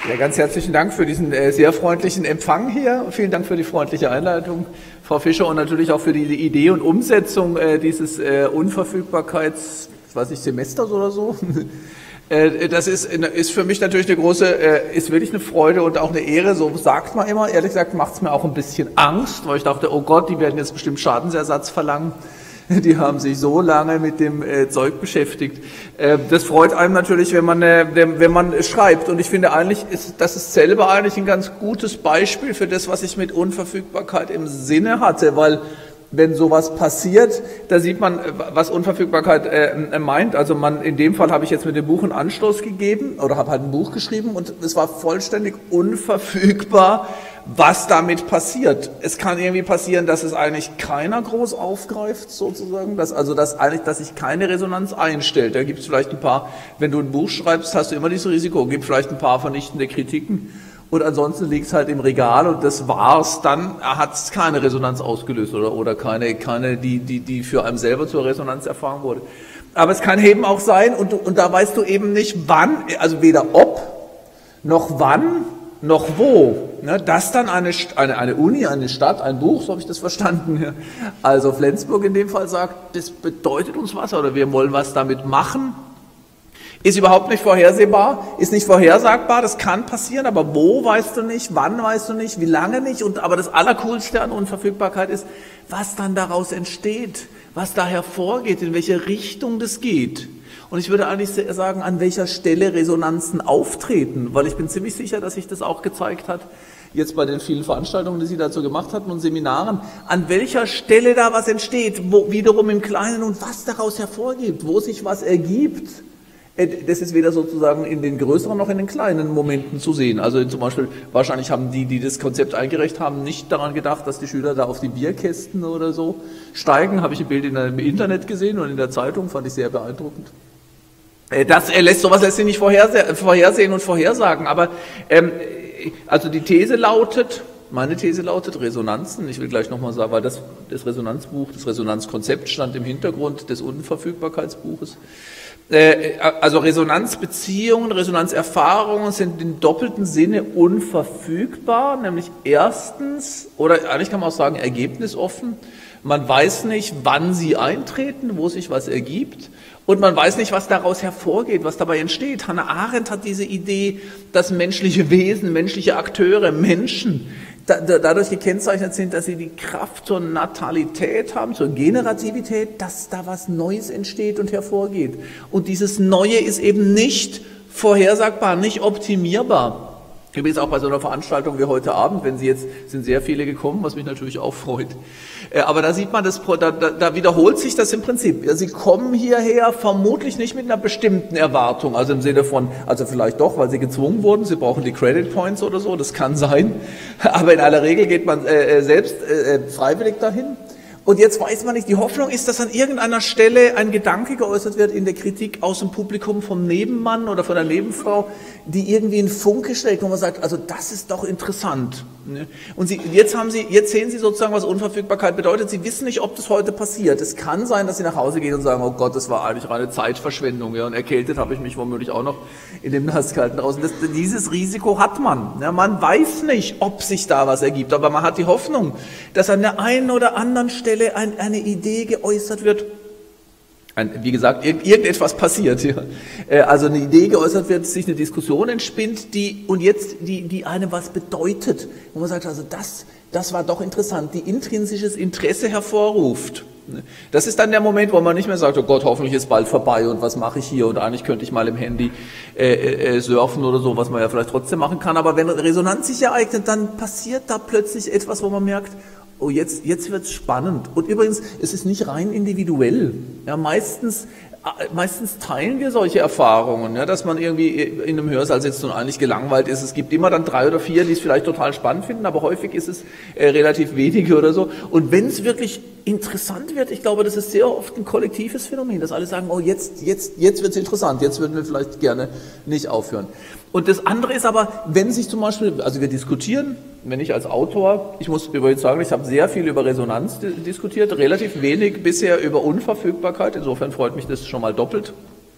Ja, ganz herzlichen Dank für diesen sehr freundlichen Empfang hier. Vielen Dank für die freundliche Einleitung, Frau Fischer, und natürlich auch für die Idee und Umsetzung dieses Unverfügbarkeits, weiß ich, Semesters oder so. Das ist für mich natürlich eine große, ist wirklich eine Freude und auch eine Ehre, so sagt man immer. Ehrlich gesagt macht es mir auch ein bisschen Angst, weil ich dachte, oh Gott, die werden jetzt bestimmt Schadensersatz verlangen. Die haben sich so lange mit dem Zeug beschäftigt. Das freut einem natürlich, wenn man schreibt. Und ich finde eigentlich, das ist selber eigentlich ein ganz gutes Beispiel für das, was ich mit Unverfügbarkeit im Sinne hatte, weil wenn sowas passiert, da sieht man, was Unverfügbarkeit meint. Also in dem Fall habe ich jetzt mit dem Buch einen Anstoß gegeben oder habe halt ein Buch geschrieben und es war vollständig unverfügbar, was damit passiert. Es kann irgendwie passieren, dass es eigentlich keiner groß aufgreift, sozusagen, dass sich keine Resonanz einstellt. Da gibt es vielleicht ein paar, wenn du ein Buch schreibst, hast du immer dieses Risiko, gibt vielleicht ein paar vernichtende Kritiken. Und ansonsten liegt es halt im Regal und das war's. Dann hat es keine Resonanz ausgelöst oder keine, die für einen selber zur Resonanz erfahren wurde. Aber es kann eben auch sein, und da weißt du eben nicht wann, also weder ob, noch wann, noch wo. Ne, dass dann eine Uni, eine Stadt, ein Buch, so habe ich das verstanden, also Flensburg in dem Fall sagt, das bedeutet uns was oder wir wollen was damit machen. Ist überhaupt nicht vorhersehbar, ist nicht vorhersagbar, das kann passieren, aber wo weißt du nicht, wann weißt du nicht, wie lange nicht. Aber das Allercoolste an Unverfügbarkeit ist, was dann daraus entsteht, was da hervorgeht, in welche Richtung das geht. Und ich würde eigentlich sagen, an welcher Stelle Resonanzen auftreten, weil ich bin ziemlich sicher, dass sich das auch gezeigt hat, jetzt bei den vielen Veranstaltungen, die Sie dazu gemacht hatten und Seminaren, an welcher Stelle da was entsteht, wo wiederum im Kleinen und was daraus hervorgeht, wo sich was ergibt. Das ist weder sozusagen in den größeren noch in den kleinen Momenten zu sehen. Also zum Beispiel, wahrscheinlich haben die das Konzept eingereicht haben, nicht daran gedacht, dass die Schüler da auf die Bierkästen oder so steigen. Habe ich ein Bild im Internet gesehen und in der Zeitung, fand ich sehr beeindruckend. Sowas lässt sich nicht vorhersehen und vorhersagen. Aber also meine These lautet Resonanzen. Ich will gleich nochmal sagen, weil das Resonanzbuch, das Resonanzkonzept stand im Hintergrund des Unverfügbarkeitsbuches. Also Resonanzbeziehungen, Resonanzerfahrungen sind im doppelten Sinne unverfügbar, nämlich erstens, oder eigentlich kann man auch sagen, ergebnisoffen. Man weiß nicht, wann sie eintreten, wo sich was ergibt. Und man weiß nicht, was daraus hervorgeht, was dabei entsteht. Hannah Arendt hat diese Idee, dass menschliche Wesen, menschliche Akteure, Menschen dadurch gekennzeichnet sind, dass sie die Kraft zur Natalität haben, zur Generativität, dass da was Neues entsteht und hervorgeht. Und dieses Neue ist eben nicht vorhersagbar, nicht optimierbar. Übrigens auch bei so einer Veranstaltung wie heute Abend, sind sehr viele gekommen, was mich natürlich auch freut. Aber da sieht man, da wiederholt sich das im Prinzip. Sie kommen hierher vermutlich nicht mit einer bestimmten Erwartung, also im Sinne von, also vielleicht doch, weil sie gezwungen wurden, sie brauchen die Credit Points oder so, das kann sein. Aber in aller Regel geht man selbst freiwillig dahin. Und jetzt weiß man nicht, die Hoffnung ist, dass an irgendeiner Stelle ein Gedanke geäußert wird in der Kritik aus dem Publikum vom Nebenmann oder von der Nebenfrau, die irgendwie einen Funke schlägt, wo man sagt, also das ist doch interessant. Und jetzt sehen Sie sozusagen, was Unverfügbarkeit bedeutet. Sie wissen nicht, ob das heute passiert. Es kann sein, dass Sie nach Hause gehen und sagen, oh Gott, das war eigentlich reine Zeitverschwendung. Ja, und erkältet habe ich mich womöglich auch noch in dem Nasskalten draußen. Dieses Risiko hat man. Ja, man weiß nicht, ob sich da was ergibt, aber man hat die Hoffnung, dass an der einen oder anderen Stelle eine Idee geäußert wird, wie gesagt, irgendetwas passiert, ja. Also eine Idee geäußert wird, sich eine Diskussion entspinnt, die einem was bedeutet. Wo man sagt, also das war doch interessant, die intrinsisches Interesse hervorruft. Das ist dann der Moment, wo man nicht mehr sagt, oh Gott, hoffentlich ist bald vorbei und was mache ich hier und eigentlich könnte ich mal im Handy surfen oder so, was man ja vielleicht trotzdem machen kann. Aber wenn Resonanz sich ereignet, dann passiert da plötzlich etwas, wo man merkt, oh, jetzt wird's spannend. Und übrigens, es ist nicht rein individuell. Ja, meistens teilen wir solche Erfahrungen, ja, dass man irgendwie in einem Hörsaal sitzt und eigentlich gelangweilt ist. Es gibt immer dann 3 oder 4, die es vielleicht total spannend finden, aber häufig ist es relativ wenige oder so. Und wenn es wirklich interessant wird, ich glaube, das ist sehr oft ein kollektives Phänomen, dass alle sagen, oh, jetzt wird's interessant, jetzt würden wir vielleicht gerne nicht aufhören. Und das andere ist aber, wenn sich zum Beispiel, also wir diskutieren, wenn ich als Autor, ich muss übrigens sagen, ich habe sehr viel über Resonanz diskutiert, relativ wenig bisher über Unverfügbarkeit, insofern freut mich das schon mal doppelt.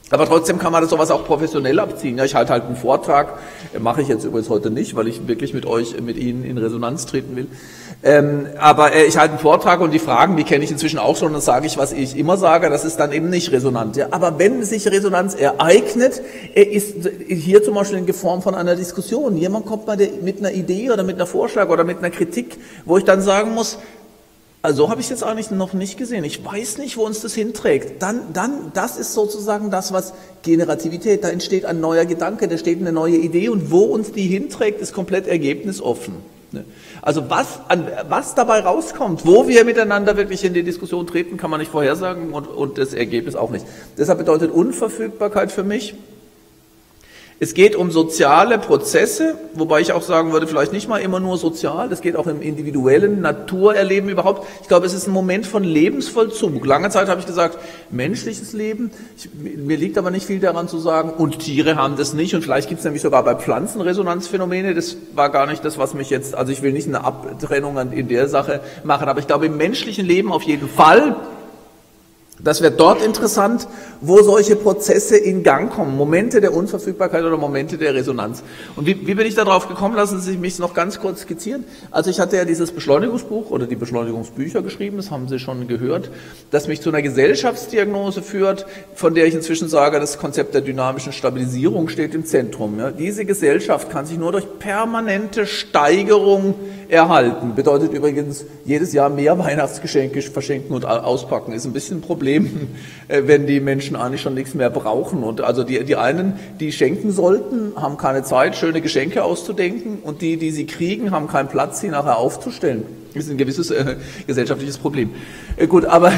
Aber trotzdem kann man das sowas auch professionell abziehen. Ja, ich halte halt einen Vortrag, mache ich jetzt übrigens heute nicht, weil ich wirklich mit Ihnen in Resonanz treten will. Aber ich halte einen Vortrag und die Fragen, die kenne ich inzwischen auch schon, dann sage ich, was ich immer sage, das ist dann eben nicht resonant. Ja, aber wenn sich Resonanz ereignet, ist hier zum Beispiel in Form von einer Diskussion. Jemand kommt mal mit einer Idee oder mit einer Vorschlag oder mit einer Kritik, wo ich dann sagen muss, also so habe ich es jetzt eigentlich noch nicht gesehen. Ich weiß nicht, wo uns das hinträgt. Das ist sozusagen das, was Generativität, da entsteht ein neuer Gedanke, da entsteht eine neue Idee und wo uns die hinträgt, ist komplett ergebnisoffen. Also was dabei rauskommt, wo wir miteinander wirklich in die Diskussion treten, kann man nicht vorhersagen und das Ergebnis auch nicht. Deshalb bedeutet Unverfügbarkeit für mich, es geht um soziale Prozesse, wobei ich auch sagen würde, vielleicht nicht mal immer nur sozial, es geht auch im individuellen Naturerleben überhaupt. Ich glaube, es ist ein Moment von Lebensvollzug. Lange Zeit habe ich gesagt, menschliches Leben, mir liegt aber nicht viel daran zu sagen, und Tiere haben das nicht und vielleicht gibt es nämlich sogar bei Pflanzen Resonanzphänomene, das war gar nicht das, was mich jetzt, also ich will nicht eine Abtrennung in der Sache machen, aber ich glaube, im menschlichen Leben auf jeden Fall. Das wird dort interessant, wo solche Prozesse in Gang kommen, Momente der Unverfügbarkeit oder Momente der Resonanz. Und wie bin ich darauf gekommen? Lassen Sie mich noch ganz kurz skizzieren. Also ich hatte ja dieses Beschleunigungsbuch oder die Beschleunigungsbücher geschrieben, das haben Sie schon gehört, das mich zu einer Gesellschaftsdiagnose führt, von der ich inzwischen sage, das Konzept der dynamischen Stabilisierung steht im Zentrum. Ja, diese Gesellschaft kann sich nur durch permanente Steigerung erhalten. Bedeutet übrigens, jedes Jahr mehr Weihnachtsgeschenke verschenken und auspacken, ist ein bisschen ein Problem, wenn die Menschen eigentlich schon nichts mehr brauchen. Und also die einen, die schenken sollten, haben keine Zeit, schöne Geschenke auszudenken und die sie kriegen, haben keinen Platz, sie nachher aufzustellen. Das ist ein gewisses gesellschaftliches Problem. Gut, aber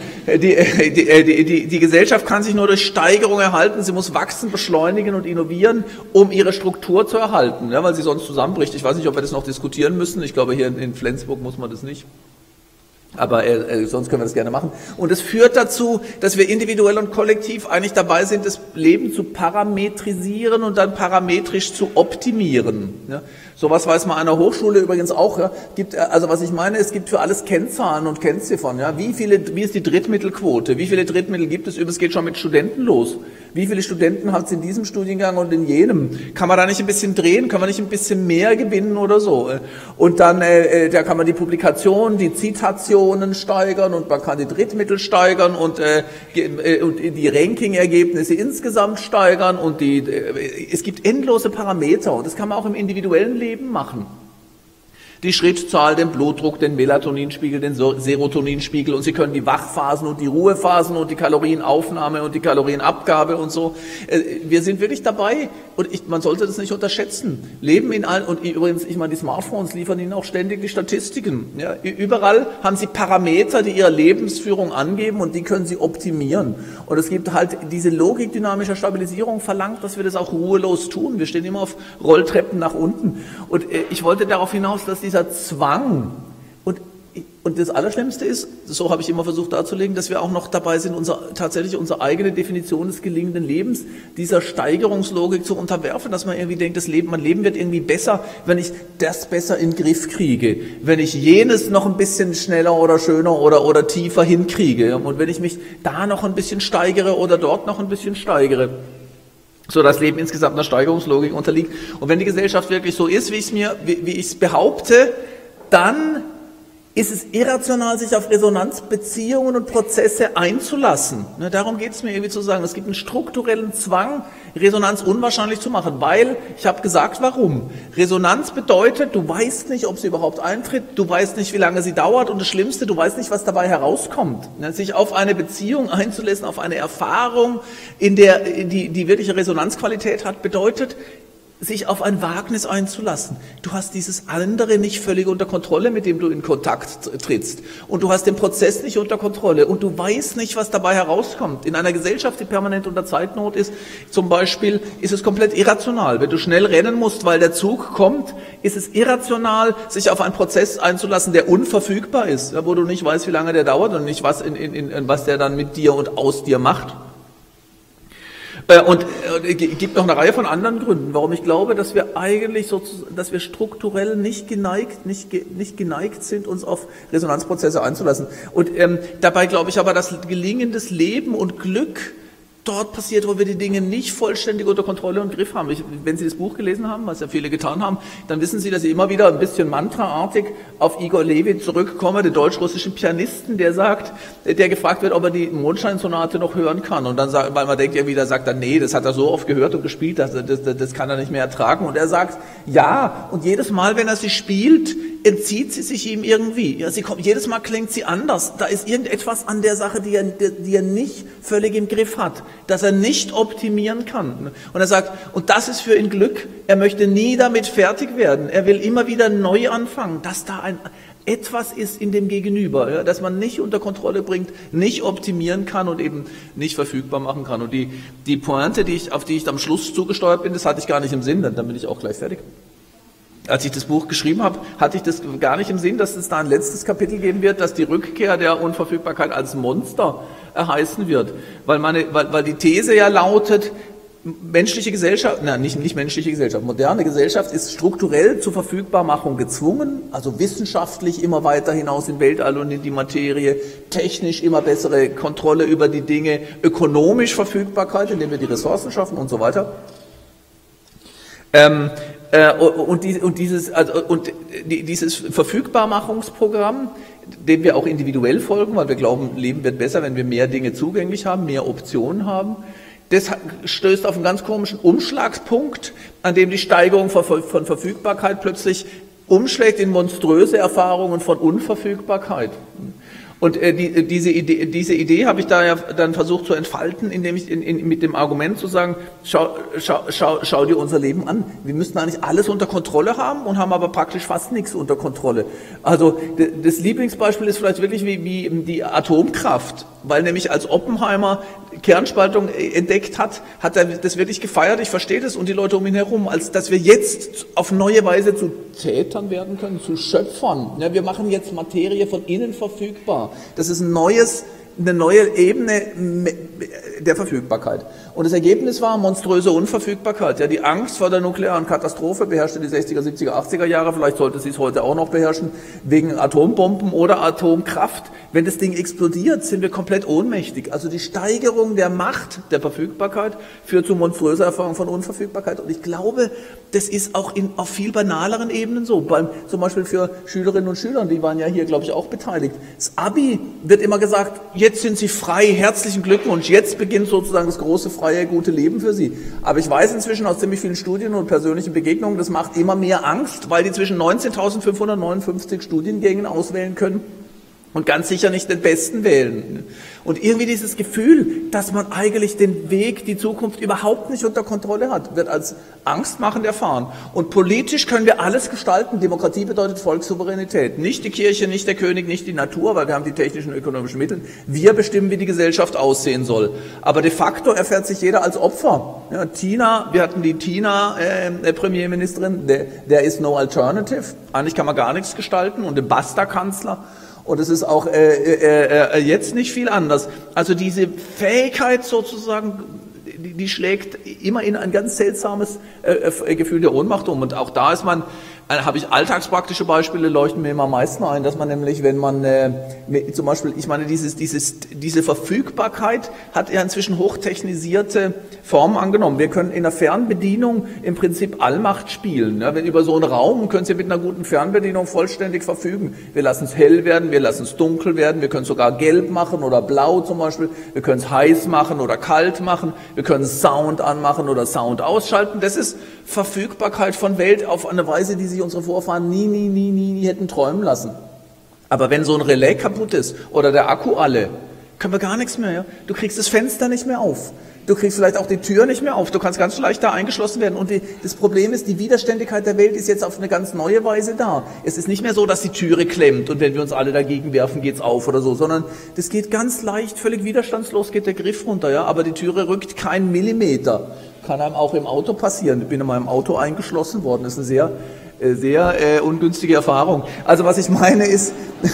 die Gesellschaft kann sich nur durch Steigerung erhalten. Sie muss wachsen, beschleunigen und innovieren, um ihre Struktur zu erhalten, ja, weil sie sonst zusammenbricht. Ich weiß nicht, ob wir das noch diskutieren müssen. Ich glaube, hier in Flensburg muss man das nicht. Aber sonst können wir das gerne machen. Und es führt dazu, dass wir individuell und kollektiv eigentlich dabei sind, das Leben zu parametrisieren und dann parametrisch zu optimieren. Ja. Sowas weiß man an der Hochschule übrigens auch. Ja. Also was ich meine, es gibt für alles Kennzahlen und Kennziffern. Ja. Wie ist die Drittmittelquote? Wie viele Drittmittel gibt es? Es geht schon mit Studenten los. Wie viele Studenten hat es in diesem Studiengang und in jenem? Kann man da nicht ein bisschen drehen? Kann man nicht ein bisschen mehr gewinnen oder so? Und dann da kann man die Publikation, die Zitationen steigern und man kann die Drittmittel steigern und die Ranking-Ergebnisse insgesamt steigern und es gibt endlose Parameter und das kann man auch im individuellen Leben machen. Die Schrittzahl, den Blutdruck, den Melatoninspiegel, den Serotoninspiegel und Sie können die Wachphasen und die Ruhephasen und die Kalorienaufnahme und die Kalorienabgabe und so. Wir sind wirklich dabei und man sollte das nicht unterschätzen. Leben in allen, und übrigens, ich meine, die Smartphones liefern Ihnen auch ständig die Statistiken. Ja, überall haben Sie Parameter, die Ihre Lebensführung angeben und die können Sie optimieren. Und es gibt halt diese Logik dynamischer Stabilisierung verlangt, dass wir das auch ruhelos tun. Wir stehen immer auf Rolltreppen nach unten. Und ich wollte darauf hinaus, dass dieser Zwang und das Allerschlimmste ist, so habe ich immer versucht darzulegen, dass wir auch noch dabei sind, tatsächlich unsere eigene Definition des gelingenden Lebens, dieser Steigerungslogik zu unterwerfen, dass man irgendwie denkt, mein Leben wird irgendwie besser, wenn ich das besser in den Griff kriege, wenn ich jenes noch ein bisschen schneller oder schöner oder tiefer hinkriege und wenn ich mich da noch ein bisschen steigere oder dort noch ein bisschen steigere. So das Leben insgesamt einer Steigerungslogik unterliegt. Und wenn die Gesellschaft wirklich so ist, wie ich es behaupte, dann ist es irrational, sich auf Resonanzbeziehungen und Prozesse einzulassen. Ne, darum geht es mir irgendwie zu sagen, es gibt einen strukturellen Zwang, Resonanz unwahrscheinlich zu machen, weil, ich habe gesagt, warum. Resonanz bedeutet, du weißt nicht, ob sie überhaupt eintritt, du weißt nicht, wie lange sie dauert und das Schlimmste, du weißt nicht, was dabei herauskommt. Ne, sich auf eine Beziehung einzulassen, auf eine Erfahrung, in der die wirkliche Resonanzqualität hat, bedeutet, sich auf ein Wagnis einzulassen. Du hast dieses andere nicht völlig unter Kontrolle, mit dem du in Kontakt trittst. Und du hast den Prozess nicht unter Kontrolle. Und du weißt nicht, was dabei herauskommt. In einer Gesellschaft, die permanent unter Zeitnot ist, zum Beispiel, ist es komplett irrational. Wenn du schnell rennen musst, weil der Zug kommt, ist es irrational, sich auf einen Prozess einzulassen, der unverfügbar ist, wo du nicht weißt, wie lange der dauert und nicht was was der dann mit dir und aus dir macht. Und es gibt noch eine Reihe von anderen Gründen, warum ich glaube, dass wir eigentlich dass wir strukturell nicht geneigt sind, uns auf Resonanzprozesse einzulassen. Und dabei glaube ich aber, dass gelingendes Leben und Glück dort passiert, wo wir die Dinge nicht vollständig unter Kontrolle und Griff haben. Wenn Sie das Buch gelesen haben, was ja viele getan haben, dann wissen Sie, dass ich immer wieder ein bisschen mantraartig auf Igor Levin zurückkomme, den deutsch-russischen Pianisten, der gefragt wird, ob er die Mondscheinsonate noch hören kann. Und dann sagt, weil man denkt irgendwie, der sagt dann, nee, das hat er so oft gehört und gespielt, das kann er nicht mehr ertragen. Und er sagt, ja, und jedes Mal, wenn er sie spielt, entzieht sie sich ihm irgendwie. Ja, jedes Mal klingt sie anders. Da ist irgendetwas an der Sache, die er nicht völlig im Griff hat, dass er nicht optimieren kann. Und er sagt, und das ist für ihn Glück. Er möchte nie damit fertig werden. Er will immer wieder neu anfangen, dass da etwas ist in dem Gegenüber, ja, dass man nicht unter Kontrolle bringt, nicht optimieren kann und eben nicht verfügbar machen kann. Und die Pointe, auf die ich am Schluss zugesteuert bin, das hatte ich gar nicht im Sinn, dann bin ich auch gleich fertig. Als ich das Buch geschrieben habe, hatte ich das gar nicht im Sinn, dass es da ein letztes Kapitel geben wird, dass die Rückkehr der Unverfügbarkeit als Monster heißen wird. Weil die These ja lautet, menschliche Gesellschaft, nicht menschliche Gesellschaft, moderne Gesellschaft ist strukturell zur Verfügbarmachung gezwungen, also wissenschaftlich immer weiter hinaus im Weltall und in die Materie, technisch immer bessere Kontrolle über die Dinge, ökonomisch Verfügbarkeit, indem wir die Ressourcen schaffen und so weiter. Dieses Verfügbarmachungsprogramm, dem wir auch individuell folgen, weil wir glauben, Leben wird besser, wenn wir mehr Dinge zugänglich haben, mehr Optionen haben, das stößt auf einen ganz komischen Umschlagspunkt, an dem die Steigerung von Verfügbarkeit plötzlich umschlägt in monströse Erfahrungen von Unverfügbarkeit. Und diese Idee habe ich da ja dann versucht zu entfalten, indem ich mit dem Argument zu sagen, schau dir unser Leben an. Wir müssten eigentlich alles unter Kontrolle haben und haben aber praktisch fast nichts unter Kontrolle. Also das Lieblingsbeispiel ist vielleicht wirklich wie die Atomkraft, weil nämlich als Oppenheimer Kernspaltung entdeckt hat er das wirklich gefeiert, ich verstehe das, und die Leute um ihn herum, als dass wir jetzt auf neue Weise zu Tätern werden können, zu Schöpfern. Ja, wir machen jetzt Materie von innen verfügbar. Das ist eine neue Ebene der Verfügbarkeit. Und das Ergebnis war monströse Unverfügbarkeit. Ja, die Angst vor der nuklearen Katastrophe beherrschte die 60er, 70er, 80er Jahre. Vielleicht sollte sie es heute auch noch beherrschen, wegen Atombomben oder Atomkraft. Wenn das Ding explodiert, sind wir komplett ohnmächtig. Also die Steigerung der Macht der Verfügbarkeit führt zu monströser Erfahrung von Unverfügbarkeit. Und ich glaube, das ist auch auf viel banaleren Ebenen so. Zum Beispiel für Schülerinnen und Schüler, die waren ja hier, glaube ich, auch beteiligt. Das Abi wird immer gesagt, jetzt sind sie frei, herzlichen Glückwunsch, jetzt beginnt sozusagen das große, freie, gute Leben für sie. Aber ich weiß inzwischen aus ziemlich vielen Studien und persönlichen Begegnungen, das macht immer mehr Angst, weil die zwischen 19.559 Studiengängen auswählen können und ganz sicher nicht den besten wählen. Und irgendwie dieses Gefühl, dass man eigentlich den Weg, die Zukunft überhaupt nicht unter Kontrolle hat, wird als angstmachend erfahren. Und politisch können wir alles gestalten. Demokratie bedeutet Volkssouveränität. Nicht die Kirche, nicht der König, nicht die Natur, weil wir haben die technischen und ökonomischen Mittel. Wir bestimmen, wie die Gesellschaft aussehen soll. Aber de facto erfährt sich jeder als Opfer. Ja, wir hatten die Tina, Premierministerin, there is no alternative. Eigentlich kann man gar nichts gestalten. Und den Basta-Kanzler. Und es ist auch jetzt nicht viel anders. Also diese Fähigkeit sozusagen, die schlägt immer in ein ganz seltsames Gefühl der Ohnmacht um. Und auch da habe ich alltagspraktische Beispiele, leuchten mir immer am meisten ein, dass man nämlich, wenn man zum Beispiel, ich meine, diese Verfügbarkeit hat ja inzwischen hochtechnisierte Formen angenommen. Wir können in der Fernbedienung im Prinzip Allmacht spielen. Ja, wenn über so einen Raum können Sie mit einer guten Fernbedienung vollständig verfügen. Wir lassen es hell werden, wir lassen es dunkel werden, wir können es sogar gelb machen oder blau zum Beispiel. Wir können es heiß machen oder kalt machen. Wir können Sound anmachen oder Sound ausschalten. Das ist Verfügbarkeit von Welt auf eine Weise, die sich unsere Vorfahren nie hätten träumen lassen. Aber wenn so ein Relais kaputt ist oder der Akku alle, können wir gar nichts mehr. Ja? Du kriegst das Fenster nicht mehr auf. Du kriegst vielleicht auch die Tür nicht mehr auf. Du kannst ganz leicht da eingeschlossen werden. Und das Problem ist, die Widerständigkeit der Welt ist jetzt auf eine ganz neue Weise da. Es ist nicht mehr so, dass die Türe klemmt und wenn wir uns alle dagegen werfen, geht's auf oder so, sondern das geht ganz leicht, völlig widerstandslos geht der Griff runter. Ja? Aber die Türe rückt keinen Millimeter. Kann einem auch im Auto passieren. Ich bin in meinem Auto eingeschlossen worden. Das ist eine sehr ungünstige Erfahrung. Also was ich meine ist,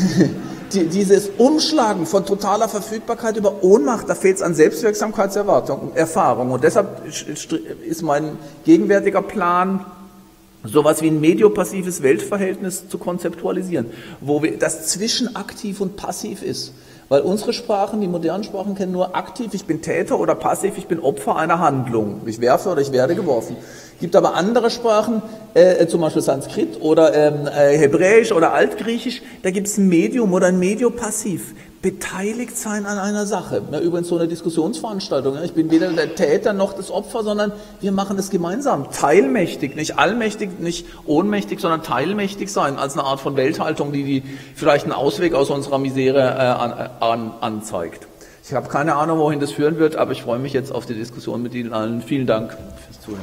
dieses Umschlagen von totaler Verfügbarkeit über Ohnmacht, da fehlt es an Selbstwirksamkeitserfahrung. Und deshalb ist mein gegenwärtiger Plan, sowas wie ein mediopassives Weltverhältnis zu konzeptualisieren, wo das zwischen aktiv und passiv ist. Weil unsere Sprachen, die modernen Sprachen, kennen nur aktiv, ich bin Täter, oder passiv, ich bin Opfer einer Handlung. Ich werfe oder ich werde geworfen. Es gibt aber andere Sprachen, zum Beispiel Sanskrit oder Hebräisch oder Altgriechisch, da gibt es ein Medium oder ein Mediopassiv. Beteiligt sein an einer Sache. Ja, übrigens so eine Diskussionsveranstaltung. Ja. Ich bin weder der Täter noch das Opfer, sondern wir machen es gemeinsam. Teilmächtig, nicht allmächtig, nicht ohnmächtig, sondern teilmächtig sein, als eine Art von Welthaltung, die vielleicht einen Ausweg aus unserer Misere anzeigt. Ich habe keine Ahnung, wohin das führen wird, aber ich freue mich jetzt auf die Diskussion mit Ihnen allen. Vielen Dank fürs Zuhören.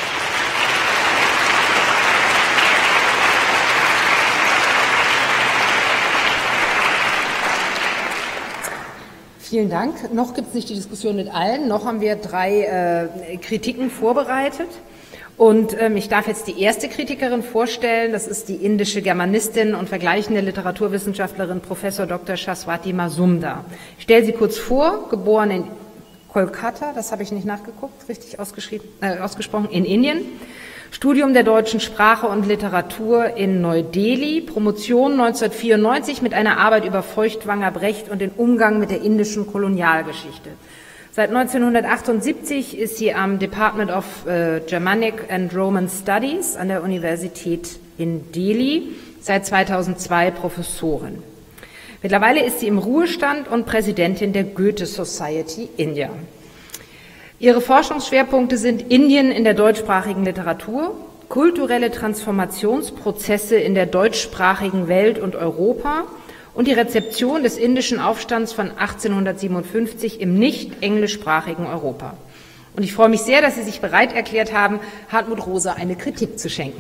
Vielen Dank. Noch gibt es nicht die Diskussion mit allen, noch haben wir 3 Kritiken vorbereitet. Und ich darf jetzt die erste Kritikerin vorstellen, das ist die indische Germanistin und vergleichende Literaturwissenschaftlerin Professor Dr. Shaswati Mazumdar. Ich stelle sie kurz vor, geboren in Kolkata, das habe ich nicht nachgeguckt, richtig ausgesprochen, in Indien. Studium der deutschen Sprache und Literatur in Neu-Delhi, Promotion 1994 mit einer Arbeit über Feuchtwanger Brecht und den Umgang mit der indischen Kolonialgeschichte. Seit 1978 ist sie am Department of Germanic and Roman Studies an der Universität in Delhi, seit 2002 Professorin. Mittlerweile ist sie im Ruhestand und Präsidentin der Goethe Society India. Ihre Forschungsschwerpunkte sind Indien in der deutschsprachigen Literatur, kulturelle Transformationsprozesse in der deutschsprachigen Welt und Europa und die Rezeption des indischen Aufstands von 1857 im nicht englischsprachigen Europa. Und ich freue mich sehr, dass Sie sich bereit erklärt haben, Hartmut Rosa eine Kritik zu schenken.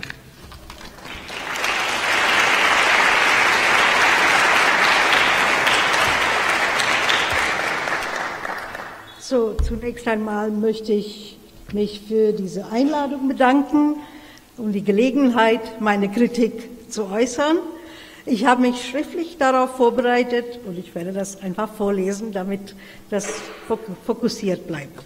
So, zunächst einmal möchte ich mich für diese Einladung bedanken und die Gelegenheit, meine Kritik zu äußern. Ich habe mich schriftlich darauf vorbereitet und ich werde das einfach vorlesen, damit das fokussiert bleibt.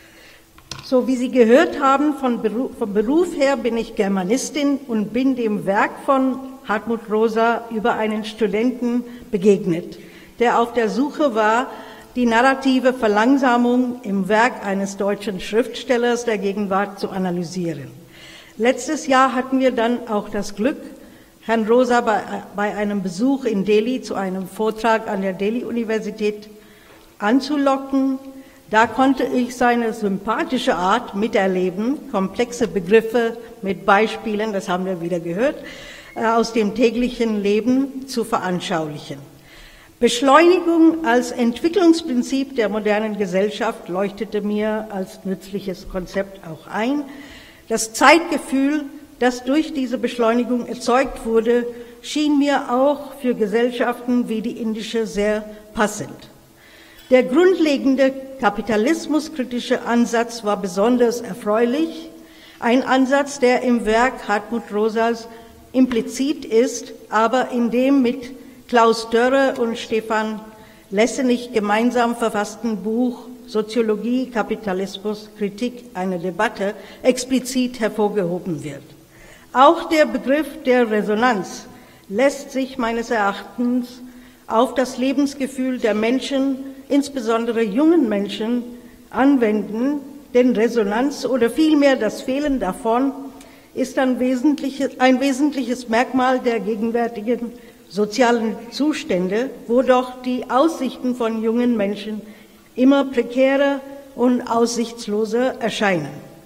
So, wie Sie gehört haben, vom Beruf her bin ich Germanistin und bin dem Werk von Hartmut Rosa über einen Studenten begegnet, der auf der Suche war, die narrative Verlangsamung im Werk eines deutschen Schriftstellers der Gegenwart zu analysieren. Letztes Jahr hatten wir dann auch das Glück, Herrn Rosa bei einem Besuch in Delhi zu einem Vortrag an der Delhi-Universität anzulocken. Da konnte ich seine sympathische Art miterleben, komplexe Begriffe mit Beispielen, das haben wir wieder gehört, aus dem täglichen Leben zu veranschaulichen. Beschleunigung als Entwicklungsprinzip der modernen Gesellschaft leuchtete mir als nützliches Konzept auch ein. Das Zeitgefühl, das durch diese Beschleunigung erzeugt wurde, schien mir auch für Gesellschaften wie die indische sehr passend. Der grundlegende kapitalismuskritische Ansatz war besonders erfreulich, ein Ansatz, der im Werk Hartmut Rosas implizit ist, aber in dem mit Klaus Dörre und Stefan Lessenich gemeinsam verfassten Buch Soziologie, Kapitalismus, Kritik, eine Debatte explizit hervorgehoben wird. Auch der Begriff der Resonanz lässt sich meines Erachtens auf das Lebensgefühl der Menschen, insbesondere jungen Menschen, anwenden, denn Resonanz oder vielmehr das Fehlen davon ist ein wesentliches Merkmal der gegenwärtigen sozialen Zustände, wo doch die Aussichten von jungen Menschen immer prekärer und aussichtsloser erscheinen.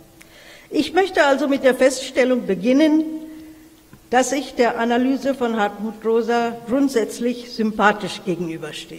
Ich möchte also mit der Feststellung beginnen, dass ich der Analyse von Hartmut Rosa grundsätzlich sympathisch gegenüberstehe.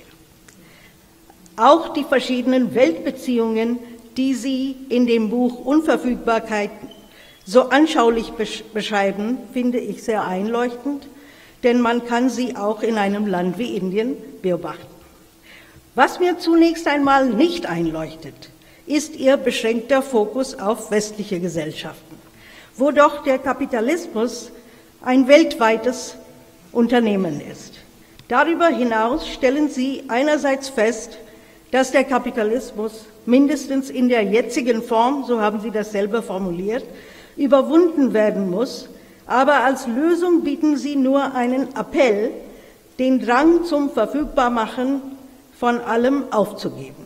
Auch die verschiedenen Weltbeziehungen, die sie in dem Buch Unverfügbarkeit so anschaulich beschreiben, finde ich sehr einleuchtend, denn man kann sie auch in einem Land wie Indien beobachten. Was mir zunächst einmal nicht einleuchtet, ist ihr beschränkter Fokus auf westliche Gesellschaften, wo doch der Kapitalismus ein weltweites Unternehmen ist. Darüber hinaus stellen sie einerseits fest, dass der Kapitalismus mindestens in der jetzigen Form, so haben sie das selber formuliert, überwunden werden muss, aber als Lösung bieten sie nur einen Appell, den Drang zum Verfügbarmachen von allem aufzugeben.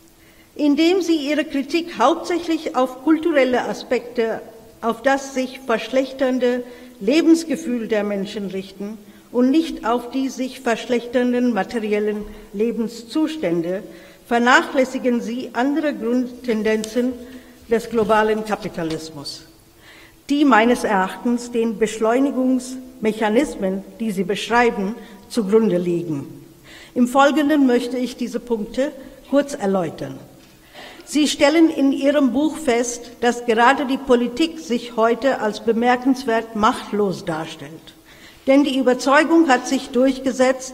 Indem sie ihre Kritik hauptsächlich auf kulturelle Aspekte, auf das sich verschlechternde Lebensgefühl der Menschen richten und nicht auf die sich verschlechternden materiellen Lebenszustände, vernachlässigen sie andere Grundtendenzen des globalen Kapitalismus, die meines Erachtens den Beschleunigungsmechanismen, die sie beschreiben, zugrunde liegen. Im Folgenden möchte ich diese Punkte kurz erläutern. Sie stellen in Ihrem Buch fest, dass gerade die Politik sich heute als bemerkenswert machtlos darstellt. Denn die Überzeugung hat sich durchgesetzt,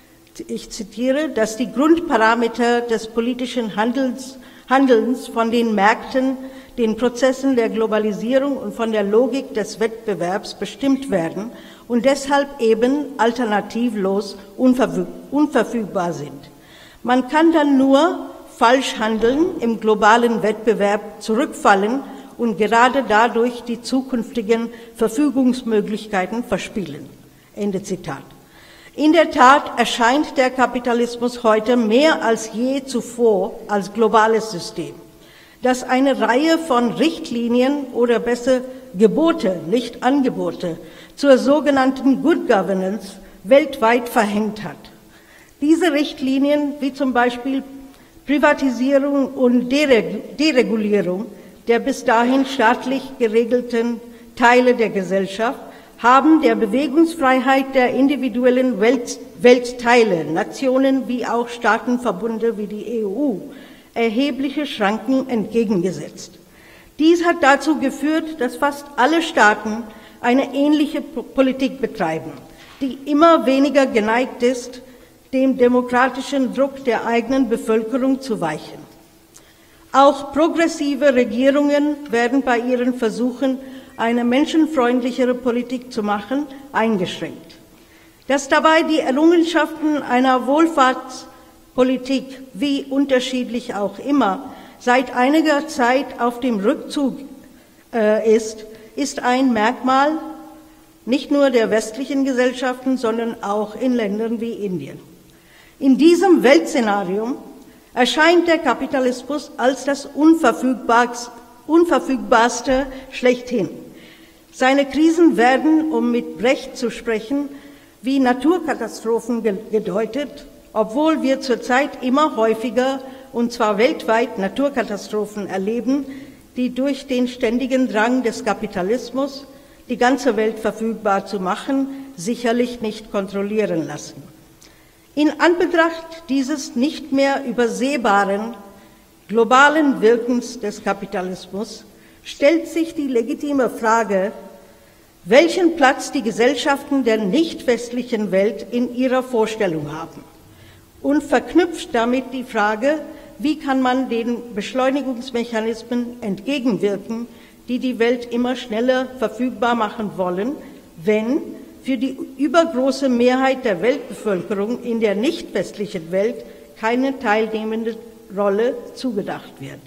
ich zitiere, dass die Grundparameter des politischen Handelns von den Märkten, den Prozessen der Globalisierung und von der Logik des Wettbewerbs bestimmt werden und deshalb eben alternativlos unverfügbar sind. Man kann dann nur falsch handeln, im globalen Wettbewerb zurückfallen und gerade dadurch die zukünftigen Verfügungsmöglichkeiten verspielen. Ende Zitat. In der Tat erscheint der Kapitalismus heute mehr als je zuvor als globales System, das eine Reihe von Richtlinien oder besser Gebote, nicht Angebote, zur sogenannten Good Governance weltweit verhängt hat. Diese Richtlinien, wie zum Beispiel Privatisierung und Deregulierung der bis dahin staatlich geregelten Teile der Gesellschaft, haben der Bewegungsfreiheit der individuellen Weltteile, Nationen wie auch Staatenverbunde wie die EU, erhebliche Schranken entgegengesetzt. Dies hat dazu geführt, dass fast alle Staaten eine ähnliche Politik betreiben, die immer weniger geneigt ist, dem demokratischen Druck der eigenen Bevölkerung zu weichen. Auch progressive Regierungen werden bei ihren Versuchen, eine menschenfreundlichere Politik zu machen, eingeschränkt. Dass dabei die Errungenschaften einer Wohlfahrtspolitik, wie unterschiedlich auch immer, seit einiger Zeit auf dem Rückzug ist ein Merkmal nicht nur der westlichen Gesellschaften, sondern auch in Ländern wie Indien. In diesem Weltszenario erscheint der Kapitalismus als das Unverfügbarste schlechthin. Seine Krisen werden, um mit Brecht zu sprechen, wie Naturkatastrophen gedeutet, obwohl wir zurzeit immer häufiger, und zwar weltweit, Naturkatastrophen erleben, die durch den ständigen Drang des Kapitalismus, die ganze Welt verfügbar zu machen, sicherlich nicht kontrollieren lassen. In Anbetracht dieses nicht mehr übersehbaren globalen Wirkens des Kapitalismus stellt sich die legitime Frage, welchen Platz die Gesellschaften der nicht westlichen Welt in ihrer Vorstellung haben, und verknüpft damit die Frage, wie kann man den Beschleunigungsmechanismen entgegenwirken, die die Welt immer schneller verfügbar machen wollen, wenn für die übergroße Mehrheit der Weltbevölkerung in der nicht westlichen Welt keine teilnehmende Rolle zugedacht wird.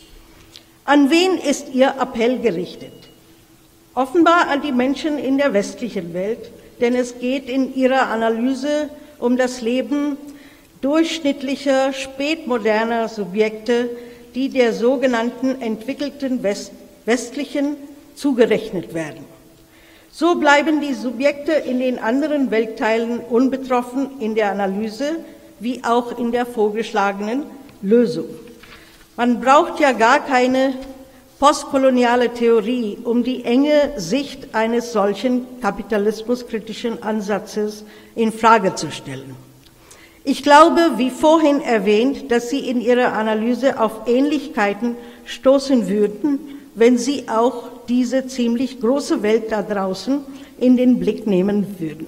An wen ist Ihr Appell gerichtet? Offenbar an die Menschen in der westlichen Welt, denn es geht in Ihrer Analyse um das Leben durchschnittlicher, spätmoderner Subjekte, die der sogenannten entwickelten westlichen zugerechnet werden. So bleiben die Subjekte in den anderen Weltteilen unbetroffen in der Analyse wie auch in der vorgeschlagenen Lösung. Man braucht ja gar keine postkoloniale Theorie, um die enge Sicht eines solchen kapitalismuskritischen Ansatzes in Frage zu stellen. Ich glaube, wie vorhin erwähnt, dass Sie in Ihrer Analyse auf Ähnlichkeiten stoßen würden, wenn Sie auch diese ziemlich große Welt da draußen in den Blick nehmen würden.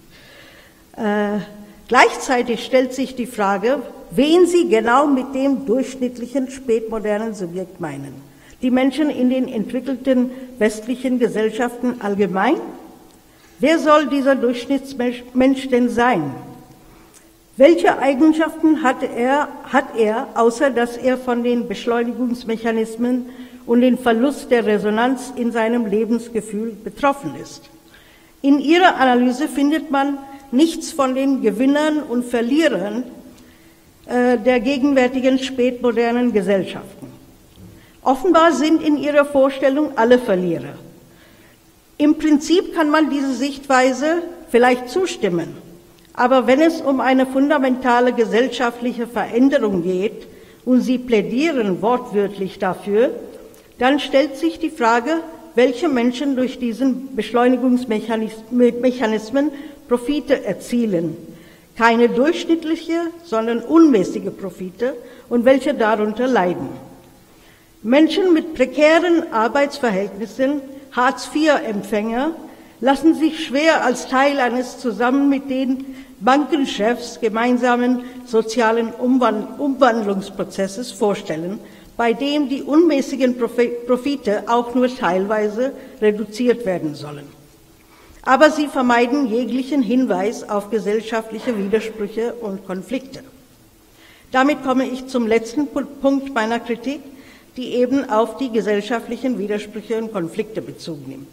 Gleichzeitig stellt sich die Frage, wen Sie genau mit dem durchschnittlichen spätmodernen Subjekt meinen. Die Menschen in den entwickelten westlichen Gesellschaften allgemein? Wer soll dieser Durchschnittsmensch denn sein? Welche Eigenschaften hat er, außer dass er von den Beschleunigungsmechanismen und den Verlust der Resonanz in seinem Lebensgefühl betroffen ist? In Ihrer Analyse findet man nichts von den Gewinnern und Verlierern der gegenwärtigen spätmodernen Gesellschaften. Offenbar sind in ihrer Vorstellung alle Verlierer. Im Prinzip kann man diese Sichtweise vielleicht zustimmen, aber wenn es um eine fundamentale gesellschaftliche Veränderung geht und sie plädieren wortwörtlich dafür, dann stellt sich die Frage, welche Menschen durch diesen Beschleunigungsmechanismen Profite erzielen. Keine durchschnittliche, sondern unmäßige Profite und welche darunter leiden. Menschen mit prekären Arbeitsverhältnissen, Hartz-IV-Empfänger, lassen sich schwer als Teil eines zusammen mit den Bankenchefs gemeinsamen sozialen Umwandlungsprozesses vorstellen, bei dem die unmäßigen Profite auch nur teilweise reduziert werden sollen. Aber sie vermeiden jeglichen Hinweis auf gesellschaftliche Widersprüche und Konflikte. Damit komme ich zum letzten Punkt meiner Kritik, die eben auf die gesellschaftlichen Widersprüche und Konflikte Bezug nimmt.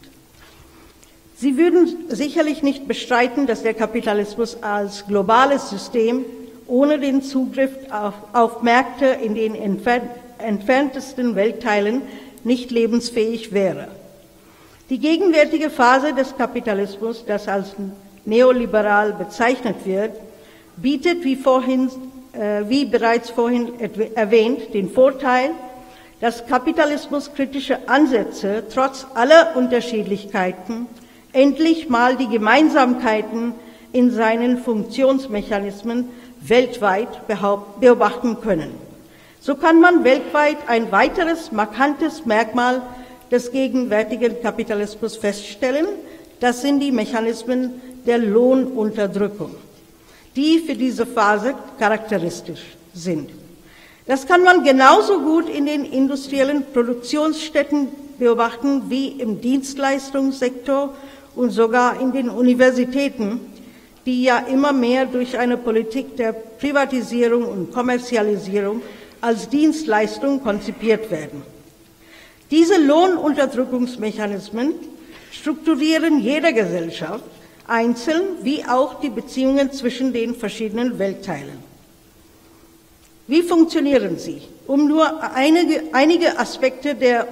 Sie würden sicherlich nicht bestreiten, dass der Kapitalismus als globales System ohne den Zugriff auf Märkte in den entferntesten Weltteilen nicht lebensfähig wäre. Die gegenwärtige Phase des Kapitalismus, das als neoliberal bezeichnet wird, bietet, wie bereits vorhin erwähnt, den Vorteil, dass kapitalismuskritische Ansätze trotz aller Unterschiedlichkeiten endlich mal die Gemeinsamkeiten in seinen Funktionsmechanismen weltweit beobachten können. So kann man weltweit ein weiteres markantes Merkmal des gegenwärtigen Kapitalismus feststellen. Das sind die Mechanismen der Lohnunterdrückung, die für diese Phase charakteristisch sind. Das kann man genauso gut in den industriellen Produktionsstätten beobachten wie im Dienstleistungssektor und sogar in den Universitäten, die ja immer mehr durch eine Politik der Privatisierung und Kommerzialisierung als Dienstleistung konzipiert werden. Diese Lohnunterdrückungsmechanismen strukturieren jede Gesellschaft einzeln wie auch die Beziehungen zwischen den verschiedenen Weltteilen. Wie funktionieren sie? Um nur einige Aspekte der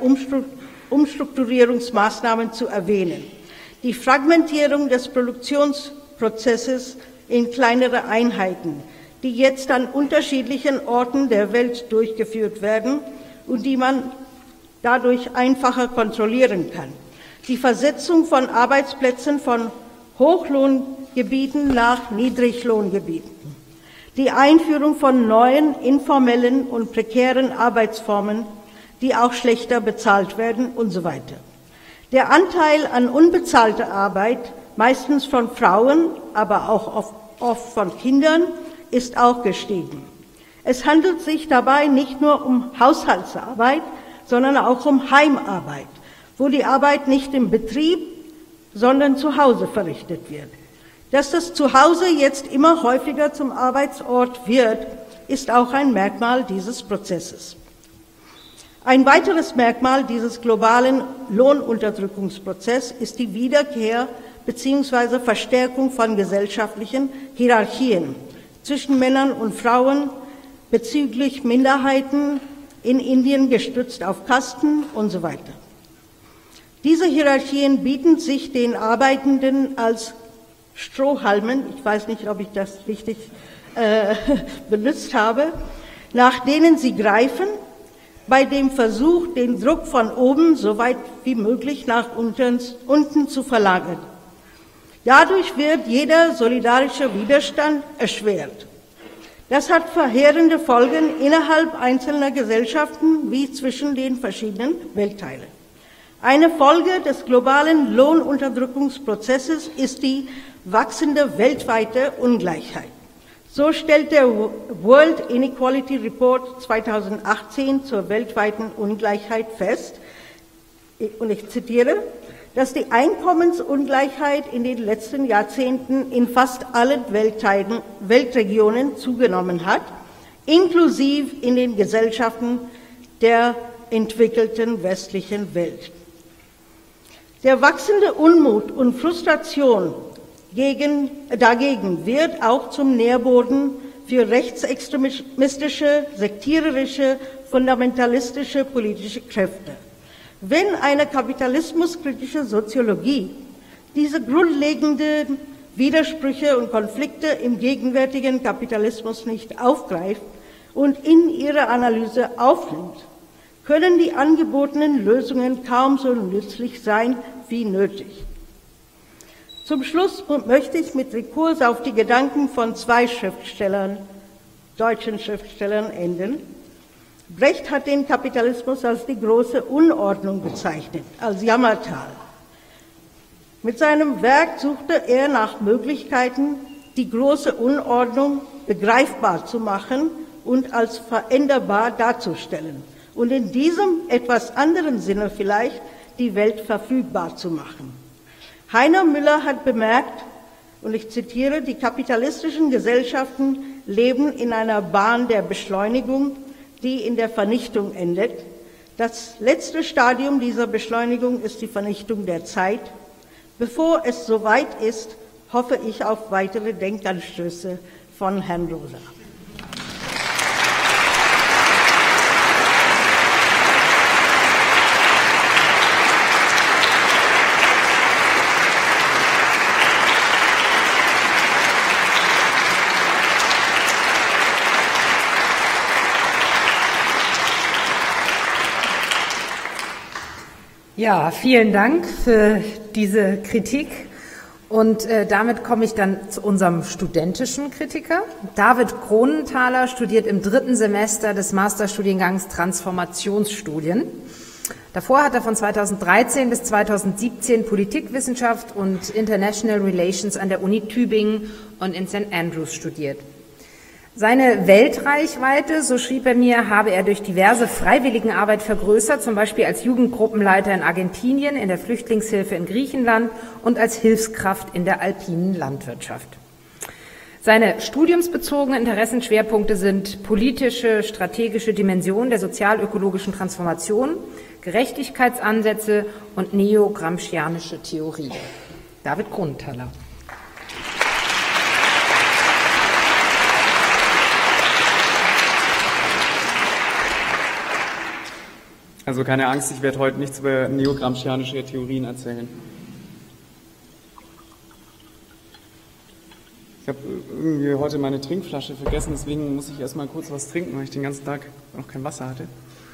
Umstrukturierungsmaßnahmen zu erwähnen. Die Fragmentierung des Produktionsprozesses in kleinere Einheiten, die jetzt an unterschiedlichen Orten der Welt durchgeführt werden und die man dadurch einfacher kontrollieren kann. Die Versetzung von Arbeitsplätzen von Hochlohngebieten nach Niedriglohngebieten. Die Einführung von neuen, informellen und prekären Arbeitsformen, die auch schlechter bezahlt werden und so weiter. Der Anteil an unbezahlter Arbeit, meistens von Frauen, aber auch oft von Kindern, ist auch gestiegen. Es handelt sich dabei nicht nur um Haushaltsarbeit, sondern auch um Heimarbeit, wo die Arbeit nicht im Betrieb, sondern zu Hause verrichtet wird. Dass das Zuhause jetzt immer häufiger zum Arbeitsort wird, ist auch ein Merkmal dieses Prozesses. Ein weiteres Merkmal dieses globalen Lohnunterdrückungsprozesses ist die Wiederkehr bzw. Verstärkung von gesellschaftlichen Hierarchien zwischen Männern und Frauen bezüglich Minderheiten, in Indien gestützt auf Kasten und so weiter. Diese Hierarchien bieten sich den Arbeitenden als Strohhalmen, ich weiß nicht, ob ich das richtig benutzt habe, nach denen sie greifen, bei dem Versuch, den Druck von oben so weit wie möglich nach unten zu verlagern. Dadurch wird jeder solidarische Widerstand erschwert. Das hat verheerende Folgen innerhalb einzelner Gesellschaften wie zwischen den verschiedenen Weltteilen. Eine Folge des globalen Lohnunterdrückungsprozesses ist die wachsende weltweite Ungleichheit. So stellt der World Inequality Report 2018 zur weltweiten Ungleichheit fest, und ich zitiere, dass die Einkommensungleichheit in den letzten Jahrzehnten in fast allen Weltregionen zugenommen hat, inklusive in den Gesellschaften der entwickelten westlichen Welt. Der wachsende Unmut und Frustration dagegen wird auch zum Nährboden für rechtsextremistische, sektiererische, fundamentalistische politische Kräfte. Wenn eine kapitalismuskritische Soziologie diese grundlegenden Widersprüche und Konflikte im gegenwärtigen Kapitalismus nicht aufgreift und in ihrer Analyse aufnimmt, können die angebotenen Lösungen kaum so nützlich sein wie nötig. Zum Schluss möchte ich mit Rekurs auf die Gedanken von zwei Schriftstellern, deutschen Schriftstellern, enden. Brecht hat den Kapitalismus als die große Unordnung bezeichnet, als Jammertal. Mit seinem Werk suchte er nach Möglichkeiten, die große Unordnung begreifbar zu machen und als veränderbar darzustellen und in diesem etwas anderen Sinne vielleicht die Welt verfügbar zu machen. Heiner Müller hat bemerkt, und ich zitiere, die kapitalistischen Gesellschaften leben in einer Bahn der Beschleunigung, die in der Vernichtung endet. Das letzte Stadium dieser Beschleunigung ist die Vernichtung der Zeit. Bevor es soweit ist, hoffe ich auf weitere Denkanstöße von Herrn Rosa. Ja, vielen Dank für diese Kritik. Und damit komme ich dann zu unserem studentischen Kritiker. David Kronenthaler studiert im 3. Semester des Masterstudiengangs Transformationsstudien. Davor hat er von 2013 bis 2017 Politikwissenschaft und International Relations an der Uni Tübingen und in St. Andrews studiert. Seine Weltreichweite, so schrieb er mir, habe er durch diverse Freiwilligenarbeit vergrößert, zum Beispiel als Jugendgruppenleiter in Argentinien, in der Flüchtlingshilfe in Griechenland und als Hilfskraft in der alpinen Landwirtschaft. Seine studiumsbezogenen Interessenschwerpunkte sind politische, strategische Dimensionen der sozial-ökologischen Transformation, Gerechtigkeitsansätze und neo-gramscianische Theorie. David Kronenthaler. Also keine Angst, ich werde heute nichts über neo-gramscianische Theorien erzählen. Ich habe irgendwie heute meine Trinkflasche vergessen, deswegen muss ich erstmal kurz was trinken, weil ich den ganzen Tag noch kein Wasser hatte.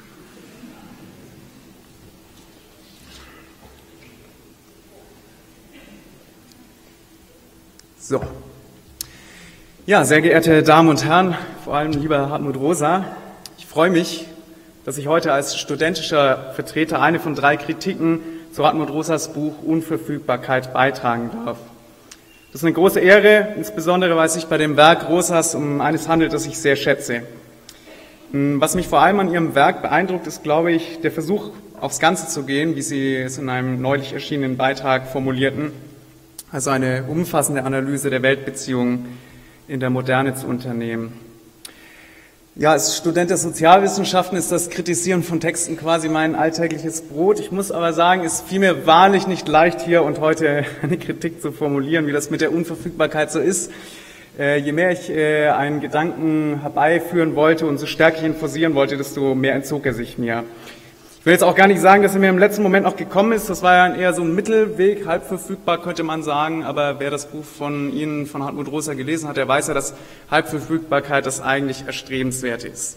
So. Ja, sehr geehrte Damen und Herren, vor allem lieber Hartmut Rosa, ich freue mich, dass ich heute als studentischer Vertreter eine von 3 Kritiken zu Hartmut Rosas Buch Unverfügbarkeit beitragen darf. Das ist eine große Ehre, insbesondere weil es sich bei dem Werk Rosas um eines handelt, das ich sehr schätze. Was mich vor allem an ihrem Werk beeindruckt, ist, glaube ich, der Versuch, aufs Ganze zu gehen, wie Sie es in einem neulich erschienenen Beitrag formulierten, also eine umfassende Analyse der Weltbeziehungen in der Moderne zu unternehmen. Ja, als Student der Sozialwissenschaften ist das Kritisieren von Texten quasi mein alltägliches Brot. Ich muss aber sagen, es fiel mir wahrlich nicht leicht, hier und heute eine Kritik zu formulieren, wie das mit der Unverfügbarkeit so ist. Je mehr ich einen Gedanken herbeiführen wollte und so stärker ich ihn forcieren wollte, desto mehr entzog er sich mir. Ich will jetzt auch gar nicht sagen, dass er mir im letzten Moment noch gekommen ist. Das war ja eher so ein Mittelweg, halb verfügbar könnte man sagen. Aber wer das Buch von Ihnen, von Hartmut Rosa gelesen hat, der weiß ja, dass Halbverfügbarkeit das eigentlich Erstrebenswerte ist.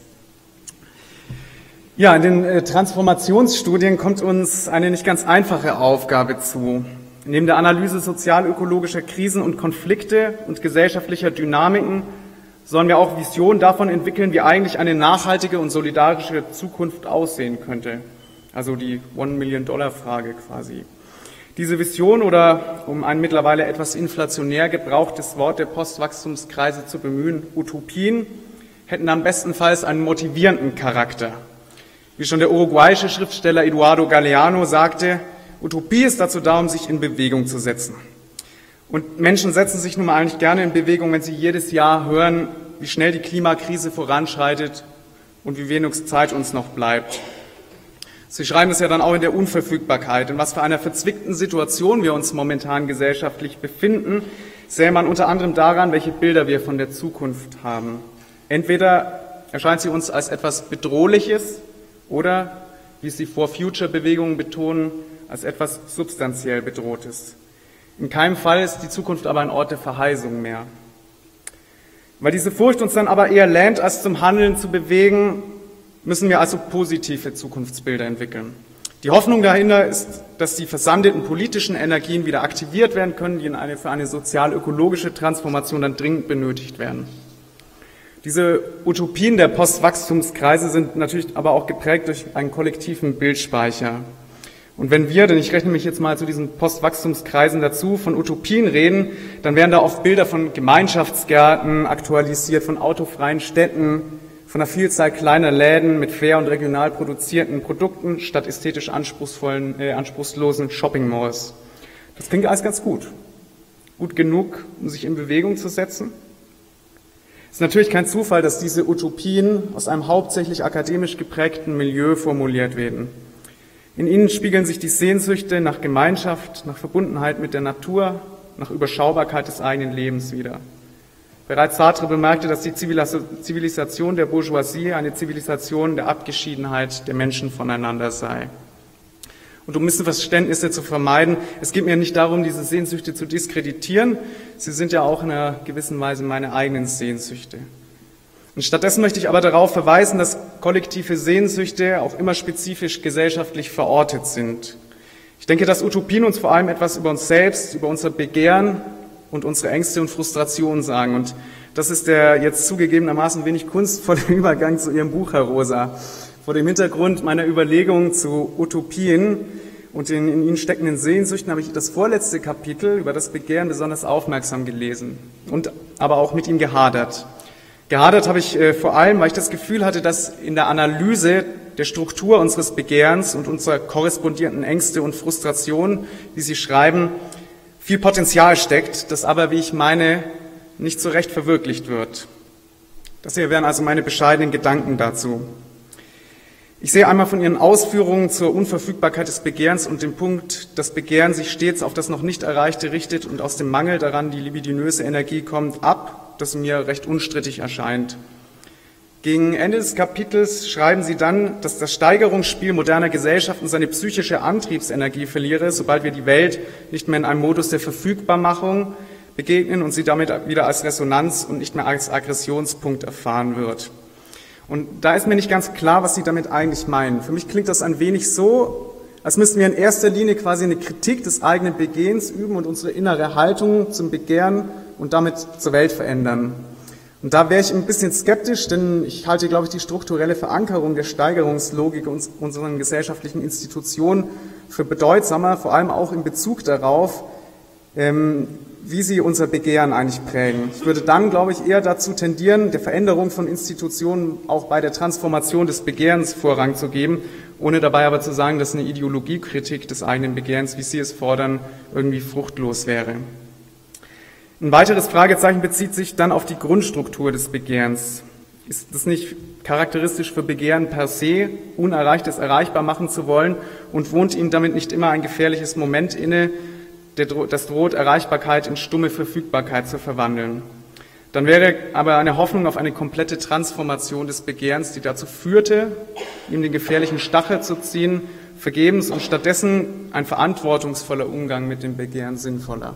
Ja, in den Transformationsstudien kommt uns eine nicht ganz einfache Aufgabe zu. Neben der Analyse sozial-ökologischer Krisen und Konflikte und gesellschaftlicher Dynamiken sollen wir auch Visionen davon entwickeln, wie eigentlich eine nachhaltige und solidarische Zukunft aussehen könnte. Also die One-Million-Dollar-Frage quasi. Diese Vision oder, um ein mittlerweile etwas inflationär gebrauchtes Wort der Postwachstumskreise zu bemühen, Utopien, hätten dann bestenfalls einen motivierenden Charakter. Wie schon der uruguayische Schriftsteller Eduardo Galeano sagte, Utopie ist dazu da, um sich in Bewegung zu setzen. Und Menschen setzen sich nun mal eigentlich gerne in Bewegung, wenn sie jedes Jahr hören, wie schnell die Klimakrise voranschreitet und wie wenig Zeit uns noch bleibt. Sie schreiben es ja dann auch in der Unverfügbarkeit. In was für einer verzwickten Situation wir uns momentan gesellschaftlich befinden, sähe man unter anderem daran, welche Bilder wir von der Zukunft haben. Entweder erscheint sie uns als etwas Bedrohliches oder, wie es die For-Future-Bewegungen betonen, als etwas substanziell Bedrohtes. In keinem Fall ist die Zukunft aber ein Ort der Verheißung mehr. Weil diese Furcht uns dann aber eher lähmt, als zum Handeln zu bewegen, müssen wir also positive Zukunftsbilder entwickeln. Die Hoffnung dahinter ist, dass die versandeten politischen Energien wieder aktiviert werden können, die für eine sozial-ökologische Transformation dann dringend benötigt werden. Diese Utopien der Postwachstumskreise sind natürlich aber auch geprägt durch einen kollektiven Bildspeicher. Und wenn wir, denn ich rechne mich jetzt mal zu diesen Postwachstumskreisen dazu, von Utopien reden, dann werden da oft Bilder von Gemeinschaftsgärten aktualisiert, von autofreien Städten, von einer Vielzahl kleiner Läden mit fair und regional produzierten Produkten statt ästhetisch anspruchslosen Shopping-Malls. Das klingt alles ganz gut. Gut genug, um sich in Bewegung zu setzen. Es ist natürlich kein Zufall, dass diese Utopien aus einem hauptsächlich akademisch geprägten Milieu formuliert werden. In ihnen spiegeln sich die Sehnsüchte nach Gemeinschaft, nach Verbundenheit mit der Natur, nach Überschaubarkeit des eigenen Lebens wider. Bereits Sartre bemerkte, dass die Zivilisation der Bourgeoisie eine Zivilisation der Abgeschiedenheit der Menschen voneinander sei. Und um Missverständnisse zu vermeiden, es geht mir nicht darum, diese Sehnsüchte zu diskreditieren. Sie sind ja auch in einer gewissen Weise meine eigenen Sehnsüchte. Und stattdessen möchte ich aber darauf verweisen, dass kollektive Sehnsüchte auch immer spezifisch gesellschaftlich verortet sind. Ich denke, dass Utopien uns vor allem etwas über uns selbst, über unser Begehren und unsere Ängste und Frustrationen sagen. Und das ist der jetzt zugegebenermaßen wenig kunstvolle Übergang zu Ihrem Buch, Herr Rosa. Vor dem Hintergrund meiner Überlegungen zu Utopien und den in ihnen steckenden Sehnsüchten habe ich das vorletzte Kapitel über das Begehren besonders aufmerksam gelesen und aber auch mit ihm gehadert. Gehadert habe ich vor allem, weil ich das Gefühl hatte, dass in der Analyse der Struktur unseres Begehrens und unserer korrespondierenden Ängste und Frustrationen, wie Sie schreiben, viel Potenzial steckt, das aber, wie ich meine, nicht so recht verwirklicht wird. Das hier wären also meine bescheidenen Gedanken dazu. Ich sehe einmal von Ihren Ausführungen zur Unverfügbarkeit des Begehrens und dem Punkt, das Begehren sich stets auf das noch nicht Erreichte richtet und aus dem Mangel daran die libidinöse Energie kommt, ab, das mir recht unstrittig erscheint. Gegen Ende des Kapitels schreiben Sie dann, dass das Steigerungsspiel moderner Gesellschaften seine psychische Antriebsenergie verliere, sobald wir die Welt nicht mehr in einem Modus der Verfügbarmachung begegnen und sie damit wieder als Resonanz und nicht mehr als Aggressionspunkt erfahren wird. Und da ist mir nicht ganz klar, was Sie damit eigentlich meinen. Für mich klingt das ein wenig so, als müssten wir in erster Linie quasi eine Kritik des eigenen Begehens üben und unsere innere Haltung zum Begehren und damit zur Welt verändern. Und da wäre ich ein bisschen skeptisch, denn ich halte, glaube ich, die strukturelle Verankerung der Steigerungslogik unseren gesellschaftlichen Institutionen für bedeutsamer, vor allem auch in Bezug darauf, wie sie unser Begehren eigentlich prägen. Ich würde dann, glaube ich, eher dazu tendieren, der Veränderung von Institutionen auch bei der Transformation des Begehrens Vorrang zu geben, ohne dabei aber zu sagen, dass eine Ideologiekritik des eigenen Begehrens, wie Sie es fordern, irgendwie fruchtlos wäre. Ein weiteres Fragezeichen bezieht sich dann auf die Grundstruktur des Begehrens. Ist das nicht charakteristisch für Begehren per se, Unerreichtes erreichbar machen zu wollen und wohnt Ihnen damit nicht immer ein gefährliches Moment inne, das droht, Erreichbarkeit in stumme Verfügbarkeit zu verwandeln? Dann wäre aber eine Hoffnung auf eine komplette Transformation des Begehrens, die dazu führte, ihm den gefährlichen Stachel zu ziehen, vergebens und stattdessen ein verantwortungsvoller Umgang mit dem Begehren sinnvoller.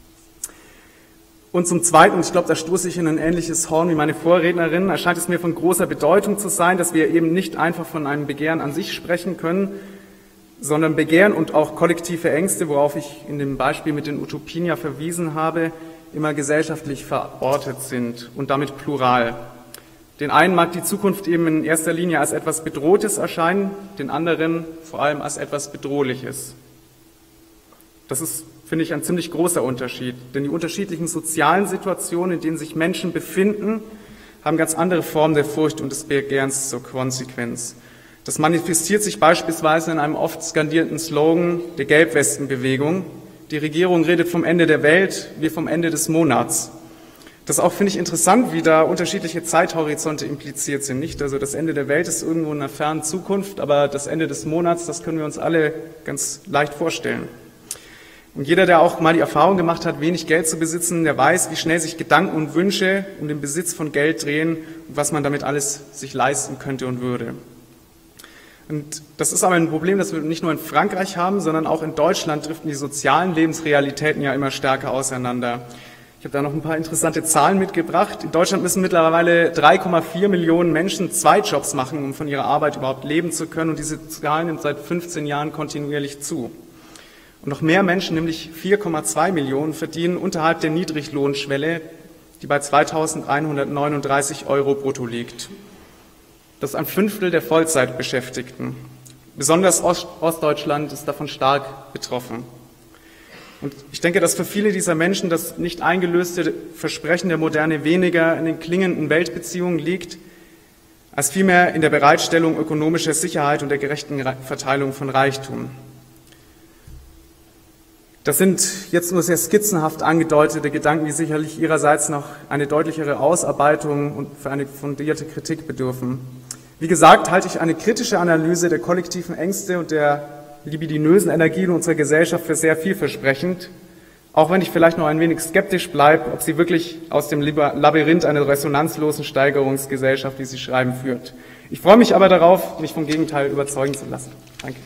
Und zum Zweiten, und ich glaube, da stoße ich in ein ähnliches Horn wie meine Vorrednerin, erscheint es mir von großer Bedeutung zu sein, dass wir eben nicht einfach von einem Begehren an sich sprechen können, sondern Begehren und auch kollektive Ängste, worauf ich in dem Beispiel mit den Utopien ja verwiesen habe, immer gesellschaftlich verortet sind und damit plural. Den einen mag die Zukunft eben in erster Linie als etwas Bedrohtes erscheinen, den anderen vor allem als etwas Bedrohliches. Das ist, finde ich, ein ziemlich großer Unterschied, denn die unterschiedlichen sozialen Situationen, in denen sich Menschen befinden, haben ganz andere Formen der Furcht und des Begehrens zur Konsequenz. Das manifestiert sich beispielsweise in einem oft skandierten Slogan der Gelbwestenbewegung: Die Regierung redet vom Ende der Welt, wir vom Ende des Monats. Das ist auch, finde ich, interessant, wie da unterschiedliche Zeithorizonte impliziert sind. Nicht? Also das Ende der Welt ist irgendwo in einer fernen Zukunft, aber das Ende des Monats, das können wir uns alle ganz leicht vorstellen. Und jeder, der auch mal die Erfahrung gemacht hat, wenig Geld zu besitzen, der weiß, wie schnell sich Gedanken und Wünsche um den Besitz von Geld drehen und was man damit alles sich leisten könnte und würde. Und das ist aber ein Problem, das wir nicht nur in Frankreich haben, sondern auch in Deutschland driften die sozialen Lebensrealitäten ja immer stärker auseinander. Ich habe da noch ein paar interessante Zahlen mitgebracht. In Deutschland müssen mittlerweile 3,4 Millionen Menschen 2 Jobs machen, um von ihrer Arbeit überhaupt leben zu können. Und diese Zahl nimmt seit 15 Jahren kontinuierlich zu. Und noch mehr Menschen, nämlich 4,2 Millionen, verdienen unterhalb der Niedriglohnschwelle, die bei 2.139 € brutto liegt. Das ist ein Fünftel der Vollzeitbeschäftigten. Besonders Ostdeutschland ist davon stark betroffen. Und ich denke, dass für viele dieser Menschen das nicht eingelöste Versprechen der Moderne weniger in den klingenden Weltbeziehungen liegt, als vielmehr in der Bereitstellung ökonomischer Sicherheit und der gerechten Verteilung von Reichtum. Das sind jetzt nur sehr skizzenhaft angedeutete Gedanken, die sicherlich ihrerseits noch eine deutlichere Ausarbeitung und für eine fundierte Kritik bedürfen. Wie gesagt, halte ich eine kritische Analyse der kollektiven Ängste und der libidinösen Energien unserer Gesellschaft für sehr vielversprechend, auch wenn ich vielleicht noch ein wenig skeptisch bleibe, ob sie wirklich aus dem Labyrinth einer resonanzlosen Steigerungsgesellschaft, wie Sie schreiben, führt. Ich freue mich aber darauf, mich vom Gegenteil überzeugen zu lassen. Danke.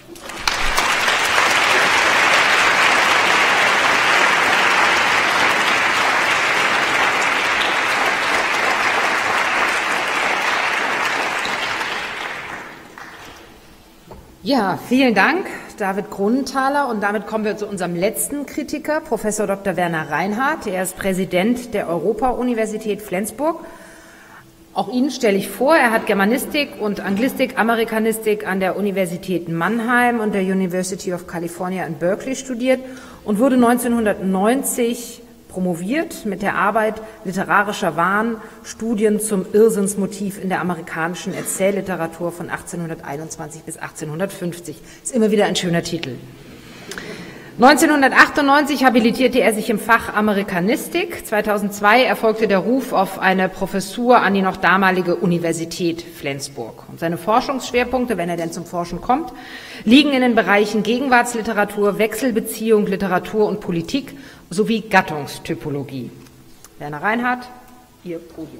Ja, vielen Dank, David Grunenthaler. Und damit kommen wir zu unserem letzten Kritiker, Professor Dr. Werner Reinhardt. Er ist Präsident der Europa-Universität Flensburg. Auch Ihnen stelle ich vor, er hat Germanistik und Anglistik, Amerikanistik an der Universität Mannheim und der University of California in Berkeley studiert und wurde 1990 promoviert mit der Arbeit Literarischer Wahn, Studien zum Irrsinnsmotiv in der amerikanischen Erzählliteratur von 1821 bis 1850. Ist immer wieder ein schöner Titel. 1998 habilitierte er sich im Fach Amerikanistik. 2002 erfolgte der Ruf auf eine Professur an die noch damalige Universität Flensburg. Und seine Forschungsschwerpunkte, wenn er denn zum Forschen kommt, liegen in den Bereichen Gegenwartsliteratur, Wechselbeziehung, Literatur und Politik sowie Gattungstypologie. Werner Reinhardt, Ihr Podium.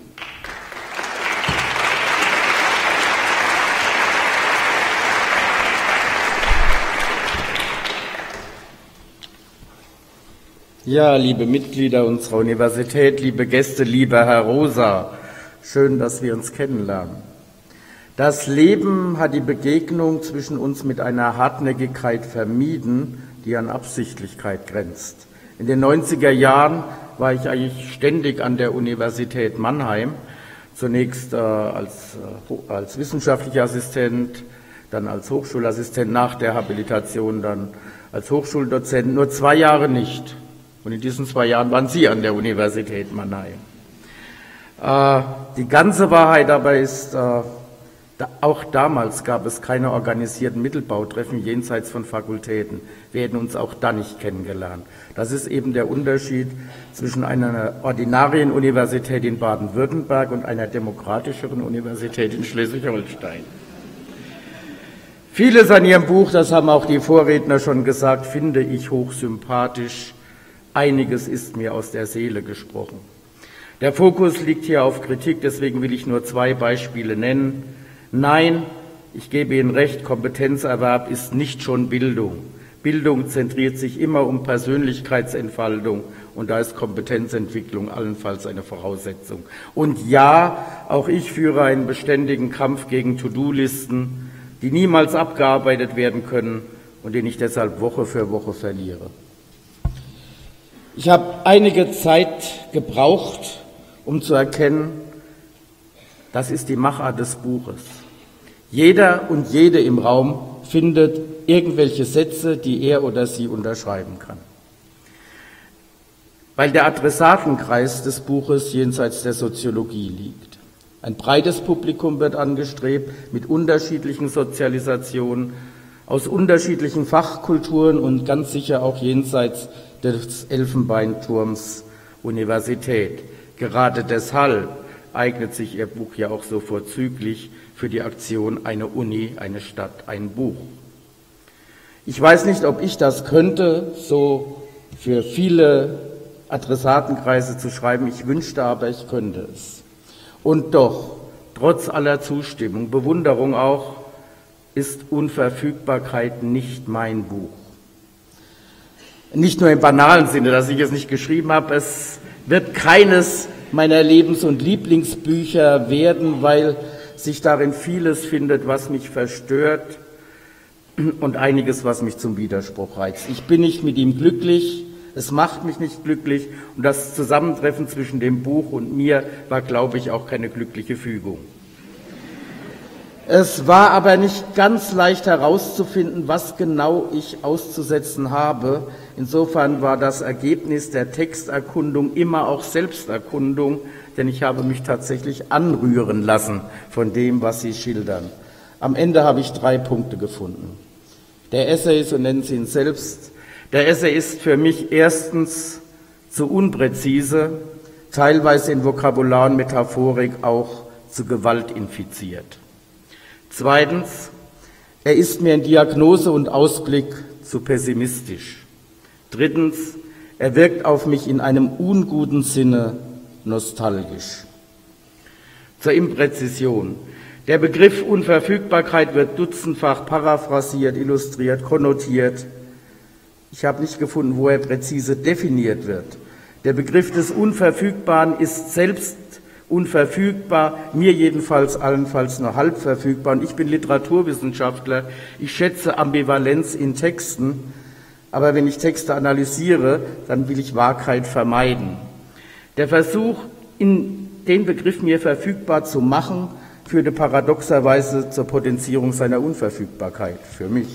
Ja, liebe Mitglieder unserer Universität, liebe Gäste, lieber Herr Rosa, schön, dass wir uns kennenlernen. Das Leben hat die Begegnung zwischen uns mit einer Hartnäckigkeit vermieden, die an Absichtlichkeit grenzt. In den 90er Jahren war ich eigentlich ständig an der Universität Mannheim, zunächst als wissenschaftlicher Assistent, dann als Hochschulassistent, nach der Habilitation dann als Hochschuldozent, nur 2 Jahre nicht. Und in diesen 2 Jahren waren Sie an der Universität Mannheim. Die ganze Wahrheit dabei ist, auch damals gab es keine organisierten Mittelbautreffen jenseits von Fakultäten. Wir hätten uns auch da nicht kennengelernt. Das ist eben der Unterschied zwischen einer Ordinarienuniversität in Baden-Württemberg und einer demokratischeren Universität in Schleswig-Holstein. Vieles an Ihrem Buch, das haben auch die Vorredner schon gesagt, finde ich hochsympathisch. Einiges ist mir aus der Seele gesprochen. Der Fokus liegt hier auf Kritik, deswegen will ich nur 2 Beispiele nennen. Nein, ich gebe Ihnen recht, Kompetenzerwerb ist nicht schon Bildung. Bildung zentriert sich immer um Persönlichkeitsentfaltung und da ist Kompetenzentwicklung allenfalls eine Voraussetzung. Und ja, auch ich führe einen beständigen Kampf gegen To-Do-Listen, die niemals abgearbeitet werden können und den ich deshalb Woche für Woche verliere. Ich habe einige Zeit gebraucht, um zu erkennen, das ist die Machart des Buches. Jeder und jede im Raum findet irgendwelche Sätze, die er oder sie unterschreiben kann. Weil der Adressatenkreis des Buches jenseits der Soziologie liegt. Ein breites Publikum wird angestrebt mit unterschiedlichen Sozialisationen, aus unterschiedlichen Fachkulturen und ganz sicher auch jenseits des Elfenbeinturms Universität. Gerade deshalb eignet sich Ihr Buch ja auch so vorzüglich für die Aktion Eine Uni, eine Stadt, ein Buch. Ich weiß nicht, ob ich das könnte, so für viele Adressatenkreise zu schreiben. Ich wünschte aber, ich könnte es. Und doch, trotz aller Zustimmung, Bewunderung auch, ist Unverfügbarkeit nicht mein Buch. Nicht nur im banalen Sinne, dass ich es nicht geschrieben habe, es wird keines meiner Lebens- und Lieblingsbücher werden, weil sich darin vieles findet, was mich verstört und einiges, was mich zum Widerspruch reizt. Ich bin nicht mit ihm glücklich, es macht mich nicht glücklich und das Zusammentreffen zwischen dem Buch und mir war, glaube ich, auch keine glückliche Fügung. Es war aber nicht ganz leicht herauszufinden, was genau ich auszusetzen habe. Insofern war das Ergebnis der Texterkundung immer auch Selbsterkundung, denn ich habe mich tatsächlich anrühren lassen von dem, was Sie schildern. Am Ende habe ich 3 Punkte gefunden. Der Essay, so nennen Sie ihn selbst, der Essay ist für mich erstens zu unpräzise, teilweise in Vokabular und Metaphorik auch zu Gewalt infiziert. Zweitens, er ist mir in Diagnose und Ausblick zu pessimistisch. Drittens, er wirkt auf mich in einem unguten Sinne nostalgisch. Zur Impräzision. Der Begriff Unverfügbarkeit wird dutzendfach paraphrasiert, illustriert, konnotiert. Ich habe nicht gefunden, wo er präzise definiert wird. Der Begriff des Unverfügbaren ist selbst unverfügbar, mir jedenfalls allenfalls nur halb verfügbar. Und ich bin Literaturwissenschaftler, ich schätze Ambivalenz in Texten, aber wenn ich Texte analysiere, dann will ich Wahrheit vermeiden. Der Versuch, den Begriff mir verfügbar zu machen, führte paradoxerweise zur Potenzierung seiner Unverfügbarkeit für mich.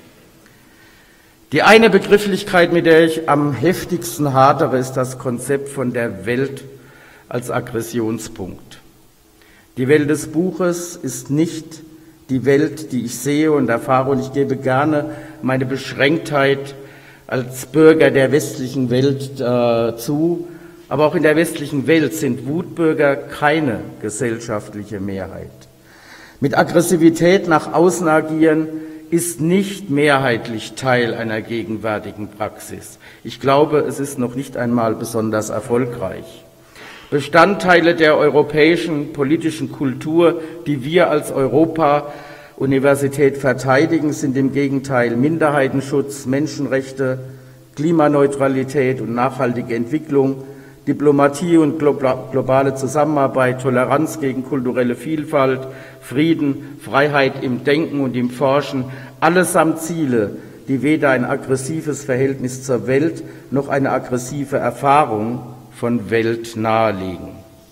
Die eine Begrifflichkeit, mit der ich am heftigsten hadere, ist das Konzept von der Welt als Aggressionspunkt. Die Welt des Buches ist nicht die Welt, die ich sehe und erfahre, und ich gebe gerne meine Beschränktheit als Bürger der westlichen Welt zu. Aber auch in der westlichen Welt sind Wutbürger keine gesellschaftliche Mehrheit. Mit Aggressivität nach außen agieren ist nicht mehrheitlich Teil einer gegenwärtigen Praxis. Ich glaube, es ist noch nicht einmal besonders erfolgreich. Bestandteile der europäischen politischen Kultur, die wir als Europa-Universität verteidigen, sind im Gegenteil Minderheitenschutz, Menschenrechte, Klimaneutralität und nachhaltige Entwicklung, Diplomatie und globale Zusammenarbeit, Toleranz gegen kulturelle Vielfalt, Frieden, Freiheit im Denken und im Forschen, allesamt Ziele, die weder ein aggressives Verhältnis zur Welt noch eine aggressive Erfahrung von Welt nahelegen.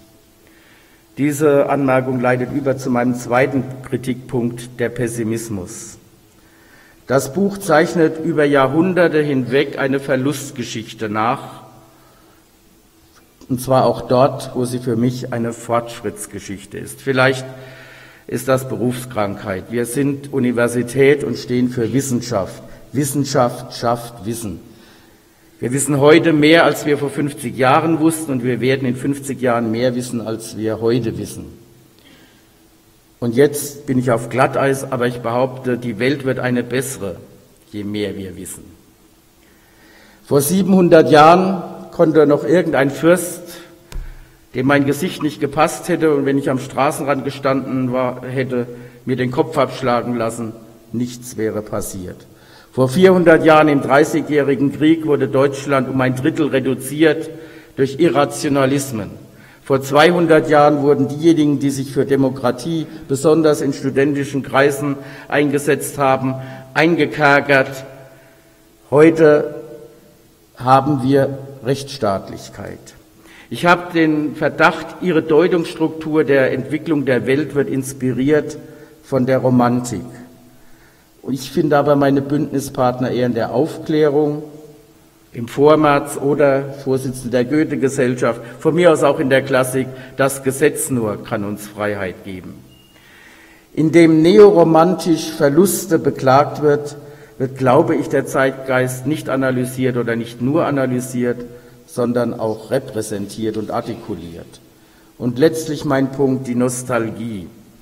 Diese Anmerkung leitet über zu meinem zweiten Kritikpunkt, der Pessimismus. Das Buch zeichnet über Jahrhunderte hinweg eine Verlustgeschichte nach, und zwar auch dort, wo sie für mich eine Fortschrittsgeschichte ist. Vielleicht ist das Berufskrankheit. Wir sind Universität und stehen für Wissenschaft. Wissenschaft schafft Wissen. Wir wissen heute mehr, als wir vor 50 Jahren wussten, und wir werden in 50 Jahren mehr wissen, als wir heute wissen. Und jetzt bin ich auf Glatteis, aber ich behaupte, die Welt wird eine bessere, je mehr wir wissen. Vor 700 Jahren konnte noch irgendein Fürst, dem mein Gesicht nicht gepasst hätte und wenn ich am Straßenrand gestanden hätte, mir den Kopf abschlagen lassen, nichts wäre passiert. Vor 400 Jahren im Dreißigjährigen Krieg wurde Deutschland um 1/3 reduziert durch Irrationalismen. Vor 200 Jahren wurden diejenigen, die sich für Demokratie, besonders in studentischen Kreisen eingesetzt haben, eingekerkert. Heute haben wir Rechtsstaatlichkeit. Ich habe den Verdacht, Ihre Deutungsstruktur der Entwicklung der Welt wird inspiriert von der Romantik. Und ich finde aber meine Bündnispartner eher in der Aufklärung, im Vormärz oder Vorsitzende der Goethe-Gesellschaft, von mir aus auch in der Klassik, das Gesetz nur kann uns Freiheit geben. Indem neoromantisch Verluste beklagt wird, glaube ich, der Zeitgeist nicht analysiert oder nicht nur analysiert, sondern auch repräsentiert und artikuliert. Und letztlich mein Punkt, die Nostalgie.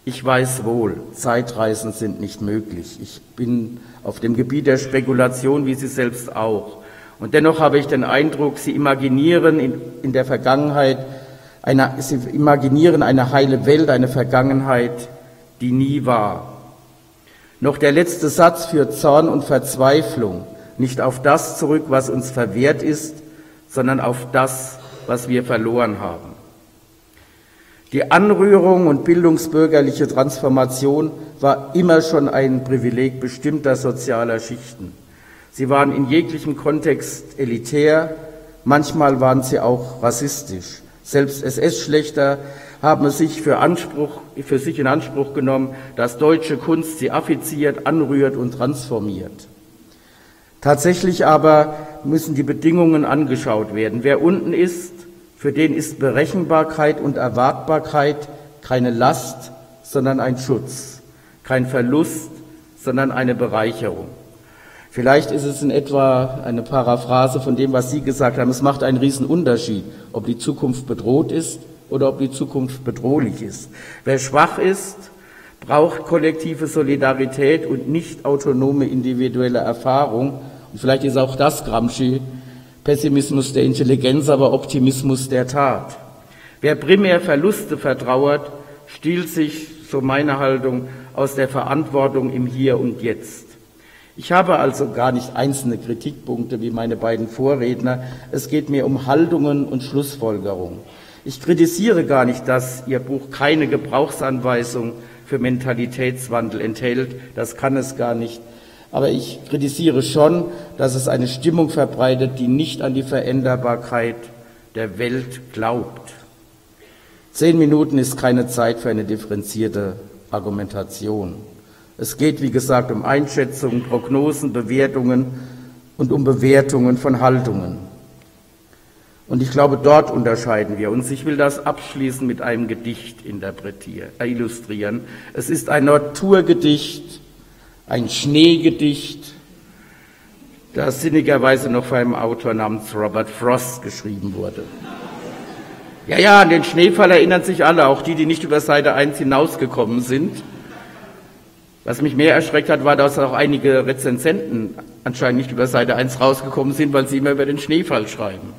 Ich weiß wohl, Zeitreisen sind nicht möglich. Ich bin auf dem Gebiet der Spekulation, wie Sie selbst auch. Und dennoch habe ich den Eindruck, Sie imaginieren in der Vergangenheit, Sie imaginieren eine heile Welt, eine Vergangenheit, die nie war. Noch der letzte Satz führt Zorn und Verzweiflung, nicht auf das zurück, was uns verwehrt ist, sondern auf das, was wir verloren haben. Die Anrührung und bildungsbürgerliche Transformation war immer schon ein Privileg bestimmter sozialer Schichten. Sie waren in jeglichem Kontext elitär, manchmal waren sie auch rassistisch. Selbst SS-Schlächter haben es sich für sich in Anspruch genommen, dass deutsche Kunst sie affiziert, anrührt und transformiert. Tatsächlich aber müssen die Bedingungen angeschaut werden. Wer unten ist, für den ist Berechenbarkeit und Erwartbarkeit keine Last, sondern ein Schutz, kein Verlust, sondern eine Bereicherung. Vielleicht ist es in etwa eine Paraphrase von dem, was Sie gesagt haben. Es macht einen riesen Unterschied, ob die Zukunft bedroht ist oder ob die Zukunft bedrohlich ist. Wer schwach ist, braucht kollektive Solidarität und nicht autonome individuelle Erfahrung. Und vielleicht ist auch das Gramsci, Pessimismus der Intelligenz, aber Optimismus der Tat. Wer primär Verluste vertrauert, stiehlt sich, so meine Haltung, aus der Verantwortung im Hier und Jetzt. Ich habe also gar nicht einzelne Kritikpunkte wie meine beiden Vorredner. Es geht mir um Haltungen und Schlussfolgerungen. Ich kritisiere gar nicht, dass Ihr Buch keine Gebrauchsanweisung für Mentalitätswandel enthält. Das kann es gar nicht. Aber ich kritisiere schon, dass es eine Stimmung verbreitet, die nicht an die Veränderbarkeit der Welt glaubt. 10 Minuten ist keine Zeit für eine differenzierte Argumentation. Es geht, wie gesagt, um Einschätzungen, Prognosen, Bewertungen und um Bewertungen von Haltungen. Und ich glaube, dort unterscheiden wir uns. Ich will das abschließend mit einem Gedicht illustrieren. Es ist ein Naturgedicht, ein Schneegedicht, das sinnigerweise noch von einem Autor namens Robert Frost geschrieben wurde. Ja, an den Schneefall erinnern sich alle, auch die nicht über Seite 1 hinausgekommen sind. Was mich mehr erschreckt hat, war, dass auch einige Rezensenten anscheinend nicht über Seite 1 rausgekommen sind, weil sie immer über den Schneefall schreiben.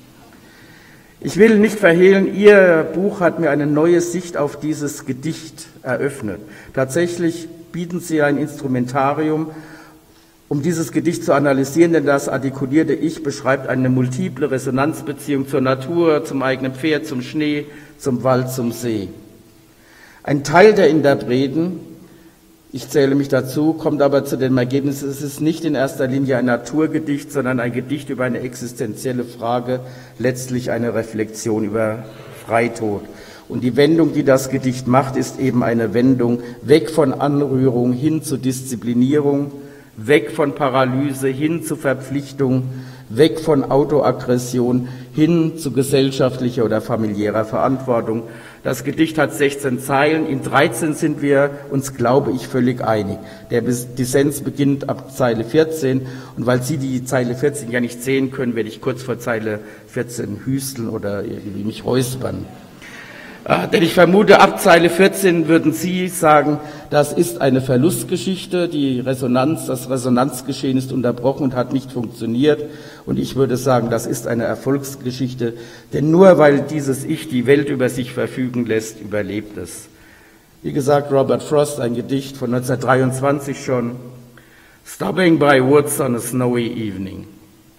Ich will nicht verhehlen, Ihr Buch hat mir eine neue Sicht auf dieses Gedicht eröffnet. Tatsächlich bieten Sie ein Instrumentarium, um dieses Gedicht zu analysieren, denn das artikulierte Ich beschreibt eine multiple Resonanzbeziehung zur Natur, zum eigenen Pferd, zum Schnee, zum Wald, zum See. Ein Teil der Interpreten, ich zähle mich dazu, kommt aber zu dem Ergebnis, es ist nicht in erster Linie ein Naturgedicht, sondern ein Gedicht über eine existenzielle Frage, letztlich eine Reflexion über Freitod. Und die Wendung, die das Gedicht macht, ist eben eine Wendung weg von Anrührung hin zu Disziplinierung, weg von Paralyse hin zu Verpflichtung, weg von Autoaggression hin zu gesellschaftlicher oder familiärer Verantwortung. Das Gedicht hat 16 Zeilen, in 13 sind wir uns, glaube ich, völlig einig. Der Dissens beginnt ab Zeile 14 und weil Sie die Zeile 14 ja nicht sehen können, werde ich kurz vor Zeile 14 hüsteln oder irgendwie mich räuspern. Denn ich vermute, ab Zeile 14 würden Sie sagen, das ist eine Verlustgeschichte, das Resonanzgeschehen ist unterbrochen und hat nicht funktioniert. Und ich würde sagen, das ist eine Erfolgsgeschichte, denn nur weil dieses Ich die Welt über sich verfügen lässt, überlebt es. Wie gesagt, Robert Frost, ein Gedicht von 1923 schon. Stopping by woods on a snowy evening.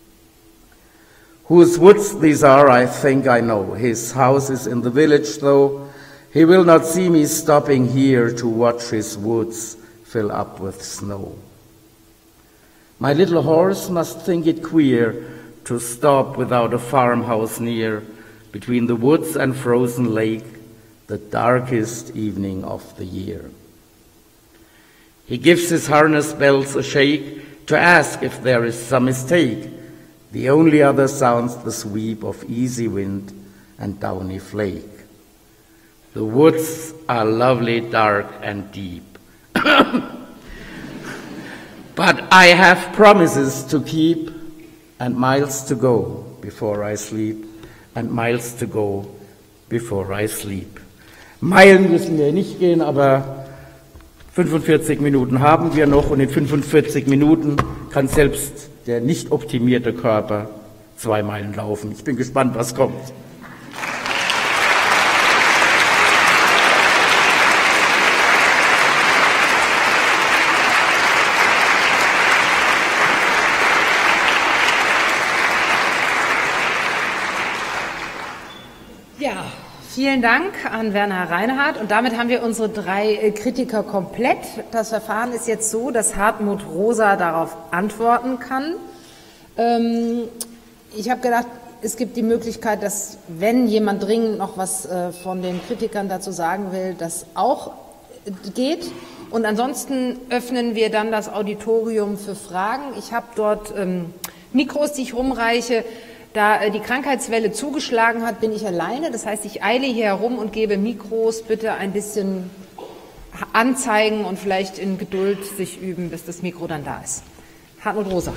Whose woods these are, I think I know. His house is in the village, though. He will not see me stopping here to watch his woods fill up with snow. My little horse must think it queer to stop without a farmhouse near, between the woods and frozen lake, the darkest evening of the year. He gives his harness bells a shake to ask if there is some mistake. The only other sounds the sweep of easy wind and downy flake. The woods are lovely, dark and deep. But I have promises to keep and miles to go before I sleep, and miles to go before I sleep. Meilen müssen wir nicht gehen, aber 45 Minuten haben wir noch und in 45 Minuten kann selbst der nicht optimierte Körper 2 Meilen laufen. Ich bin gespannt, was kommt. Ja, vielen Dank an Werner Reinhardt. Und damit haben wir unsere 3 Kritiker komplett. Das Verfahren ist jetzt so, dass Hartmut Rosa darauf antworten kann. Ich habe gedacht, es gibt die Möglichkeit, dass, wenn jemand dringend noch was von den Kritikern dazu sagen will, das auch geht. Und ansonsten öffnen wir dann das Auditorium für Fragen. Ich habe dort Mikros, die ich rumreiche. Da die Krankheitswelle zugeschlagen hat, bin ich alleine. Das heißt, ich eile hier herum und gebe Mikros. Bitte ein bisschen anzeigen und vielleicht in Geduld sich üben, bis das Mikro dann da ist. Hartmut Rosa.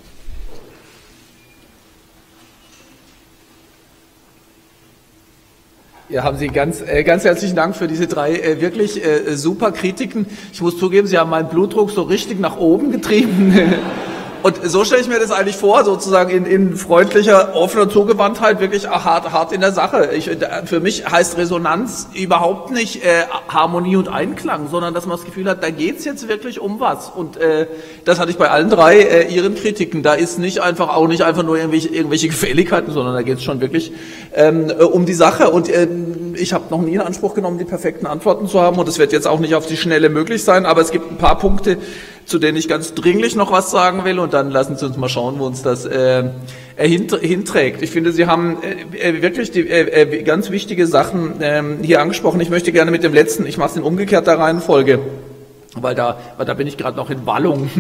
Ja, haben Sie ganz herzlichen Dank für diese 3 wirklich super Kritiken. Ich muss zugeben, Sie haben meinen Blutdruck so richtig nach oben getrieben. Und so stelle ich mir das eigentlich vor, sozusagen in freundlicher, offener Zugewandtheit, wirklich hart in der Sache. Für mich heißt Resonanz überhaupt nicht Harmonie und Einklang, sondern dass man das Gefühl hat, da geht's jetzt wirklich um was. Und das hatte ich bei allen 3 Ihren Kritiken. Da ist auch nicht einfach nur irgendwelche Gefälligkeiten, sondern da geht's schon wirklich um die Sache. Und ich habe noch nie in Anspruch genommen, die perfekten Antworten zu haben. Und das wird jetzt auch nicht auf die Schnelle möglich sein. Aber es gibt ein paar Punkte, zu denen ich ganz dringlich noch was sagen will, und dann lassen Sie uns mal schauen, wo uns das hinträgt. Ich finde, Sie haben wirklich ganz wichtige Sachen hier angesprochen. Ich möchte gerne mit dem letzten, ich mache es in umgekehrter Reihenfolge, weil da bin ich gerade noch in Wallung.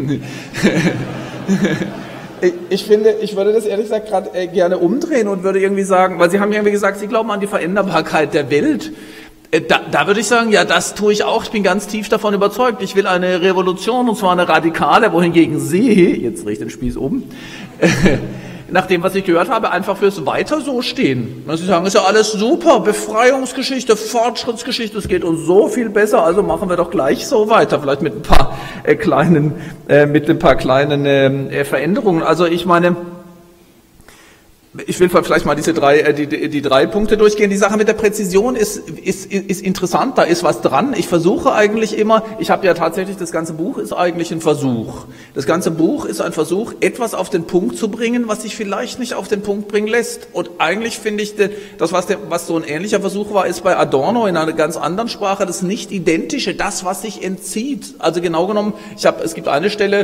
Ich finde, ich würde das ehrlich gesagt gerade gerne umdrehen und würde irgendwie sagen, weil Sie haben irgendwie gesagt, Sie glauben an die Veränderbarkeit der Welt. Da würde ich sagen, ja, das tue ich auch. Ich bin ganz tief davon überzeugt. Ich will eine Revolution, und zwar eine radikale, wohingegen Sie, jetzt drehe ich den Spieß um, nach dem, was ich gehört habe, einfach fürs Weiter so stehen. Sie sagen, ist ja alles super, Befreiungsgeschichte, Fortschrittsgeschichte, es geht uns so viel besser, also machen wir doch gleich so weiter, vielleicht mit ein paar kleinen Veränderungen. Also ich meine, ich will vielleicht mal diese die 3 Punkte durchgehen. Die Sache mit der Präzision ist interessant, da ist was dran. Ich versuche eigentlich immer, ich habe ja tatsächlich, das ganze Buch ist eigentlich ein Versuch. Das ganze Buch ist ein Versuch, etwas auf den Punkt zu bringen, was sich vielleicht nicht auf den Punkt bringen lässt. Und eigentlich finde ich, das, was so ein ähnlicher Versuch war, ist bei Adorno in einer ganz anderen Sprache, das Nicht-Identische, das, was sich entzieht. Also genau genommen, es gibt eine Stelle,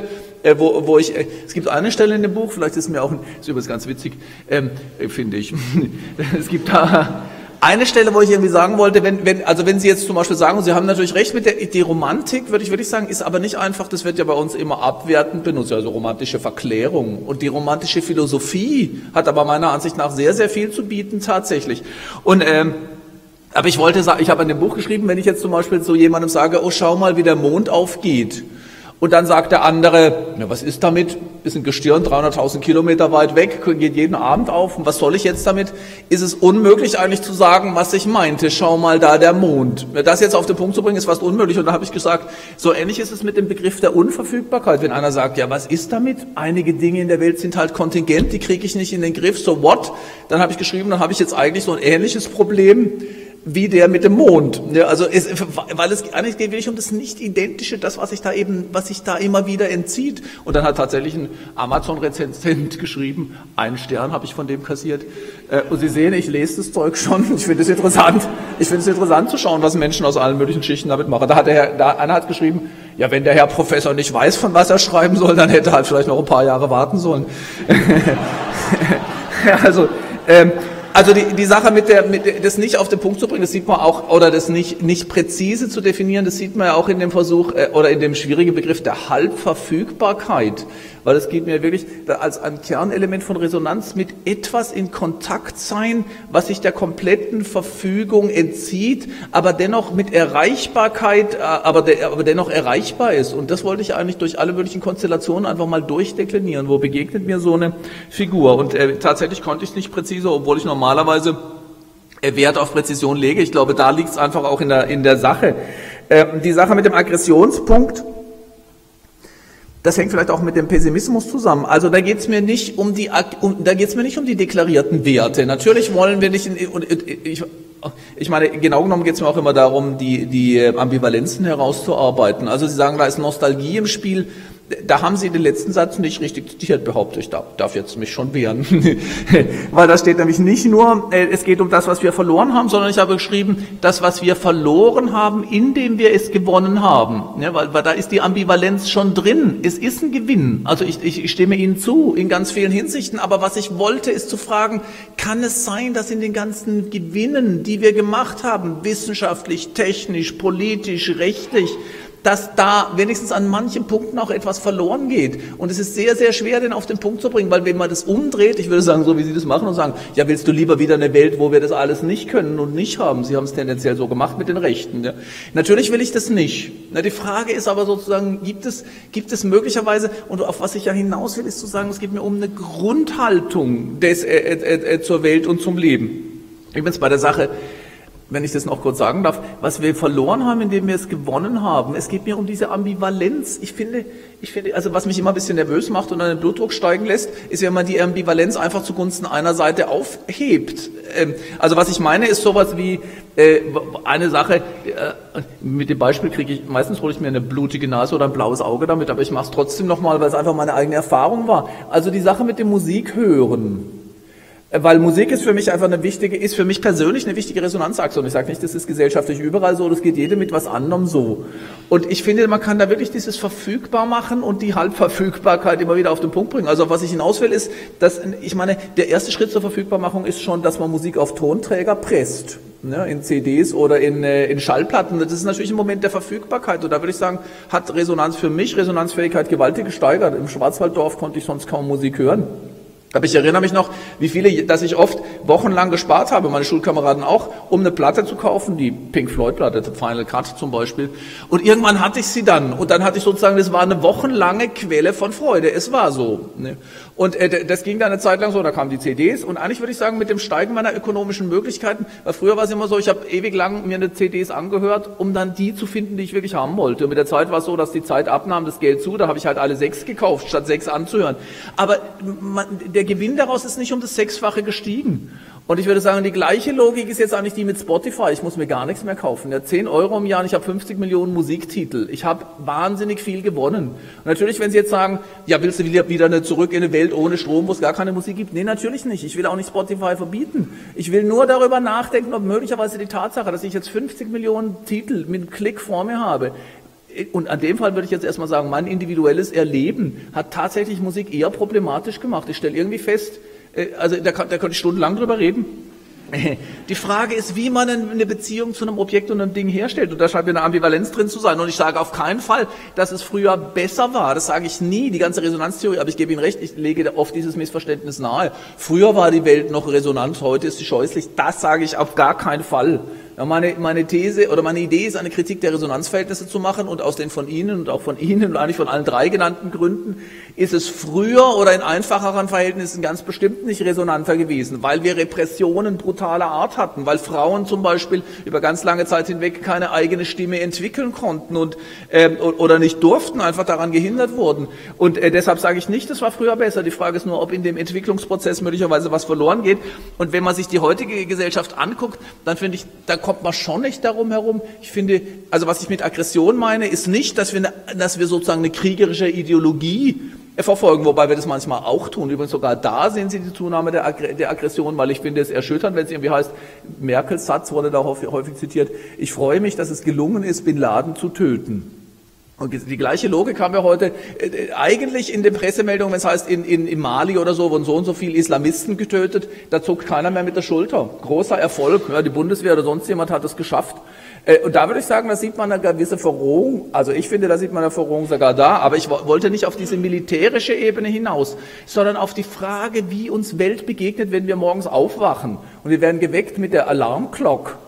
es gibt eine Stelle in dem Buch, vielleicht ist mir auch, ist übrigens ganz witzig, finde ich. Es gibt da eine Stelle, wo ich irgendwie sagen wollte, wenn Sie jetzt zum Beispiel sagen, und Sie haben natürlich recht mit die Romantik, würde ich sagen, ist aber nicht einfach, das wird ja bei uns immer abwertend benutzt, also romantische Verklärung. Und die romantische Philosophie hat aber meiner Ansicht nach sehr, sehr viel zu bieten, tatsächlich. Und, aber ich wollte sagen, ich habe in dem Buch geschrieben, wenn ich jetzt zum Beispiel zu jemandem sage, oh, schau mal, wie der Mond aufgeht. Und dann sagt der andere, ja, was ist damit? Ist ein Gestirn 300.000 Kilometer weit weg, geht jeden Abend auf. Und was soll ich jetzt damit? Ist es unmöglich eigentlich zu sagen, was ich meinte? Schau mal da, der Mond. Das jetzt auf den Punkt zu bringen, ist fast unmöglich. Und da habe ich gesagt, so ähnlich ist es mit dem Begriff der Unverfügbarkeit. Wenn einer sagt, ja, was ist damit? Einige Dinge in der Welt sind halt kontingent, die kriege ich nicht in den Griff. So what? Dann habe ich geschrieben, dann habe ich jetzt eigentlich so ein ähnliches Problem wie der mit dem Mond. Ja, also weil es eigentlich geht wirklich um das Nicht-Identische, das, was sich da immer wieder entzieht. Und dann hat tatsächlich ein Amazon-Rezensent geschrieben, 1 Stern habe ich von dem kassiert. Und Sie sehen, ich lese das Zeug schon. Ich finde es interessant. Ich finde es interessant zu schauen, was Menschen aus allen möglichen Schichten damit machen. Einer hat geschrieben, ja, wenn der Herr Professor nicht weiß, von was er schreiben soll, dann hätte er halt vielleicht noch ein paar Jahre warten sollen. Also die Sache mit das nicht auf den Punkt zu bringen, das sieht man auch, oder das nicht präzise zu definieren, das sieht man ja auch in dem Versuch oder in dem schwierigen Begriff der Halbverfügbarkeit, weil es geht mir wirklich als ein Kernelement von Resonanz mit etwas in Kontakt sein, was sich der kompletten Verfügung entzieht, aber dennoch mit Erreichbarkeit, aber dennoch erreichbar ist. Und das wollte ich eigentlich durch alle möglichen Konstellationen einfach mal durchdeklinieren. Wo begegnet mir so eine Figur? Und tatsächlich konnte ich es nicht präzise, obwohl ich normalerweise Wert auf Präzision lege. Ich glaube, da liegt es einfach auch in der Sache. Die Sache mit dem Aggressionspunkt, das hängt vielleicht auch mit dem Pessimismus zusammen. Also da geht es mir nicht um die deklarierten Werte. Natürlich wollen wir nicht, ich meine, genau genommen geht es mir auch immer darum, die Ambivalenzen herauszuarbeiten. Also Sie sagen, da ist Nostalgie im Spiel. Da haben Sie den letzten Satz nicht richtig zitiert, behaupte ich. Darf jetzt mich schon wehren. Weil da steht nämlich nicht nur, es geht um das, was wir verloren haben, sondern ich habe geschrieben, das, was wir verloren haben, indem wir es gewonnen haben. Ja, weil da ist die Ambivalenz schon drin. Es ist ein Gewinn. Also ich stimme Ihnen zu, in ganz vielen Hinsichten. Aber was ich wollte, ist zu fragen, kann es sein, dass in den ganzen Gewinnen, die wir gemacht haben, wissenschaftlich, technisch, politisch, rechtlich, dass da wenigstens an manchen Punkten auch etwas verloren geht. Und es ist sehr, sehr schwer, den auf den Punkt zu bringen, weil wenn man das umdreht, ich würde sagen, so wie Sie das machen und sagen, ja, willst du lieber wieder eine Welt, wo wir das alles nicht können und nicht haben? Sie haben es tendenziell so gemacht mit den Rechten. Ja. Natürlich will ich das nicht. Na, die Frage ist aber sozusagen, gibt es möglicherweise, und auf was ich ja hinaus will, ist zu sagen, es geht mir um eine Grundhaltung zur Welt und zum Leben. Übrigens bei der Sache, wenn ich das noch kurz sagen darf, was wir verloren haben, indem wir es gewonnen haben. Es geht mir um diese Ambivalenz. Ich finde, also was mich immer ein bisschen nervös macht und den Blutdruck steigen lässt, ist, wenn man die Ambivalenz einfach zugunsten einer Seite aufhebt. Also was ich meine, ist sowas wie eine Sache, mit dem Beispiel meistens hole ich mir eine blutige Nase oder ein blaues Auge damit, aber ich mache es trotzdem nochmal, weil es einfach meine eigene Erfahrung war. Also die Sache mit dem Musik hören. Weil Musik ist für mich einfach ist für mich persönlich eine wichtige Resonanzachse. Und ich sage nicht, das ist gesellschaftlich überall so, das geht jedem mit was anderem so. Und ich finde, man kann da wirklich dieses verfügbar machen und die Halbverfügbarkeit immer wieder auf den Punkt bringen. Also was ich hinaus will, ist, dass, ich meine, der erste Schritt zur Verfügbarmachung ist schon, dass man Musik auf Tonträger presst. Ne, in CDs oder in Schallplatten. Das ist natürlich ein Moment der Verfügbarkeit. Und da würde ich sagen, hat Resonanzfähigkeit gewaltig gesteigert. Im Schwarzwalddorf konnte ich sonst kaum Musik hören. Aber ich erinnere mich noch, dass ich oft wochenlang gespart habe, meine Schulkameraden auch, um eine Platte zu kaufen, die Pink Floyd Platte, Final Cut zum Beispiel. Und irgendwann hatte ich sie dann. Und dann hatte ich sozusagen, das war eine wochenlange Quelle von Freude. Es war so. Ne? Und das ging dann eine Zeit lang so, da kamen die CDs. Und eigentlich würde ich sagen, mit dem Steigen meiner ökonomischen Möglichkeiten, weil früher war es immer so, ich habe ewig lang mir eine CDs angehört, um dann die zu finden, die ich wirklich haben wollte. Und mit der Zeit war es so, dass die Zeit abnahm, das Geld zu, da habe ich halt alle 6 gekauft, statt 6 anzuhören. Aber der Gewinn daraus ist nicht um das 6-fache gestiegen. Und ich würde sagen, die gleiche Logik ist jetzt eigentlich die mit Spotify. Ich muss mir gar nichts mehr kaufen. Ja, 10 Euro im Jahr und ich habe 50 Millionen Musiktitel. Ich habe wahnsinnig viel gewonnen. Und natürlich, wenn Sie jetzt sagen, ja, willst du wieder zurück in eine Welt ohne Strom, wo es gar keine Musik gibt? Nee, natürlich nicht. Ich will auch nicht Spotify verbieten. Ich will nur darüber nachdenken, ob möglicherweise die Tatsache, dass ich jetzt 50 Millionen Titel mit einem Klick vor mir habe, und an dem Fall würde ich jetzt erstmal sagen, mein individuelles Erleben hat tatsächlich Musik eher problematisch gemacht. Ich stelle irgendwie fest, also da könnte ich stundenlang drüber reden. Die Frage ist, wie man eine Beziehung zu einem Objekt und einem Ding herstellt. Und da scheint mir eine Ambivalenz drin zu sein. Und ich sage auf keinen Fall, dass es früher besser war. Das sage ich nie, die ganze Resonanztheorie. Aber ich gebe Ihnen recht, ich lege oft dieses Missverständnis nahe. Früher war die Welt noch resonant, heute ist sie scheußlich. Das sage ich auf gar keinen Fall. Ja, meine These oder meine Idee ist, eine Kritik der Resonanzverhältnisse zu machen, und aus den von Ihnen und auch von Ihnen und eigentlich von allen 3 genannten Gründen ist es früher oder in einfacheren Verhältnissen ganz bestimmt nicht resonanter gewesen, weil wir Repressionen brutaler Art hatten, weil Frauen zum Beispiel über ganz lange Zeit hinweg keine eigene Stimme entwickeln konnten oder nicht durften, einfach daran gehindert wurden. Und deshalb sage ich nicht, es war früher besser. Die Frage ist nur, ob in dem Entwicklungsprozess möglicherweise was verloren geht. Und wenn man sich die heutige Gesellschaft anguckt, dann finde ich, da kommt man schon nicht darum herum. Ich finde, also was ich mit Aggression meine, ist nicht, dass wir sozusagen eine kriegerische Ideologie verfolgen, wobei wir das manchmal auch tun. Übrigens sogar da sehen Sie die Zunahme der Aggression, weil ich finde es erschütternd, wenn es irgendwie heißt, Merkels Satz wurde da häufig zitiert, ich freue mich, dass es gelungen ist, Bin Laden zu töten. Und die gleiche Logik haben wir heute eigentlich in den Pressemeldungen, wenn es heißt, in Mali oder so wurden so und so viele Islamisten getötet, da zuckt keiner mehr mit der Schulter. Großer Erfolg, ja, die Bundeswehr oder sonst jemand hat es geschafft. Und da würde ich sagen, da sieht man eine gewisse Verrohung, also ich finde, da sieht man eine Verrohung sogar da, aber ich wollte nicht auf diese militärische Ebene hinaus, sondern auf die Frage, wie uns Welt begegnet, wenn wir morgens aufwachen und wir werden geweckt mit der Alarmglocke.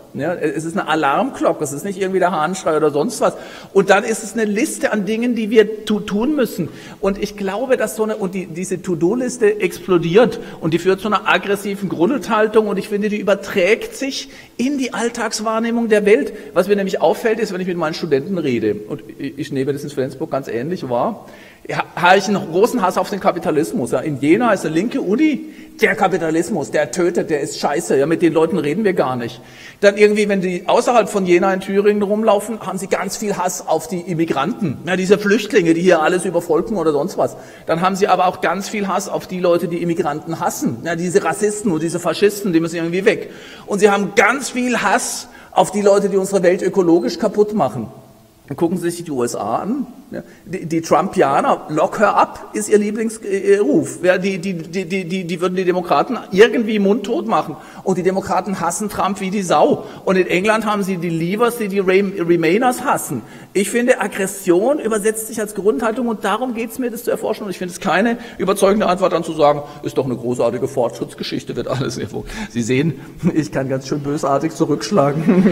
Ja, es ist eine Alarmglocke, es ist nicht irgendwie der Hahnschrei oder sonst was. Und dann ist es eine Liste an Dingen, die wir tun müssen. Und ich glaube, dass diese To-Do-Liste explodiert und die führt zu einer aggressiven Grundhaltung und ich finde, die überträgt sich in die Alltagswahrnehmung der Welt. Was mir nämlich auffällt, ist, wenn ich mit meinen Studenten rede, und ich nehme das in Flensburg ganz ähnlich wahr, habe ich einen großen Hass auf den Kapitalismus. Ja. In Jena ist eine linke Uni, der Kapitalismus, der tötet, der ist scheiße, ja, mit den Leuten reden wir gar nicht. Dann irgendwie, wenn die außerhalb von Jena in Thüringen rumlaufen, haben sie ganz viel Hass auf die Immigranten, ja, diese Flüchtlinge, die hier alles übervolken oder sonst was. Dann haben sie aber auch ganz viel Hass auf die Leute, die Immigranten hassen, ja, diese Rassisten und diese Faschisten, die müssen irgendwie weg. Und sie haben ganz viel Hass auf die Leute, die unsere Welt ökologisch kaputt machen. Dann gucken Sie sich die USA an. Ja, die Trumpianer, lock her up, ist ihr Lieblingsruf. Ja, die würden die Demokraten irgendwie mundtot machen. Und die Demokraten hassen Trump wie die Sau. Und in England haben sie die Leavers, die Remainers hassen. Ich finde, Aggression übersetzt sich als Grundhaltung und darum geht es mir, das zu erforschen. Und ich finde es keine überzeugende Antwort dann zu sagen, ist doch eine großartige Fortschrittsgeschichte, wird alles irgendwo. Sie sehen, ich kann ganz schön bösartig zurückschlagen.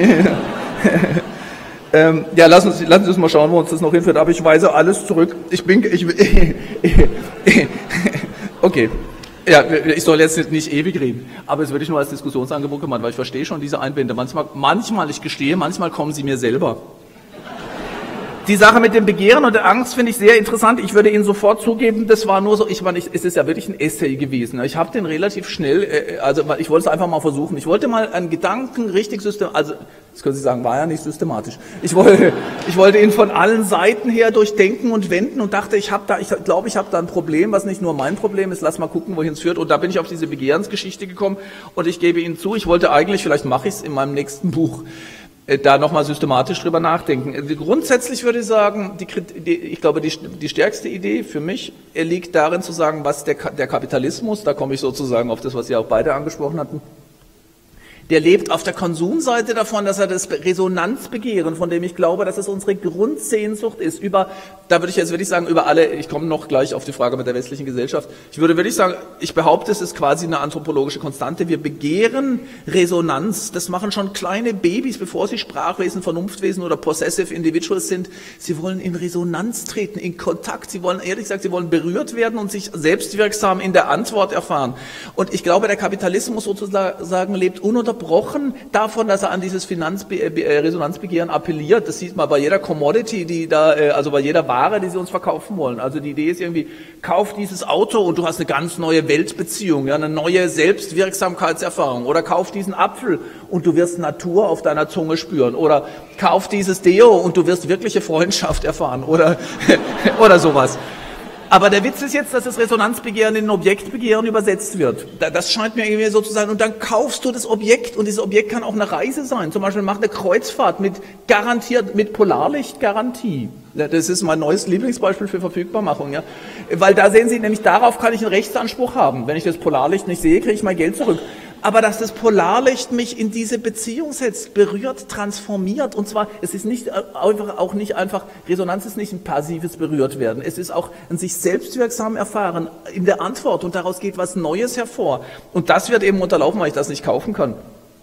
Ja, lassen Sie uns mal schauen, wo uns das noch hinführt. Aber ich weise alles zurück. Okay. Ja, ich soll jetzt nicht ewig reden. Aber es würde ich nur als Diskussionsangebot gemacht, weil ich verstehe schon diese Einwände. Manchmal, ich gestehe, manchmal kommen sie mir selber. Die Sache mit dem Begehren und der Angst finde ich sehr interessant. Ich würde Ihnen sofort zugeben, das war nur so, es ist ja wirklich ein Essay gewesen. Ich habe den relativ schnell, ich wollte es einfach mal versuchen. Ich wollte mal einen Gedanken richtig systematisch, das können Sie sagen, war ja nicht systematisch. Ich wollte ihn von allen Seiten her durchdenken und wenden und dachte, ich glaube, ich habe da ein Problem, was nicht nur mein Problem ist. Lass mal gucken, wohin es führt. Und da bin ich auf diese Begehrensgeschichte gekommen und ich gebe Ihnen zu, ich wollte eigentlich, vielleicht mache ich es in meinem nächsten Buch, da nochmal systematisch drüber nachdenken. Grundsätzlich würde ich sagen, ich glaube, die stärkste Idee für mich liegt darin zu sagen, was der Kapitalismus, da komme ich sozusagen auf das, was Sie auch beide angesprochen hatten, der lebt auf der Konsumseite davon, dass er das Resonanzbegehren, von dem ich glaube, dass es unsere Grundsehnsucht ist, da würde ich jetzt wirklich sagen, über alle, ich komme noch gleich auf die Frage mit der westlichen Gesellschaft, ich würde wirklich sagen, ich behaupte, es ist quasi eine anthropologische Konstante, wir begehren Resonanz, das machen schon kleine Babys, bevor sie Sprachwesen, Vernunftwesen oder Possessive Individuals sind, sie wollen in Resonanz treten, in Kontakt, sie wollen, ehrlich gesagt, sie wollen berührt werden und sich selbstwirksam in der Antwort erfahren. Und ich glaube, der Kapitalismus sozusagen lebt ununterbrochen davon, dass er an dieses Resonanzbegehren appelliert. Das sieht man bei jeder Commodity, also bei jeder Ware, die sie uns verkaufen wollen. Also die Idee ist irgendwie, kauf dieses Auto und du hast eine ganz neue Weltbeziehung, ja, eine neue Selbstwirksamkeitserfahrung. Oder kauf diesen Apfel und du wirst Natur auf deiner Zunge spüren. Oder kauf dieses Deo und du wirst wirkliche Freundschaft erfahren. Oder sowas. Aber der Witz ist jetzt, dass das Resonanzbegehren in ein Objektbegehren übersetzt wird. Das scheint mir irgendwie so zu sein. Und dann kaufst du das Objekt und dieses Objekt kann auch eine Reise sein. Zum Beispiel mach eine Kreuzfahrt mit Polarlichtgarantie. Das ist mein neues Lieblingsbeispiel für Verfügbarmachung. Ja? Weil da sehen Sie nämlich, darauf kann ich einen Rechtsanspruch haben. Wenn ich das Polarlicht nicht sehe, kriege ich mein Geld zurück. Aber dass das Polarlicht mich in diese Beziehung setzt, berührt, transformiert. Und zwar, es ist nicht einfach, Resonanz ist nicht ein passives Berührtwerden. Es ist auch ein sich selbstwirksam erfahren in der Antwort. Und daraus geht was Neues hervor. Und das wird eben unterlaufen, weil ich das nicht kaufen kann.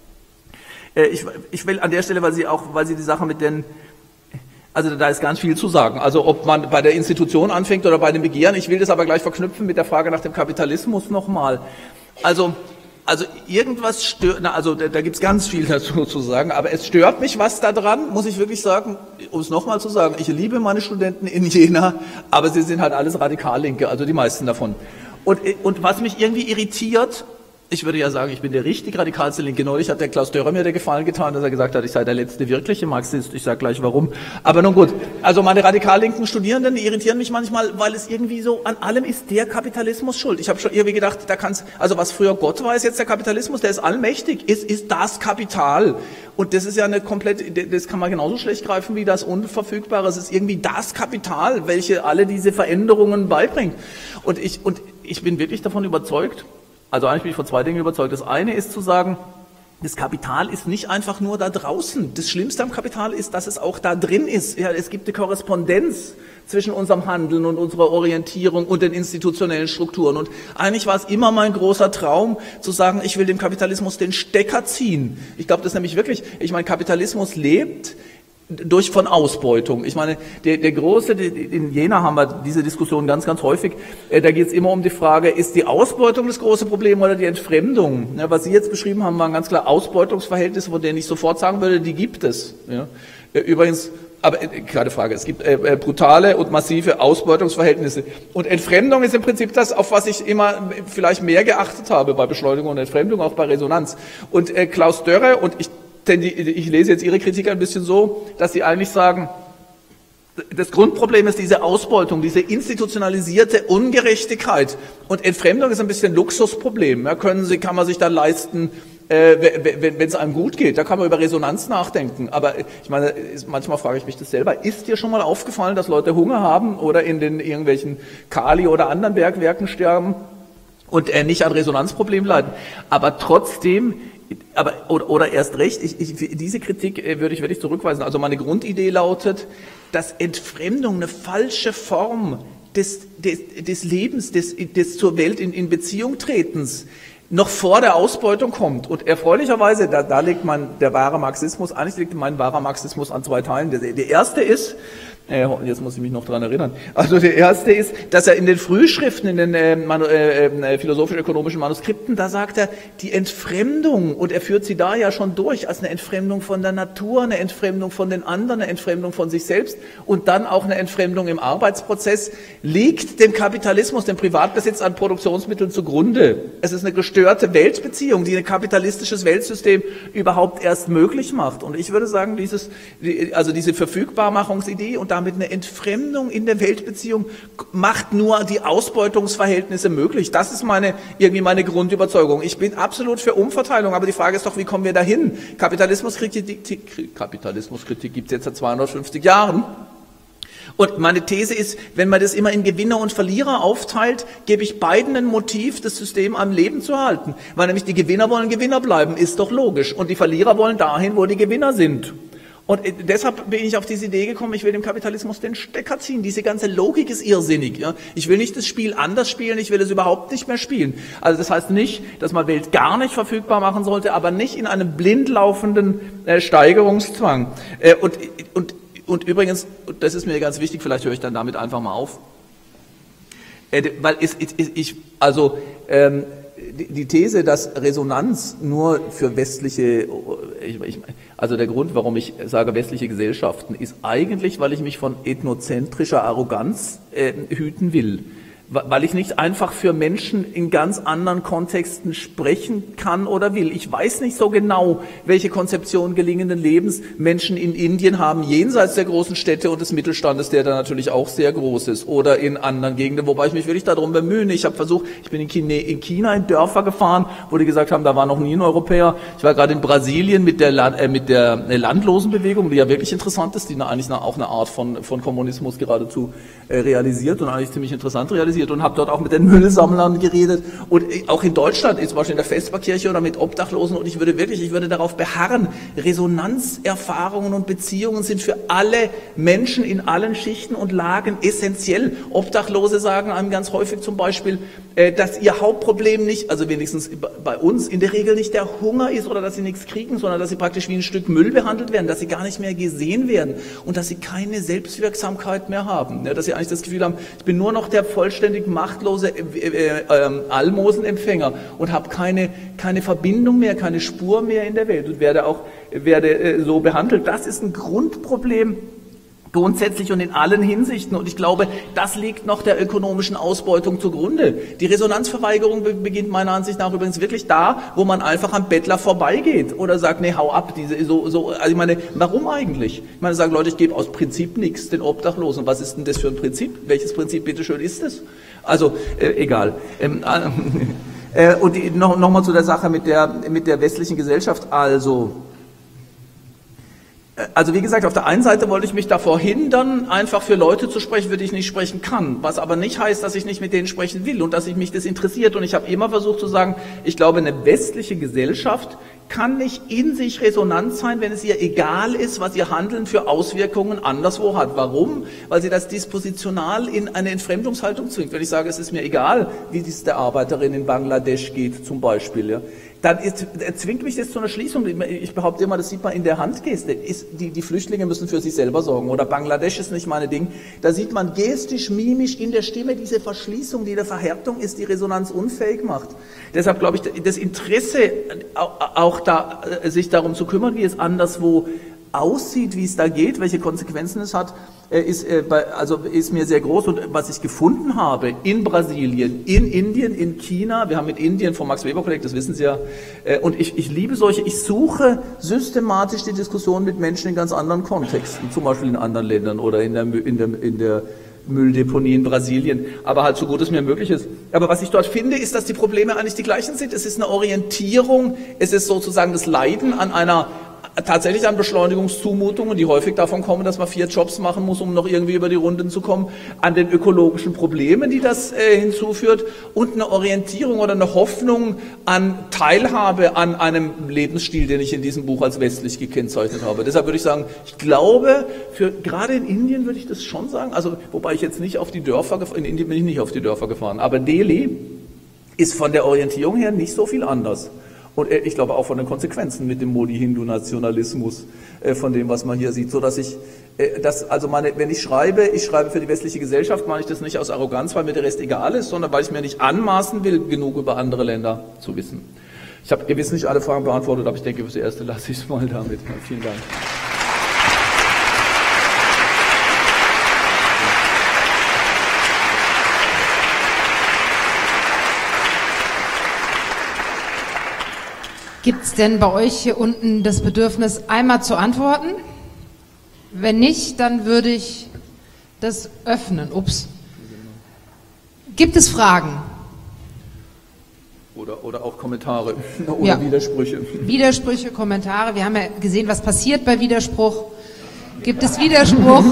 Ich will an der Stelle, weil Sie die Sache mit also da ist ganz viel zu sagen. Also ob man bei der Institution anfängt oder bei dem Begehren. Ich will das aber gleich verknüpfen mit der Frage nach dem Kapitalismus nochmal. Also irgendwas stört, da gibt's ganz viel dazu zu sagen, aber es stört mich was da dran, muss ich wirklich sagen, um es nochmal zu sagen, ich liebe meine Studenten in Jena, aber sie sind halt alles Radikallinke, also die meisten davon. Und was mich irgendwie irritiert, ich würde ja sagen, ich bin der richtig radikalste Linke. Neulich hat der Klaus Dörrer mir den Gefallen getan, dass er gesagt hat, ich sei der letzte wirkliche Marxist. Ich sage gleich warum. Aber nun gut. Also meine radikal linken Studierenden, die irritieren mich manchmal, weil es irgendwie so, an allem ist der Kapitalismus schuld. Ich habe schon irgendwie gedacht, also was früher Gott war, ist jetzt der Kapitalismus, der ist allmächtig, ist das Kapital. Und das ist ja das kann man genauso schlecht greifen wie das Unverfügbare. Es ist irgendwie das Kapital, welche alle diese Veränderungen beibringt. Und ich bin wirklich davon überzeugt, also eigentlich bin ich von zwei Dingen überzeugt. Das eine ist zu sagen, das Kapital ist nicht einfach nur da draußen. Das Schlimmste am Kapital ist, dass es auch da drin ist. Ja, es gibt eine Korrespondenz zwischen unserem Handeln und unserer Orientierung und den institutionellen Strukturen. Und eigentlich war es immer mein großer Traum, zu sagen, ich will dem Kapitalismus den Stecker ziehen. Ich glaube, das ist nämlich wirklich, Kapitalismus lebt von Ausbeutung. Ich meine, in Jena haben wir diese Diskussion ganz, ganz häufig, da geht es immer um die Frage, ist die Ausbeutung das große Problem oder die Entfremdung? Ja, was Sie jetzt beschrieben haben, waren ganz klar Ausbeutungsverhältnisse, von denen ich sofort sagen würde, die gibt es. Ja. Übrigens, aber keine Frage, es gibt brutale und massive Ausbeutungsverhältnisse. Und Entfremdung ist im Prinzip das, auf was ich immer vielleicht mehr geachtet habe bei Beschleunigung und Entfremdung, auch bei Resonanz. Und Klaus Dörre, und ich lese jetzt Ihre Kritik ein bisschen so, dass Sie eigentlich sagen, das Grundproblem ist diese Ausbeutung, diese institutionalisierte Ungerechtigkeit. Und Entfremdung ist ein bisschen ein Luxusproblem. Ja, kann man sich dann leisten, wenn es einem gut geht. Da kann man über Resonanz nachdenken. Aber ich meine, manchmal frage ich mich das selber. Ist dir schon mal aufgefallen, dass Leute Hunger haben oder in den irgendwelchen Kali oder anderen Bergwerken sterben und nicht an Resonanzproblemen leiden? Aber trotzdem, oder erst recht, diese Kritik würde ich wirklich zurückweisen. Also meine Grundidee lautet, dass Entfremdung eine falsche Form des Lebens, des zur Welt in Beziehung tretens noch vor der Ausbeutung kommt. Und erfreulicherweise, da liegt der wahre Marxismus, eigentlich liegt mein wahrer Marxismus an zwei Teilen. Der erste ist, jetzt muss ich mich noch dran erinnern, also der erste ist, dass er in den Frühschriften, in den philosophisch-ökonomischen Manuskripten, da sagt er, die Entfremdung, und er führt sie da ja schon durch, als eine Entfremdung von der Natur, eine Entfremdung von den anderen, eine Entfremdung von sich selbst und dann auch eine Entfremdung im Arbeitsprozess, liegt dem Kapitalismus, dem Privatbesitz an Produktionsmitteln zugrunde. Es ist eine gestörte Weltbeziehung, die ein kapitalistisches Weltsystem überhaupt erst möglich macht. Und ich würde sagen, diese Verfügbarmachungsidee und damit eine Entfremdung in der Weltbeziehung macht nur die Ausbeutungsverhältnisse möglich. Das ist meine Grundüberzeugung. Ich bin absolut für Umverteilung, aber die Frage ist doch, wie kommen wir dahin? Kapitalismuskritik gibt es jetzt seit 250 Jahren. Und meine These ist, wenn man das immer in Gewinner und Verlierer aufteilt, gebe ich beiden ein Motiv, das System am Leben zu halten. Weil nämlich die Gewinner wollen Gewinner bleiben, ist doch logisch. Und die Verlierer wollen dahin, wo die Gewinner sind. Und deshalb bin ich auf diese Idee gekommen, ich will dem Kapitalismus den Stecker ziehen. Diese ganze Logik ist irrsinnig. Ja? Ich will nicht das Spiel anders spielen, ich will es überhaupt nicht mehr spielen. Also das heißt nicht, dass man Welt gar nicht verfügbar machen sollte, aber nicht in einem blind laufenden Steigerungszwang. Und übrigens, das ist mir ganz wichtig, vielleicht höre ich dann damit einfach mal auf, weil die These, dass Resonanz nur für westliche, also der Grund, warum ich sage westliche Gesellschaften, ist eigentlich, weil ich mich von ethnozentrischer Arroganz hüten will. Weil ich nicht einfach für Menschen in ganz anderen Kontexten sprechen kann oder will. Ich weiß nicht so genau, welche Konzeption gelingenden Lebens Menschen in Indien haben, jenseits der großen Städte und des Mittelstandes, der da natürlich auch sehr groß ist, oder in anderen Gegenden, wobei ich mich wirklich darum bemühe. Ich bin in China in Dörfer gefahren, wo die gesagt haben, da war noch nie ein Europäer. Ich war gerade in Brasilien mit der Landlosenbewegung, die ja wirklich interessant ist, die eigentlich auch eine Art von Kommunismus geradezu realisiert und eigentlich ziemlich interessant realisiert. Und habe dort auch mit den Müllsammlern geredet und auch in Deutschland, zum Beispiel in der Vesperkirche oder mit Obdachlosen, und ich würde darauf beharren, Resonanzerfahrungen und Beziehungen sind für alle Menschen in allen Schichten und Lagen essentiell. Obdachlose sagen einem ganz häufig zum Beispiel, dass ihr Hauptproblem nicht, also wenigstens bei uns, in der Regel nicht der Hunger ist oder dass sie nichts kriegen, sondern dass sie praktisch wie ein Stück Müll behandelt werden, dass sie gar nicht mehr gesehen werden und dass sie keine Selbstwirksamkeit mehr haben. Dass sie eigentlich das Gefühl haben, ich bin nur noch der vollständig machtlose Almosenempfänger und habe keine Verbindung mehr, keine Spur mehr in der Welt und werde so behandelt. Das ist ein Grundproblem grundsätzlich und in allen Hinsichten. Und ich glaube, das liegt noch der ökonomischen Ausbeutung zugrunde. Die Resonanzverweigerung beginnt meiner Ansicht nach übrigens wirklich da, wo man einfach am Bettler vorbeigeht oder sagt, nee, hau ab. Also ich meine, warum eigentlich? Ich meine, sagen Leute, ich gebe aus Prinzip nichts den Obdachlosen. Was ist denn das für ein Prinzip? Welches Prinzip, bitteschön, ist das? Also, egal. Und noch mal zu der Sache mit der westlichen Gesellschaft. Also wie gesagt, auf der einen Seite wollte ich mich davor hindern, einfach für Leute zu sprechen, für die ich nicht sprechen kann. Was aber nicht heißt, dass ich nicht mit denen sprechen will und dass mich das interessiert. Und ich habe immer versucht zu sagen, ich glaube, eine westliche Gesellschaft kann nicht in sich resonant sein, wenn es ihr egal ist, was ihr Handeln für Auswirkungen anderswo hat. Warum? Weil sie das dispositional in eine Entfremdungshaltung zwingt. Wenn ich sage, es ist mir egal, wie es der Arbeiterin in Bangladesch geht, zum Beispiel, ja, dann zwingt mich das zu einer Schließung. Ich behaupte immer, das sieht man in der Handgeste. Die Flüchtlinge müssen für sich selber sorgen. Oder Bangladesch ist nicht meine Ding. Da sieht man gestisch, mimisch in der Stimme diese Verschließung, die eine Verhärtung ist, die Resonanz unfähig macht. Deshalb glaube ich, das Interesse, auch da, sich darum zu kümmern, wie es anderswo aussieht, wie es da geht, welche Konsequenzen es hat, ist mir sehr groß. Und was ich gefunden habe in Brasilien, in Indien, in China, wir haben mit Indien vom Max-Weber-Projekt, das wissen Sie ja, und ich liebe solche, ich suche systematisch die Diskussion mit Menschen in ganz anderen Kontexten, zum Beispiel in anderen Ländern oder in der Mülldeponie in Brasilien, aber halt so gut es mir möglich ist. Aber was ich dort finde, ist, dass die Probleme eigentlich die gleichen sind. Es ist eine Orientierung, es ist sozusagen das Leiden tatsächlich an Beschleunigungszumutungen, die häufig davon kommen, dass man 4 Jobs machen muss, um noch irgendwie über die Runden zu kommen, an den ökologischen Problemen, die das hinzuführt, und eine Orientierung oder eine Hoffnung an Teilhabe an einem Lebensstil, den ich in diesem Buch als westlich gekennzeichnet habe. Deshalb würde ich sagen, ich glaube, gerade in Indien würde ich das schon sagen, also wobei ich jetzt nicht auf die Dörfer, in Indien bin ich nicht auf die Dörfer gefahren, aber Delhi ist von der Orientierung her nicht so viel anders. Und ich glaube auch von den Konsequenzen mit dem Modi-Hindu-Nationalismus, von dem, was man hier sieht, so dass wenn ich schreibe für die westliche Gesellschaft, mache ich das nicht aus Arroganz, weil mir der Rest egal ist, sondern weil ich mir nicht anmaßen will, genug über andere Länder zu wissen. Ich habe gewiss nicht alle Fragen beantwortet, aber ich denke, für die erste lasse ich es mal damit. Vielen Dank. Gibt es denn bei euch hier unten das Bedürfnis, einmal zu antworten? Wenn nicht, dann würde ich das öffnen. Ups. Gibt es Fragen? Oder auch Kommentare oder Widersprüche. Widersprüche, Kommentare. Wir haben ja gesehen, was passiert bei Widerspruch. Gibt es Widerspruch?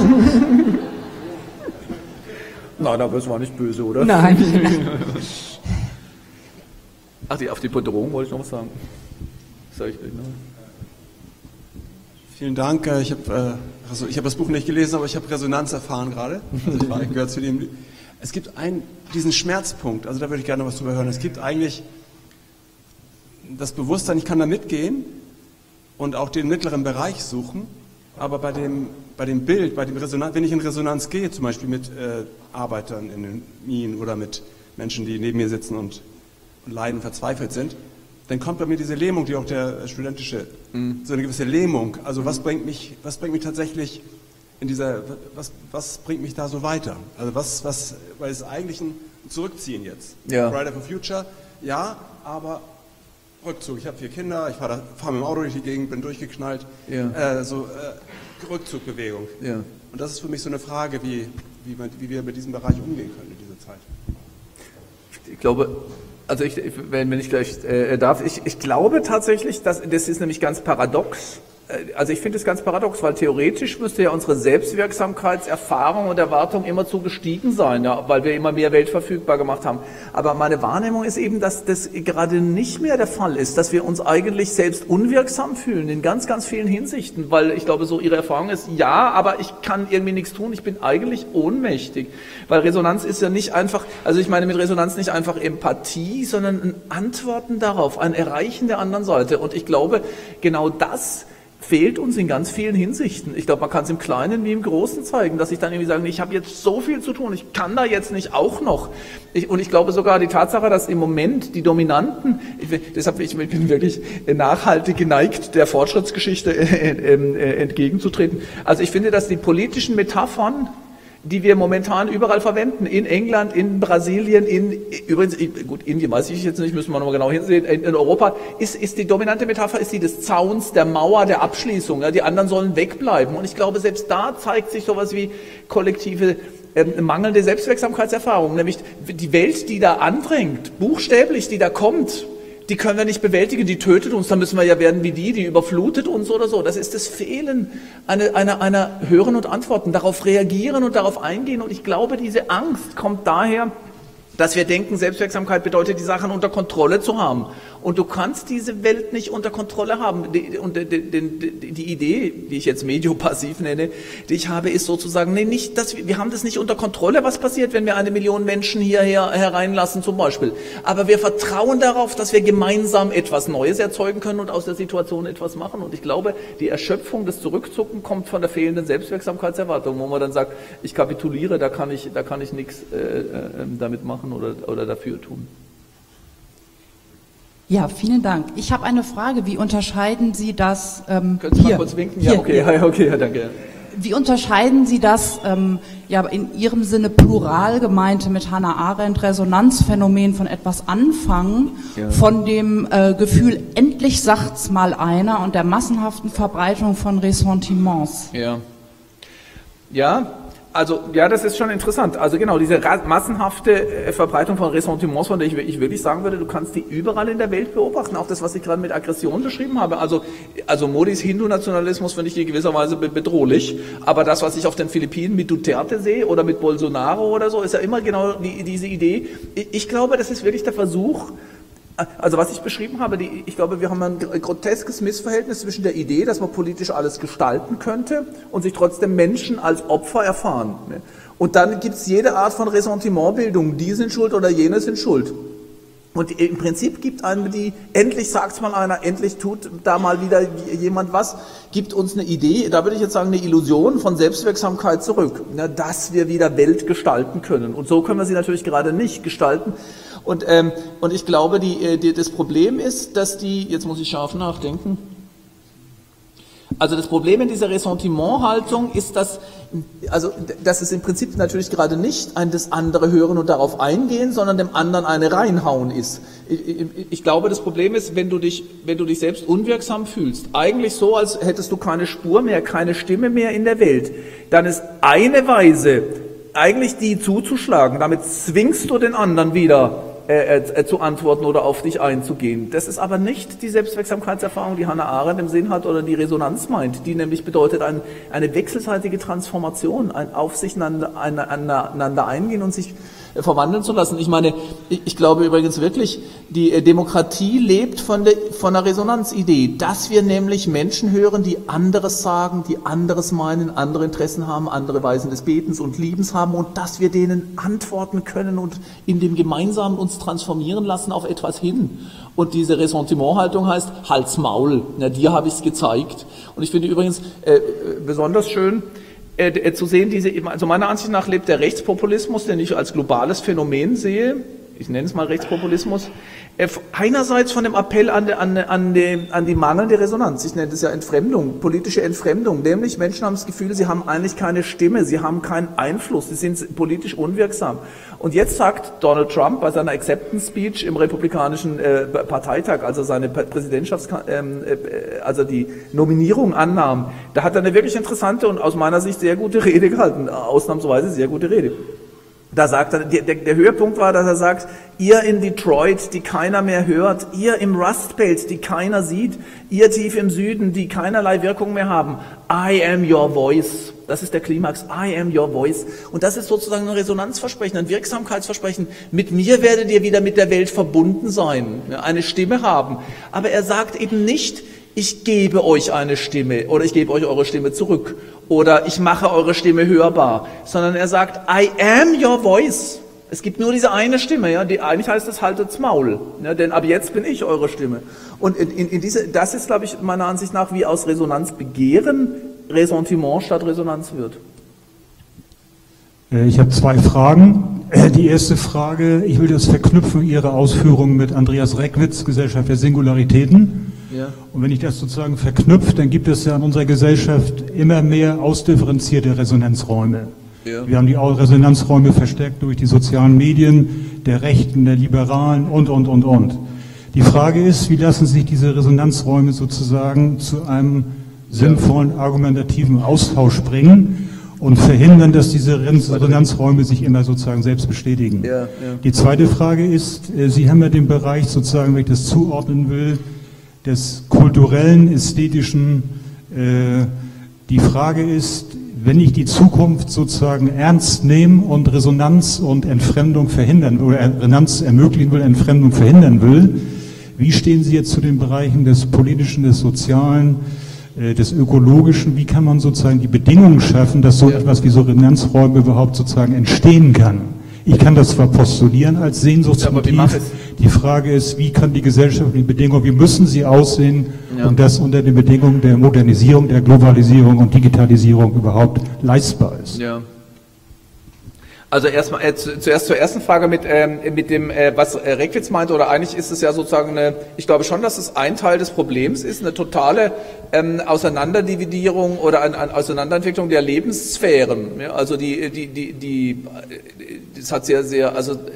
Nein, aber es war nicht böse, oder? Nein. Ach, auf die Bedrohung wollte ich noch was sagen. Vielen Dank. Ich habe das Buch nicht gelesen, aber ich habe Resonanz erfahren gerade. Also ich gehöre zu dem. Es gibt diesen Schmerzpunkt, also da würde ich gerne was drüber hören. Es gibt eigentlich das Bewusstsein, ich kann da mitgehen und auch den mittleren Bereich suchen, aber bei dem Bild, bei dem Resonanz, wenn ich in Resonanz gehe, zum Beispiel mit Arbeitern in den Minen oder mit Menschen, die neben mir sitzen und leiden, verzweifelt sind, dann kommt bei mir diese Lähmung, die auch der studentische, so eine gewisse Lähmung. Also was bringt mich tatsächlich in was bringt mich da so weiter? Also weil es eigentlich ein Zurückziehen jetzt. Ja. Friday for Future, ja, aber Rückzug. Ich habe 4 Kinder, ich fahre mit dem Auto durch die Gegend, bin durchgeknallt. Ja. Rückzugbewegung. Ja. Und das ist für mich so eine Frage, wie wir mit diesem Bereich umgehen können in dieser Zeit. Ich glaube, also wenn ich gleich darf, ich glaube tatsächlich, das ist nämlich ganz paradox. Also ich finde es ganz paradox, weil theoretisch müsste ja unsere Selbstwirksamkeitserfahrung und Erwartung immer zu gestiegen sein, ja, weil wir immer mehr Welt verfügbar gemacht haben. Aber meine Wahrnehmung ist eben, dass das gerade nicht mehr der Fall ist, dass wir uns eigentlich selbst unwirksam fühlen in ganz, ganz vielen Hinsichten, weil ich glaube, so Ihre Erfahrung ist, ja, aber ich kann irgendwie nichts tun, ich bin eigentlich ohnmächtig, weil Resonanz ist ja nicht einfach, also ich meine mit Resonanz nicht einfach Empathie, sondern ein Antworten darauf, ein Erreichen der anderen Seite. Und ich glaube, genau das fehlt uns in ganz vielen Hinsichten. Ich glaube, man kann es im Kleinen wie im Großen zeigen, dass ich dann irgendwie sage, ich habe jetzt so viel zu tun, ich kann da jetzt nicht auch noch. Und ich glaube sogar die Tatsache, dass im Moment die Dominanten, ich bin wirklich nachhaltig geneigt, der Fortschrittsgeschichte entgegenzutreten. Also ich finde, dass die politischen Metaphern, die wir momentan überall verwenden, in England, in Brasilien, übrigens, gut, Indien weiß ich jetzt nicht, müssen wir nochmal genau hinsehen, in Europa, ist die dominante Metapher, ist die des Zauns, der Mauer, der Abschließung, ja, die anderen sollen wegbleiben. Und ich glaube, selbst da zeigt sich sowas wie kollektive mangelnde Selbstwirksamkeitserfahrung, nämlich die Welt, die da andrängt, buchstäblich, die da kommt, die können wir nicht bewältigen, die tötet uns, dann müssen wir ja werden wie die überflutet uns oder so. Das ist das Fehlen einer Hören und Antworten, darauf reagieren und darauf eingehen. Und ich glaube, diese Angst kommt daher, dass wir denken, Selbstwirksamkeit bedeutet, die Sachen unter Kontrolle zu haben. und du kannst diese Welt nicht unter Kontrolle haben. Die Idee, die ich jetzt mediopassiv nenne, die ich habe, ist sozusagen, nee, nicht, wir haben das nicht unter Kontrolle, was passiert, wenn wir 1 Million Menschen hierher hereinlassen zum Beispiel. Aber wir vertrauen darauf, dass wir gemeinsam etwas Neues erzeugen können und aus der Situation etwas machen. Und ich glaube, die Erschöpfung, das Zurückzucken kommt von der fehlenden Selbstwirksamkeitserwartung, wo man dann sagt, ich kapituliere, da kann ich nichts damit machen oder dafür tun. Ja, vielen Dank. Ich habe eine Frage. Wie unterscheiden Sie das? Können Sie mal kurz winken? Ja, okay, ja, danke. Wie unterscheiden Sie das in Ihrem Sinne plural gemeinte mit Hannah Arendt Resonanzphänomen von etwas anfangen, von dem Gefühl, endlich sagt's mal einer und der massenhaften Verbreitung von Ressentiments? Ja, also, das ist schon interessant. Also genau, diese massenhafte Verbreitung von Ressentiments, von der ich wirklich sagen würde, du kannst die überall in der Welt beobachten. Auch das, was ich gerade mit Aggression beschrieben habe. Also Modis Hindu-Nationalismus finde ich in gewisser Weise bedrohlich. Aber das, was ich auf den Philippinen mit Duterte sehe oder mit Bolsonaro oder so, ist ja immer genau diese Idee. Ich glaube, das ist wirklich der Versuch, also was ich beschrieben habe, ich glaube, wir haben ein groteskes Missverhältnis zwischen der Idee, dass man politisch alles gestalten könnte und sich trotzdem Menschen als Opfer erfahren. Und dann gibt es jede Art von Ressentimentbildung, die sind schuld oder jene sind schuld. Und im Prinzip gibt einem endlich sagt's mal einer, endlich tut da mal wieder jemand was, gibt uns eine Idee, da würde ich jetzt sagen, eine Illusion von Selbstwirksamkeit zurück, dass wir wieder Welt gestalten können. Und so können wir sie natürlich gerade nicht gestalten. Und ich glaube, das Problem ist, dass jetzt muss ich scharf nachdenken, also das Problem in dieser Ressentimenthaltung ist, dass es im Prinzip natürlich gerade nicht ein das andere hören und darauf eingehen, sondern dem anderen eine reinhauen ist. Ich glaube, das Problem ist, wenn du dich selbst unwirksam fühlst, eigentlich so, als hättest du keine Spur mehr, keine Stimme mehr in der Welt, dann ist eine Weise, eigentlich die zuzuschlagen, damit zwingst du den anderen wieder zu antworten oder auf dich einzugehen. Das ist aber nicht die Selbstwirksamkeitserfahrung, die Hannah Arendt im Sinn hat oder die Resonanz meint, die nämlich bedeutet eine wechselseitige Transformation, ein auf sich einander eingehen und sich verwandeln zu lassen. Ich meine, ich glaube übrigens wirklich, die Demokratie lebt von der Resonanzidee, dass wir nämlich Menschen hören, die anderes sagen, die anderes meinen, andere Interessen haben, andere Weisen des Betens und Liebens haben und dass wir denen antworten können und in dem Gemeinsamen uns transformieren lassen auf etwas hin. Und diese Ressentimenthaltung heißt, halt's Maul, dir habe ich es gezeigt. Und ich finde übrigens besonders schön, zu sehen, also meiner Ansicht nach lebt der Rechtspopulismus, den ich als globales Phänomen sehe, ich nenne es mal Rechtspopulismus, einerseits von dem Appell an die mangelnde Resonanz, ich nenne es ja Entfremdung, politische Entfremdung, nämlich Menschen haben das Gefühl, sie haben eigentlich keine Stimme, sie haben keinen Einfluss, sie sind politisch unwirksam. Und jetzt sagt Donald Trump bei seiner Acceptance Speech im republikanischen Parteitag, also seine also die Nominierung annahm, da hat er eine wirklich interessante und aus meiner Sicht sehr gute Rede gehalten, ausnahmsweise sehr gute Rede. Da sagt er, der Höhepunkt war, dass er sagt, ihr in Detroit, die keiner mehr hört, ihr im Rust Belt, die keiner sieht, ihr tief im Süden, die keinerlei Wirkung mehr haben, I am your voice. Das ist der Klimax, I am your voice. Und das ist sozusagen ein Resonanzversprechen, ein Wirksamkeitsversprechen. Mit mir werdet ihr wieder mit der Welt verbunden sein, eine Stimme haben. Aber er sagt eben nicht, ich gebe euch eine Stimme oder ich gebe euch eure Stimme zurück oder ich mache eure Stimme hörbar, sondern er sagt, I am your voice. Es gibt nur diese eine Stimme, eigentlich heißt es haltet's Maul, denn ab jetzt bin ich eure Stimme. Und das ist, glaube ich, meiner Ansicht nach, wie aus Resonanz Begehren Ressentiment statt Resonanz wird. Ich habe 2 Fragen. Die erste Frage, ich will das verknüpfen, Ihre Ausführungen mit Andreas Reckwitz, Gesellschaft der Singularitäten. Ja. Und wenn ich das sozusagen verknüpfe, dann gibt es ja in unserer Gesellschaft immer mehr ausdifferenzierte Resonanzräume. Ja. Wir haben die Resonanzräume verstärkt durch die sozialen Medien, der Rechten, der Liberalen und. Die Frage ist, wie lassen sich diese Resonanzräume sozusagen zu einem sinnvollen, argumentativen Austausch bringen und verhindern, dass diese Resonanzräume sich immer sozusagen selbst bestätigen. Ja, ja. Die zweite Frage ist, Sie haben ja den Bereich sozusagen, wenn ich das zuordnen will, des kulturellen, ästhetischen. Die Frage ist, wenn ich die Zukunft sozusagen ernst nehme und Resonanz und Entfremdung verhindern oder Resonanz ermöglichen will, Entfremdung verhindern will, Wie stehen Sie jetzt zu den Bereichen des Politischen, des Sozialen, des Ökologischen? Wie kann man sozusagen die Bedingungen schaffen, dass so etwas wie so Resonanzräume überhaupt sozusagen entstehen kann? Ich kann das zwar postulieren als Sehnsuchtsmotiv. Die Frage ist, wie kann die gesellschaftliche Bedingung, wie müssen sie aussehen, und das unter den Bedingungen der Modernisierung, der Globalisierung und Digitalisierung überhaupt leistbar ist? Ja. Also erstmal zuerst zur ersten Frage mit dem, was Reckwitz meinte, oder eigentlich ist es ja sozusagen ich glaube schon, dass es ein Teil des Problems ist, eine totale Auseinanderdividierung oder eine Auseinanderentwicklung der Lebenssphären. Ja, also das hat sehr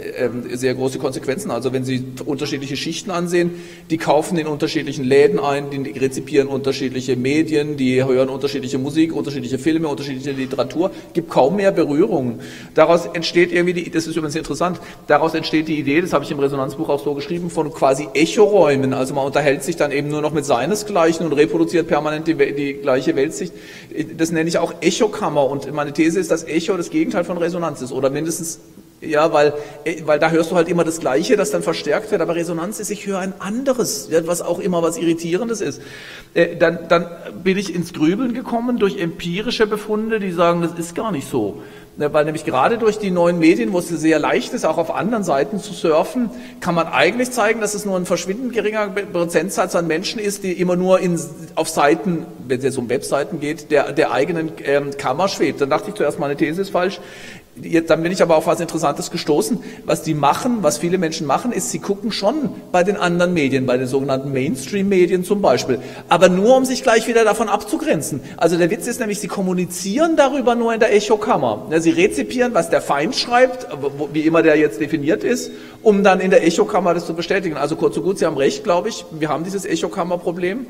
große Konsequenzen. Also wenn Sie unterschiedliche Schichten ansehen, die kaufen in unterschiedlichen Läden ein, die rezipieren unterschiedliche Medien, die hören unterschiedliche Musik, unterschiedliche Filme, unterschiedliche Literatur, gibt kaum mehr Berührungen. Daraus entsteht irgendwie, das ist übrigens interessant, daraus entsteht die Idee, das habe ich im Resonanzbuch auch so geschrieben, von quasi Echoräumen. Also man unterhält sich dann eben nur noch mit seinesgleichen und reproduziert permanent die gleiche Weltsicht. Das nenne ich auch Echokammer, und meine These ist, dass Echo das Gegenteil von Resonanz ist, oder mindestens, ja, weil da hörst du halt immer das Gleiche, das dann verstärkt wird, aber Resonanz ist, ich höre ein anderes, was auch immer was Irritierendes ist. Dann bin ich ins Grübeln gekommen durch empirische Befunde, die sagen, das ist gar nicht so. Weil nämlich gerade durch die neuen Medien, wo es sehr leicht ist, auch auf anderen Seiten zu surfen, kann man eigentlich zeigen, dass es nur ein verschwindend geringer Prozentsatz an Menschen ist, die immer nur auf Seiten, wenn es jetzt um Webseiten geht, der eigenen Kammer schwebt. Dann dachte ich zuerst, meine These ist falsch. Dann bin ich aber auf was Interessantes gestoßen. Was die machen, was viele Menschen machen, ist, sie gucken schon bei den anderen Medien, bei den sogenannten Mainstream-Medien zum Beispiel, aber nur, um sich gleich wieder davon abzugrenzen. Also der Witz ist nämlich, sie kommunizieren darüber nur in der Echokammer. Sie rezipieren, was der Feind schreibt, wie immer der jetzt definiert ist, um dann in der Echokammer das zu bestätigen. Also kurz und gut, Sie haben recht, glaube ich, wir haben dieses Echokammer-Problem.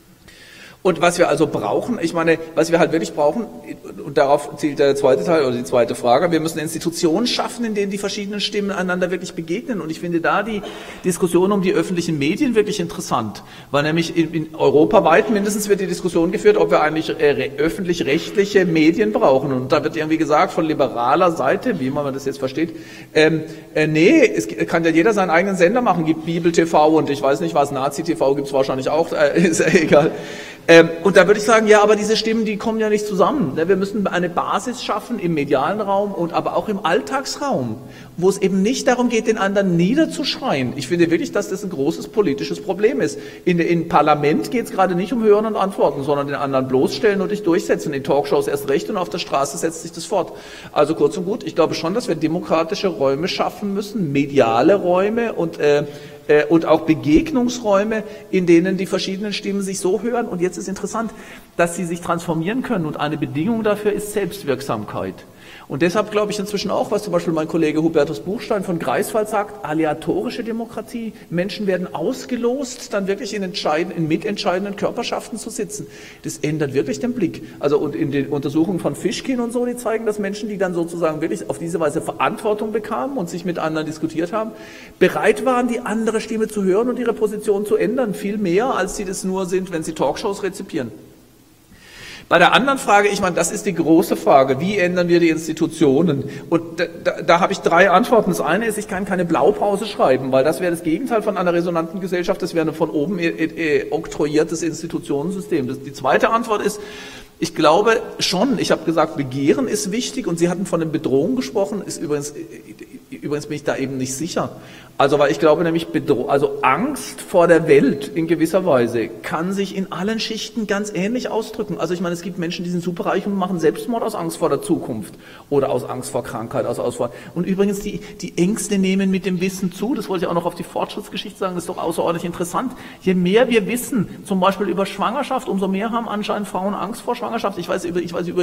Und was wir also brauchen, ich meine, was wir halt wirklich brauchen, und darauf zielt der zweite Teil oder die zweite Frage, wir müssen Institutionen schaffen, in denen die verschiedenen Stimmen einander wirklich begegnen. Und ich finde da die Diskussion um die öffentlichen Medien wirklich interessant, weil nämlich in europaweit mindestens wird die Diskussion geführt, ob wir eigentlich öffentlich-rechtliche Medien brauchen. Und da wird irgendwie gesagt von liberaler Seite, wie immer man das jetzt versteht, nee, es kann ja jeder seinen eigenen Sender machen, gibt Bibel TV und ich weiß nicht was, Nazi TV gibt's wahrscheinlich auch, ist ja egal. Und da würde ich sagen, ja, aber diese Stimmen, die kommen ja nicht zusammen. Wir müssen eine Basis schaffen im medialen Raum und aber auch im Alltagsraum, wo es eben nicht darum geht, den anderen niederzuschreien. Ich finde wirklich, dass das ein großes politisches Problem ist. Im Parlament geht es gerade nicht um Hören und Antworten, sondern den anderen bloßstellen und dich durchsetzen. In Talkshows erst recht und auf der Straße setzt sich das fort. Also kurz und gut, ich glaube schon, dass wir demokratische Räume schaffen müssen, mediale Räume und auch Begegnungsräume, in denen die verschiedenen Stimmen sich so hören. Und jetzt ist interessant, dass sie sich transformieren können. Und eine Bedingung dafür ist Selbstwirksamkeit. Und deshalb glaube ich inzwischen auch, was zum Beispiel mein Kollege Hubertus Buchstein von Greifswald sagt, aleatorische Demokratie. Menschen werden ausgelost, dann wirklich in mitentscheidenden Körperschaften zu sitzen. Das ändert wirklich den Blick. Also und in den Untersuchungen von Fischkin und so, die zeigen, dass Menschen, die dann sozusagen wirklich auf diese Weise Verantwortung bekamen und sich mit anderen diskutiert haben, bereit waren, die andere Stimme zu hören und ihre Position zu ändern. Viel mehr, als sie das nur sind, wenn sie Talkshows rezipieren. Bei der anderen Frage, ich meine, das ist die große Frage, wie ändern wir die Institutionen? Und da habe ich 3 Antworten. Das eine ist, ich kann keine Blaupause schreiben, weil das wäre das Gegenteil von einer resonanten Gesellschaft, das wäre ein von oben oktroyiertes Institutionensystem. Die zweite Antwort ist, ich glaube schon, ich habe gesagt, Begehren ist wichtig und Sie hatten von den Bedrohungen gesprochen, ist übrigens bin ich da eben nicht sicher. Also, weil ich glaube nämlich, Angst vor der Welt in gewisser Weise kann sich in allen Schichten ganz ähnlich ausdrücken. Also ich meine, es gibt Menschen, die sind superreich und machen Selbstmord aus Angst vor der Zukunft oder aus Angst vor Krankheit, und übrigens die Ängste nehmen mit dem Wissen zu. Das wollte ich auch noch auf die Fortschrittsgeschichte sagen, das ist doch außerordentlich interessant. Je mehr wir wissen, zum Beispiel über Schwangerschaft, umso mehr haben anscheinend Frauen Angst vor Schwangerschaft. Ich weiß,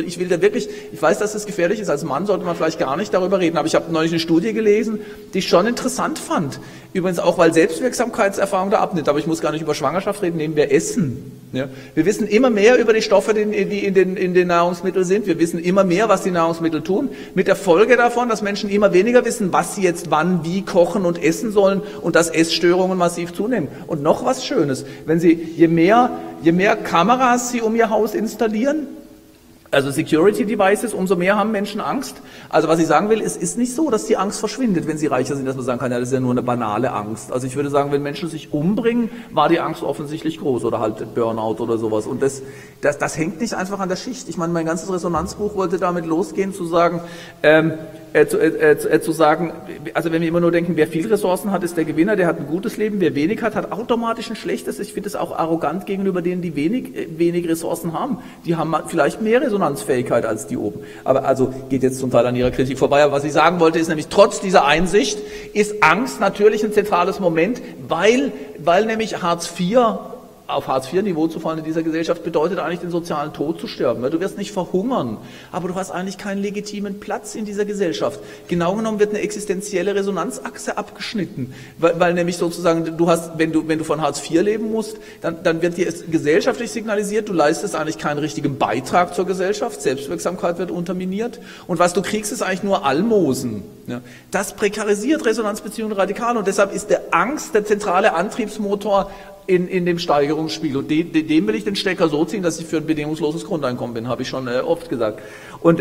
dass das gefährlich ist. Als Mann sollte man vielleicht gar nicht darüber reden, aber ich habe neulich eine Studie gelesen, die ich schon interessant fand. Übrigens auch, weil Selbstwirksamkeitserfahrung da abnimmt. Aber ich muss gar nicht über Schwangerschaft reden, nehmen wir Essen. Ja? Wir wissen immer mehr über die Stoffe, die in den Nahrungsmitteln sind. Wir wissen immer mehr, was die Nahrungsmittel tun. Mit der Folge davon, dass Menschen immer weniger wissen, was sie jetzt wann, wie kochen und essen sollen und dass Essstörungen massiv zunehmen. Und noch was Schönes, wenn Sie, je mehr Kameras Sie um Ihr Haus installieren, Also Security Devices, umso mehr haben Menschen Angst. Also was ich sagen will, es ist nicht so, dass die Angst verschwindet, wenn sie reicher sind, dass man sagen kann, ja, das ist ja nur eine banale Angst. Also ich würde sagen, wenn Menschen sich umbringen, war die Angst offensichtlich groß oder halt Burnout oder sowas. Und das hängt nicht einfach an der Schicht. Ich meine, mein ganzes Resonanzbuch wollte damit losgehen, zu sagen, also wenn wir immer nur denken, wer viel Ressourcen hat, ist der Gewinner, der hat ein gutes Leben, wer wenig hat, hat automatisch ein schlechtes. Ich finde es auch arrogant gegenüber denen, die wenig Ressourcen haben. Die haben vielleicht mehr Resonanzfähigkeit als die oben. Aber also geht jetzt zum Teil an Ihrer Kritik vorbei. Aber was ich sagen wollte, ist nämlich, trotz dieser Einsicht ist Angst natürlich ein zentrales Moment, weil nämlich auf Hartz-IV-Niveau zu fallen in dieser Gesellschaft bedeutet eigentlich den sozialen Tod zu sterben. Du wirst nicht verhungern, aber du hast eigentlich keinen legitimen Platz in dieser Gesellschaft. Genau genommen wird eine existenzielle Resonanzachse abgeschnitten, weil nämlich sozusagen du hast, wenn du von Hartz IV leben musst, dann wird dir gesellschaftlich signalisiert, du leistest eigentlich keinen richtigen Beitrag zur Gesellschaft, Selbstwirksamkeit wird unterminiert und was du kriegst, ist eigentlich nur Almosen. Das prekarisiert Resonanzbeziehungen radikal und deshalb ist der Angst der zentrale Antriebsmotor in dem Steigerungsspiel. Und dem will ich den Stecker so ziehen, dass ich für ein bedingungsloses Grundeinkommen bin, habe ich schon oft gesagt. Und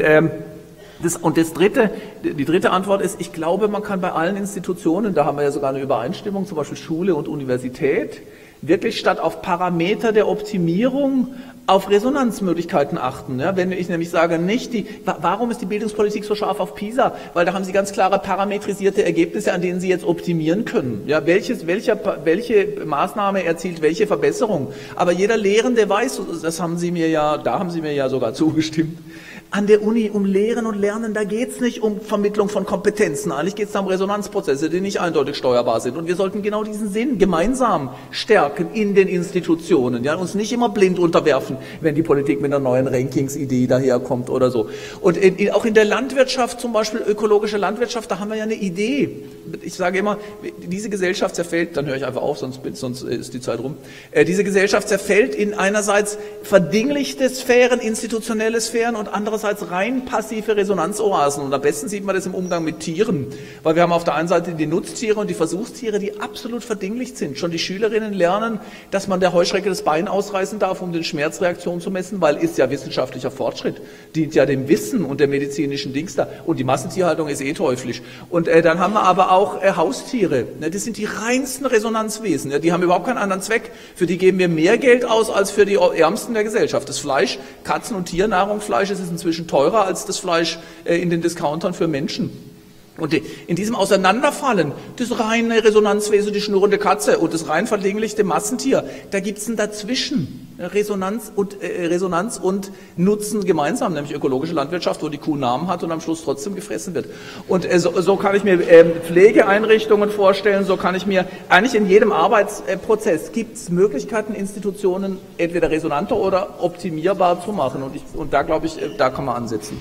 die dritte Antwort ist, ich glaube, man kann bei allen Institutionen, da haben wir ja sogar eine Übereinstimmung, zum Beispiel Schule und Universität, wirklich statt auf Parameter der Optimierung auf Resonanzmöglichkeiten achten. Ja, wenn ich nämlich sage, warum ist die Bildungspolitik so scharf auf PISA? Weil da haben Sie ganz klare parametrisierte Ergebnisse, an denen Sie jetzt optimieren können. Ja, welche Maßnahme erzielt welche Verbesserung? Aber jeder Lehrende weiß, da haben Sie mir ja sogar zugestimmt. An der Uni um Lehren und Lernen, da geht's nicht um Vermittlung von Kompetenzen. Eigentlich geht's da um Resonanzprozesse, die nicht eindeutig steuerbar sind. Und wir sollten genau diesen Sinn gemeinsam stärken in den Institutionen. Ja, uns nicht immer blind unterwerfen, wenn die Politik mit einer neuen Rankings-Idee daherkommt oder so. Und auch in der Landwirtschaft, zum Beispiel ökologische Landwirtschaft, da haben wir ja eine Idee. Ich sage immer, diese Gesellschaft zerfällt, dann höre ich einfach auf, sonst ist die Zeit rum. Diese Gesellschaft zerfällt in einerseits verdinglichte Sphären, institutionelle Sphären und andererseits rein passive Resonanzoasen. Und am besten sieht man das im Umgang mit Tieren. Weil wir haben auf der einen Seite die Nutztiere und die Versuchstiere, die absolut verdinglicht sind. Schon die Schülerinnen lernen, dass man der Heuschrecke das Bein ausreißen darf, um den Schmerzreaktion zu messen, weil ist ja wissenschaftlicher Fortschritt. Dient ja dem Wissen und der medizinischen Dings da. Und die Massentierhaltung ist teuflisch. Und dann haben wir aber auch Haustiere. Das sind die reinsten Resonanzwesen. Die haben überhaupt keinen anderen Zweck. Für die geben wir mehr Geld aus als für die Ärmsten der Gesellschaft. Das Fleisch, Katzen- und Tiernahrungsfleisch, ist inzwischen teurer als das Fleisch in den Discountern für Menschen. Und in diesem Auseinanderfallen, das reine Resonanzwesen, die schnurrende Katze und das rein verdinglichte Massentier, da gibt's ein Dazwischen. Resonanz und Nutzen gemeinsam, nämlich ökologische Landwirtschaft, wo die Kuh Namen hat und am Schluss trotzdem gefressen wird. Und so kann ich mir Pflegeeinrichtungen vorstellen, so kann ich mir eigentlich in jedem Arbeitsprozess gibt's Möglichkeiten, Institutionen entweder resonanter oder optimierbar zu machen. Und da glaube ich, da kann man ansetzen.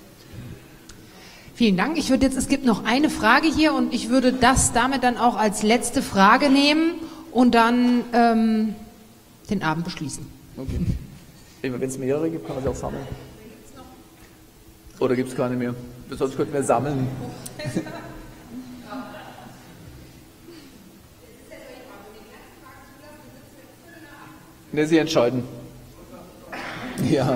Vielen Dank. Es gibt noch eine Frage hier und ich würde das damit dann auch als letzte Frage nehmen und dann den Abend beschließen. Okay. Wenn es mehrere gibt, kann man sie auch sammeln. Oder gibt es keine mehr? Sonst könnten wir sammeln. Ne, Sie entscheiden. Ja.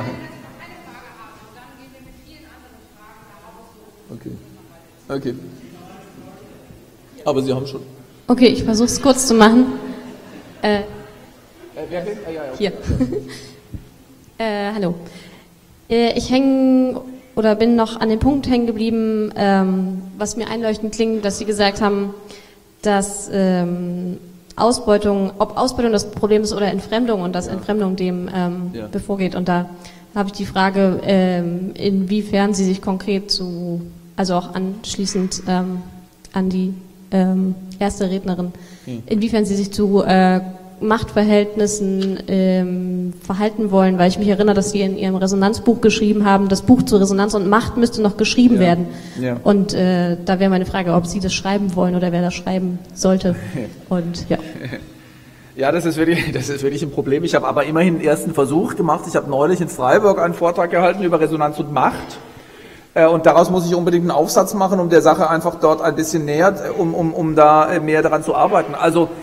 Okay. Aber Sie haben schon. Okay, ich versuche es kurz zu machen. Wer will? Ja. Hier. Hallo. Ich bin noch an dem Punkt hängen geblieben, was mir einleuchtend klingt, dass Sie gesagt haben, dass Ausbeutung das Problem ist oder Entfremdung und dass Entfremdung dem bevorgeht. Und da habe ich die Frage, inwiefern Sie sich konkret also auch anschließend an die erste Rednerin, inwiefern Sie sich zu Machtverhältnissen verhalten wollen, weil ich mich erinnere, dass Sie in Ihrem Resonanzbuch geschrieben haben, das Buch zu Resonanz und Macht müsste noch geschrieben werden. Ja. Und da wäre meine Frage, ob Sie das schreiben wollen oder wer das schreiben sollte. Und ja. Ja, das ist wirklich ein Problem. Ich habe aber immerhin einen ersten Versuch gemacht. Ich habe neulich in Freiburg einen Vortrag gehalten über Resonanz und Macht. Und daraus muss ich unbedingt einen Aufsatz machen, um der Sache einfach dort ein bisschen näher, um da mehr daran zu arbeiten. Also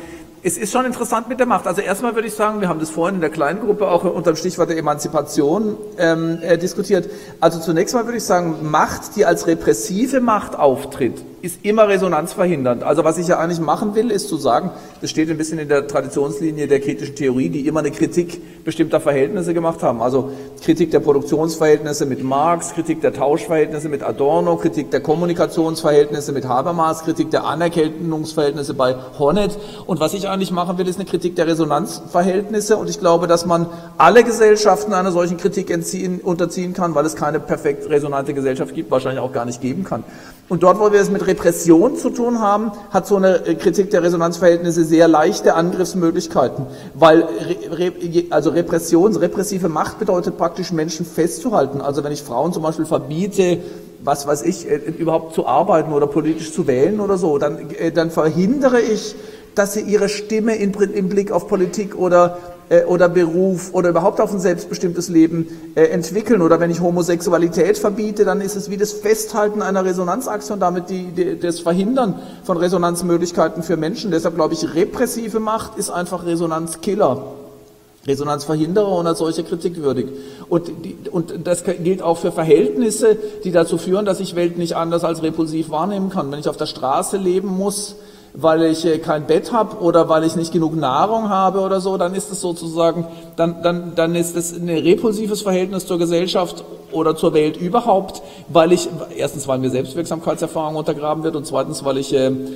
Es ist schon interessant mit der Macht. Also erstmal würde ich sagen, wir haben das vorhin in der kleinen Gruppe auch unter dem Stichwort der Emanzipation diskutiert. Also zunächst mal würde ich sagen, Macht, die als repressive Macht auftritt, ist immer resonanzverhindernd. Also was ich ja eigentlich machen will, ist zu sagen, das steht ein bisschen in der Traditionslinie der kritischen Theorie, die immer eine Kritik bestimmter Verhältnisse gemacht haben. Also Kritik der Produktionsverhältnisse mit Marx, Kritik der Tauschverhältnisse mit Adorno, Kritik der Kommunikationsverhältnisse mit Habermas, Kritik der Anerkennungsverhältnisse bei Hornet. Und was ich eigentlich machen will, ist eine Kritik der Resonanzverhältnisse. Und ich glaube, dass man alle Gesellschaften einer solchen Kritik unterziehen kann, weil es keine perfekt resonante Gesellschaft gibt, wahrscheinlich auch gar nicht geben kann. Und dort, wo wir es mit Repression zu tun haben, hat so eine Kritik der Resonanzverhältnisse sehr leichte Angriffsmöglichkeiten, weil repressive Macht bedeutet praktisch Menschen festzuhalten. Also wenn ich Frauen zum Beispiel verbiete, was weiß ich, überhaupt zu arbeiten oder politisch zu wählen oder so, dann verhindere ich, dass sie ihre Stimme im Blick auf Politik oder Beruf oder überhaupt auf ein selbstbestimmtes Leben entwickeln. Oder wenn ich Homosexualität verbiete, dann ist es wie das Festhalten einer Resonanzachse und damit das Verhindern von Resonanzmöglichkeiten für Menschen. Deshalb glaube ich, repressive Macht ist einfach Resonanzkiller, Resonanzverhinderer und als solche kritikwürdig. Und das gilt auch für Verhältnisse, die dazu führen, dass ich Welt nicht anders als repulsiv wahrnehmen kann. Wenn ich auf der Straße leben muss, weil ich kein Bett habe oder weil ich nicht genug Nahrung habe oder so, dann ist es sozusagen, dann ist es ein repulsives Verhältnis zur Gesellschaft oder zur Welt überhaupt, weil mir Selbstwirksamkeitserfahrung untergraben wird und zweitens, weil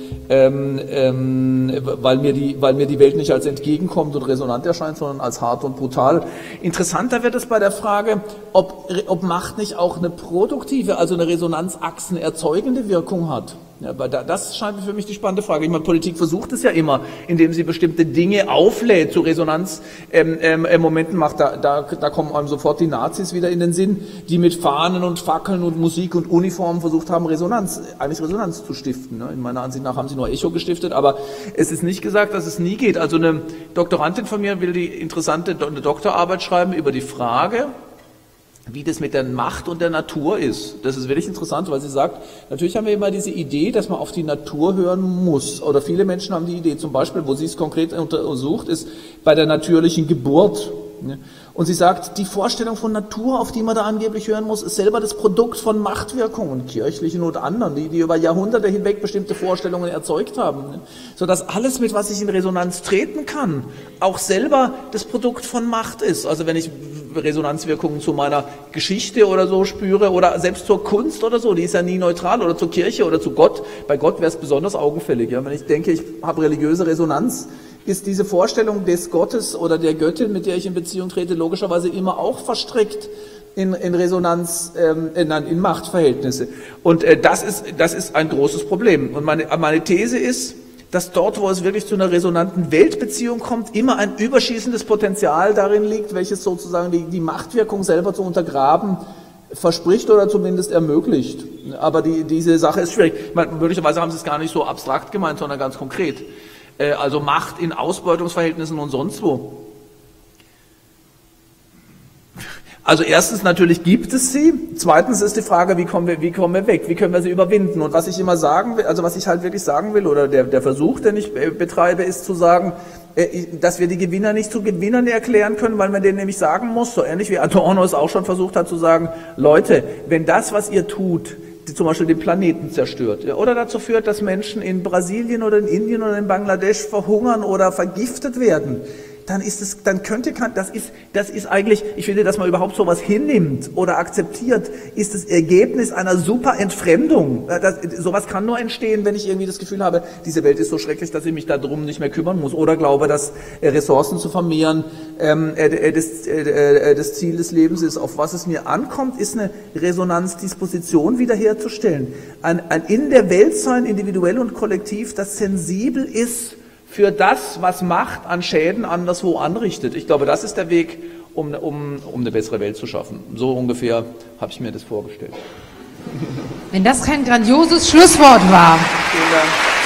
mir die Welt nicht als entgegenkommt und resonant erscheint, sondern als hart und brutal. Interessanter wird es bei der Frage, ob Macht nicht auch eine produktive, also eine resonanzachsen erzeugende Wirkung hat. Ja, aber das scheint für mich die spannende Frage. Ich meine, Politik versucht es ja immer, indem sie bestimmte Dinge auflädt, zu Resonanzmomenten macht. Da kommen einem sofort die Nazis wieder in den Sinn, die mit Fahnen und Fackeln und Musik und Uniformen versucht haben, Resonanz zu stiften. In meiner Ansicht nach haben sie nur Echo gestiftet, aber es ist nicht gesagt, dass es nie geht. Also eine Doktorandin von mir will eine Doktorarbeit schreiben über die Frage, wie das mit der Macht und der Natur ist. Das ist wirklich interessant, weil sie sagt, natürlich haben wir immer diese Idee, dass man auf die Natur hören muss. Oder viele Menschen haben die Idee, zum Beispiel, wo sie es konkret untersucht, ist bei der natürlichen Geburt. Und sie sagt, die Vorstellung von Natur, auf die man da angeblich hören muss, ist selber das Produkt von Machtwirkungen, kirchlichen und anderen, die über Jahrhunderte hinweg bestimmte Vorstellungen erzeugt haben. Sodass alles, mit was ich in Resonanz treten kann, auch selber das Produkt von Macht ist. Also wenn ich Resonanzwirkungen zu meiner Geschichte oder so spüre oder selbst zur Kunst oder so, die ist ja nie neutral, oder zur Kirche oder zu Gott. Bei Gott wäre es besonders augenfällig. Ja? Wenn ich denke, ich habe religiöse Resonanz, ist diese Vorstellung des Gottes oder der Göttin, mit der ich in Beziehung trete, logischerweise immer auch verstrickt in Resonanz, in Machtverhältnisse. Und das ist ein großes Problem. Und meine These ist, dass dort, wo es wirklich zu einer resonanten Weltbeziehung kommt, immer ein überschießendes Potenzial darin liegt, welches sozusagen die Machtwirkung selber zu untergraben verspricht oder zumindest ermöglicht. Aber diese Sache ist schwierig. Möglicherweise haben sie es gar nicht so abstrakt gemeint, sondern ganz konkret. Also Macht in Ausbeutungsverhältnissen und sonst wo. Also erstens natürlich gibt es sie, zweitens ist die Frage, wie kommen wir weg, wie können wir sie überwinden? Und was ich immer sagen will, also was ich halt wirklich sagen will, oder der Versuch, den ich betreibe, ist zu sagen, dass wir die Gewinner nicht zu Gewinnern erklären können, weil man denen nämlich sagen muss, so ähnlich wie Adorno es auch schon versucht hat zu sagen, Leute, wenn das, was ihr tut, zum Beispiel den Planeten zerstört, ja, oder dazu führt, dass Menschen in Brasilien oder in Indien oder in Bangladesch verhungern oder vergiftet werden, dann das ist eigentlich, ich finde, dass man überhaupt sowas hinnimmt oder akzeptiert, ist das Ergebnis einer super Entfremdung. Sowas kann nur entstehen, wenn ich irgendwie das Gefühl habe, diese Welt ist so schrecklich, dass ich mich darum nicht mehr kümmern muss, oder glaube, dass Ressourcen zu vermehren das Ziel des Lebens ist. Auf was es mir ankommt, ist eine Resonanzdisposition wiederherzustellen. Ein in der Welt sein, individuell und kollektiv, das sensibel ist für das, was Macht an Schäden anderswo anrichtet. Ich glaube, das ist der Weg, um eine bessere Welt zu schaffen. So ungefähr habe ich mir das vorgestellt. Wenn das kein grandioses Schlusswort war. Vielen Dank.